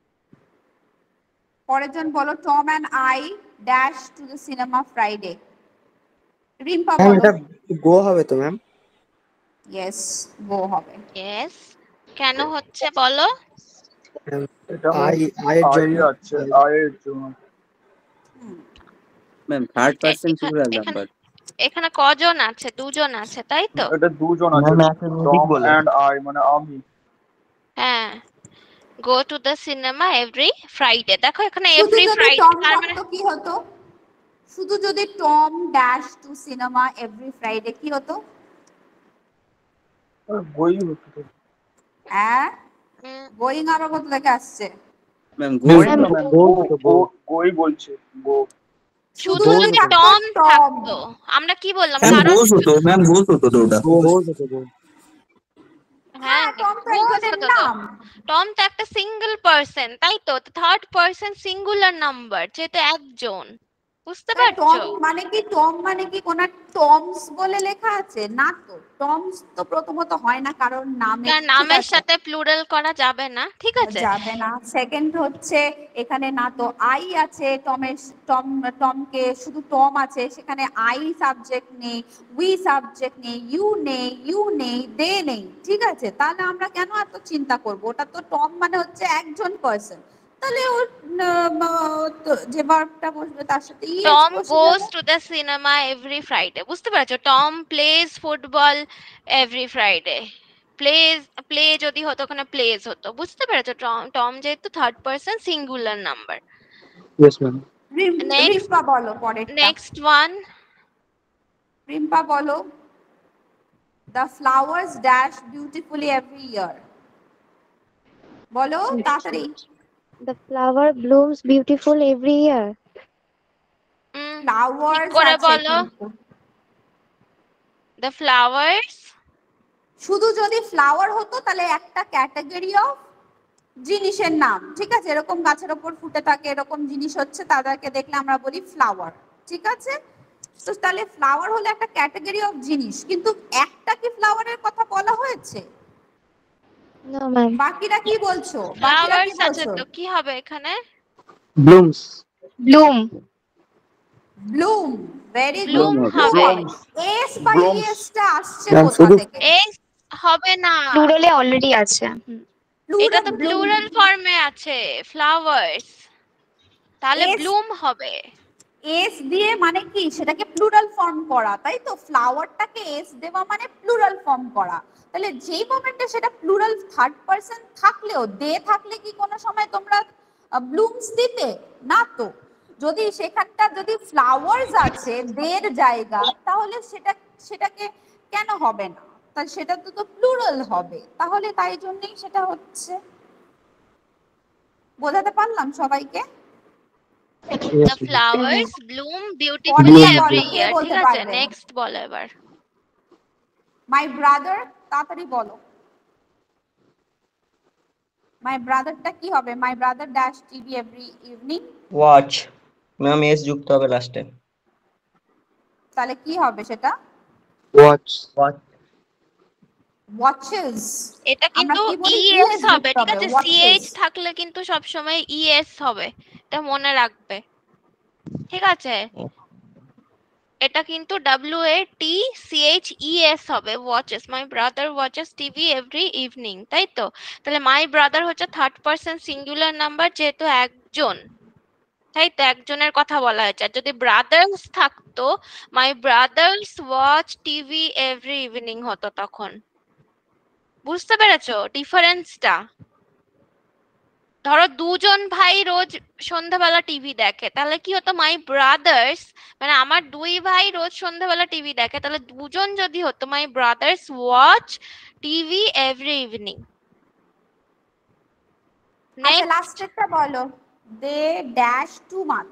পরের জন বলো, Tom and I dash to the cinema Friday. Rimpa ma'am বলো। এটা গো হবে তো ম্যাম? ইয়েস, গো হবে। ইয়েস, কেন হচ্ছে বলো? আই আয়ের জন্য আছে আয়ের জন্য ma'am third person plural number. এখানে কজন আছে? দুজন আছে, তাই তো? এটা দুজন আছে, টম এন্ড আই মানে আমি। হ্যাঁ, go to the cinema every Friday. দেখো এখানে শুধু এভরি যদি ফ্রাইডে টম তার মানে থাকতো কি হতো? শুধু যদি Tom dash to cinema every Friday কি হতো? গোয়িং হতো। হ্যাঁ, গোয়িং আবার কত থেকে আসছে? ম্যাম গো গো গোই বলছে, গো। শুধু যদি টম থাকতো আমরা কি বললাম? Ma'am, কারণ goes হতো, ma'am, goes হতো তো ওটা। হ্যাঁ, টম তো একজনের নাম। টম তো একটা সিঙ্গেল পারসন, তাই তো? থার্ড পারসন সিঙ্গুলার নাম্বার, যেটা একজন, বুঝতে পারছো? টম মানে কি, টম মানে কি কোন টমস বলে লেখা আছে? না তো, টমস তো প্রথমত হয় না কারণ নামে, তার নামের সাথে প্লুরাল করা যাবে না, ঠিক আছে? যাবে না। সেকেন্ড হচ্ছে এখানে না তো আই আছে, টমের টম টমকে শুধু টম আছে, সেখানে আই সাবজেক্ট নেই, উই সাবজেক্ট নেই, ইউ নেই, ইউ নেই, দে নেই, ঠিক আছে? তাহলে আমরা কেন এত চিন্তা করব? ওটা তো টম মানে হচ্ছে একজন পারসন, তাহলে ওর যে ভার্বটা বসবে তার সাথে ই Tom goes to the cinema every Friday, বুঝতে পারছো? Tom plays football every Friday. Plays play যদি হতো ওখানে প্লেজ হতো, বুঝতে পেরেছো? টম টম যেহেতু third person singular number. Yes ma'am. Rimpa বলো পরেরটা। Next one. রিম্পা বলো, the flowers dash beautifully every year। বলো তাড়াতাড়ি। The flower blooms beautiful every year. Flowers করে আছে বলো। কিন্তু। The flowers, শুধু যদি ফ্লাওয়ার হতো তাহলে একটা ক্যাটাগরি অফ জিনিসের নাম, ঠিক আছে? এরকম গাছের ওপর ফুটে থাকে এরকম জিনিস হচ্ছে, তাদেরকে দেখলে আমরা বলি ফ্লাওয়ার, ঠিক আছে? তো তাহলে ফ্লাওয়ার হলো একটা ক্যাটাগরি অফ জিনিস, কিন্তু একটা কি ফ্লাওয়ারের কথা বলা হয়েছে? No ma'am. বাকিরা কি বলছো? বাকিরা কি flowers আছে বলছো? তো কি হবে এখানে? Blooms. Bloom. Bloom, very Bloom good. হবে। এস বাই এস টা আসছে Ma'am, কোথা শুধু- থেকে? এস হবে না, Plural এ already আছে। এটা তো প্লুরাল ফর্মে আছে ফ্লাওয়ার্স, তাহলে S- ব্লুম হবে। এস দিয়ে মানে কি সেটাকে প্লুরাল ফর্ম করা, তাই তো? ফ্লাওয়ারটাকে এস দেওয়া মানে প্লুরাল ফর্ম করা। তাহলে যেই মোমেন্টে সেটা প্লুরাল থার্ড পারসন থাকলেও দে থাকলে কি কোনো সময় তোমরা ব্লুমস দিতে? না তো। যদি সেখানটা যদি ফ্লাওয়ার্স আছে দের জায়গা, তাহলে সেটা সেটাকে কেন হবে না? তাই সেটা তো তো প্লুরাল হবে, তাহলে তাই জন্যই সেটা হচ্ছে। বোঝাতে পারলাম সবাইকে? The flowers bloom beautifully বলো, every কে year, বলতে ঠিক আছে? পারবে? নেক্সট বলো এবার। মাই ব্রাদার, তাড়াতাড়ি বলো। মাই ব্রাদারটা কি হবে? My brother dash TV every evening. Watch ma'am S যুক্ত হবে লাস্টে। তাহলে কি হবে সেটা? Watch watch watches. এটা আমরা কিন্তু কি বলি? ইএস ইএস হবে, যুক্ত ঠিক হবে, আছে? ওয়াচেস। সিএইচ থাকলে কিন্তু সবসময় ইএস হবে, এটা মনে রাখবে, ঠিক আছে? এটা কিন্তু W A T C H E S হবে, watches. My brother watches TV every evening, তাই তো? তাহলে মাই ব্রাদার হচ্ছে থার্ড পারসন সিঙ্গুলার নাম্বার, যেহেতু একজন, তাই তো, একজনের কথা বলা হয়েছে। আর যদি ব্রাদার্স থাকতো, my brothers watch TV every evening হতো তখন। বুঝতে পেরেছো ডিফারেন্সটা? ধরো দুজন ভাই রোজ সন্ধ্যাবেলা টিভি দেখে, তাহলে কি হতো? মাই ব্রাদার্স, মানে আমার দুই ভাই রোজ সন্ধ্যাবেলা টিভি দেখে, তাহলে দুজন যদি হতো my brothers watch TV every evening. আচ্ছা লাস্টেরটা বলো। They dash too much.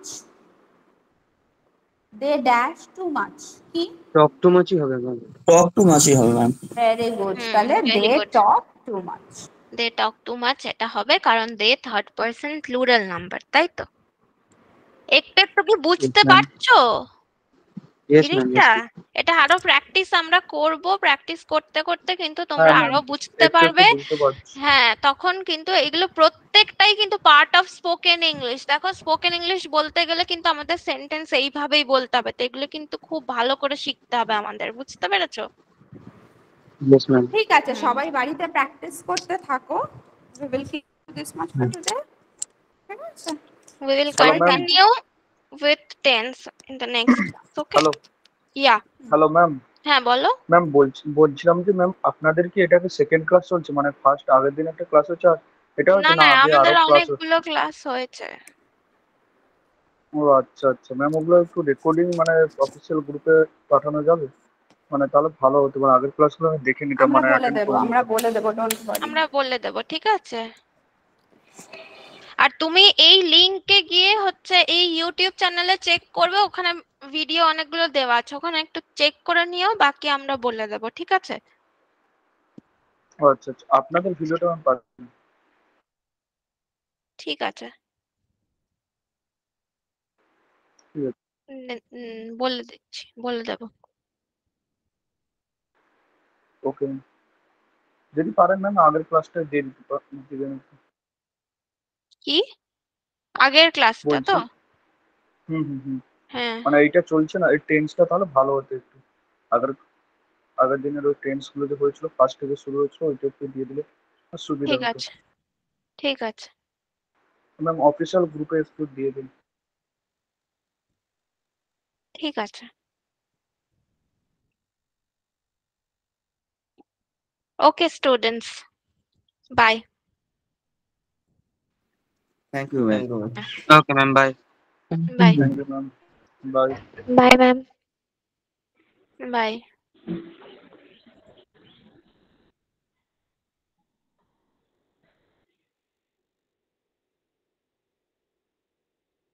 They dash too much কি? টক টু মাচই হবে ম্যাম। টক টু মাচই হবে ম্যাম। Very good. তাহলে they talk too much. They talk too much এটা হবে, কারণ they third person plural number, তাই তো? একটু একটু কি বুঝতে পারছো জিনিসটা? এটা আরো প্র্যাকটিস আমরা করব, প্র্যাকটিস করতে করতে কিন্তু তোমরা আরো বুঝতে পারবে। হ্যাঁ, তখন কিন্তু এগুলো প্রত্যেকটাই কিন্তু পার্ট অফ স্পোকেন ইংলিশ। দেখো, স্পোকেন ইংলিশ বলতে গেলে কিন্তু আমাদের সেন্টেন্স এইভাবেই বলতে হবে, তো এগুলো কিন্তু খুব ভালো করে শিখতে হবে আমাদের। বুঝতে পেরেছো? ঠিক আছে, সবাই বাড়িতে প্র্যাকটিস করতে থাকো। We will keep this much for today. ঠিক আছে? We will continue with tense in the next class. Okay? Hello Yeah. Hello ma'am. হ্যাঁ বলো। ম্যাম বলছি বলছিলাম যে ম্যাম আপনাদের কি এটাকে সেকেন্ড ক্লাস চলছে, মানে ফার্স্ট আগের দিন একটা ক্লাস হচ্ছে আর এটা না হচ্ছে না, না আগে আমাদের আরো ক্লাস? অনেকগুলো ক্লাস হয়েছে। ও আচ্ছা আচ্ছা ম্যাম, ওগুলো একটু রেকর্ডিং মানে অফিসিয়াল গ্রুপে পাঠানো যাবে? মানে তাহলে ভালো হতো, মানে আগের ক্লাসগুলো আমি দেখে নিতাম, আমরা মানে বলে অ্যাটেন্ড দেব, করে আমরা নিতাম। বলে দেব, ডোন্ট ওয়ারি। আমরা বলে দেব, ঠিক আছে? আর তুমি এই লিংকে গিয়ে হচ্ছে এই ইউটিউব চ্যানেলে চেক করবে, ওখানে ভিডিও অনেকগুলো দেওয়া আছে, ওখানে একটু চেক করে নিও, বাকি আমরা বলে দেব, ঠিক আছে? ও আচ্ছা আচ্ছা, আপনাদের ভিডিওটা আমি পাচ্ছি। ঠিক আছে, ঠিক আছে, উম, উম, বলে দিচ্ছি, বলে দেব। ওকে। যদি পারেন ম্যাম আগের ক্লাসটা দিয়ে দিতে পা- দিবেন একটু। কি আগের ক্লাসটা তো? বলছি হুম হুম হুম হ্যাঁ মানে এইটা চলছে না, এই টেন্সটা তাহলে ভালো হতো একটু। আগের আগের দিনের ওই টেন্স গুলো যে হয়েছিল ফার্স্ট থেকে শুরু হয়েছিল ওইটা একটু দিয়ে দিলে সুবিধা ঠিক হতো। আছে, ঠিক আছে, ম্যাম অফিসিয়াল গ্রুপে একটু দিয়ে দিন। ঠিক আছে। Okay, students. Bye. Thank you, ma'am. Okay, ma'am. Bye. Bye. Thank you, ma'am. Bye. Bye, ma'am. Bye.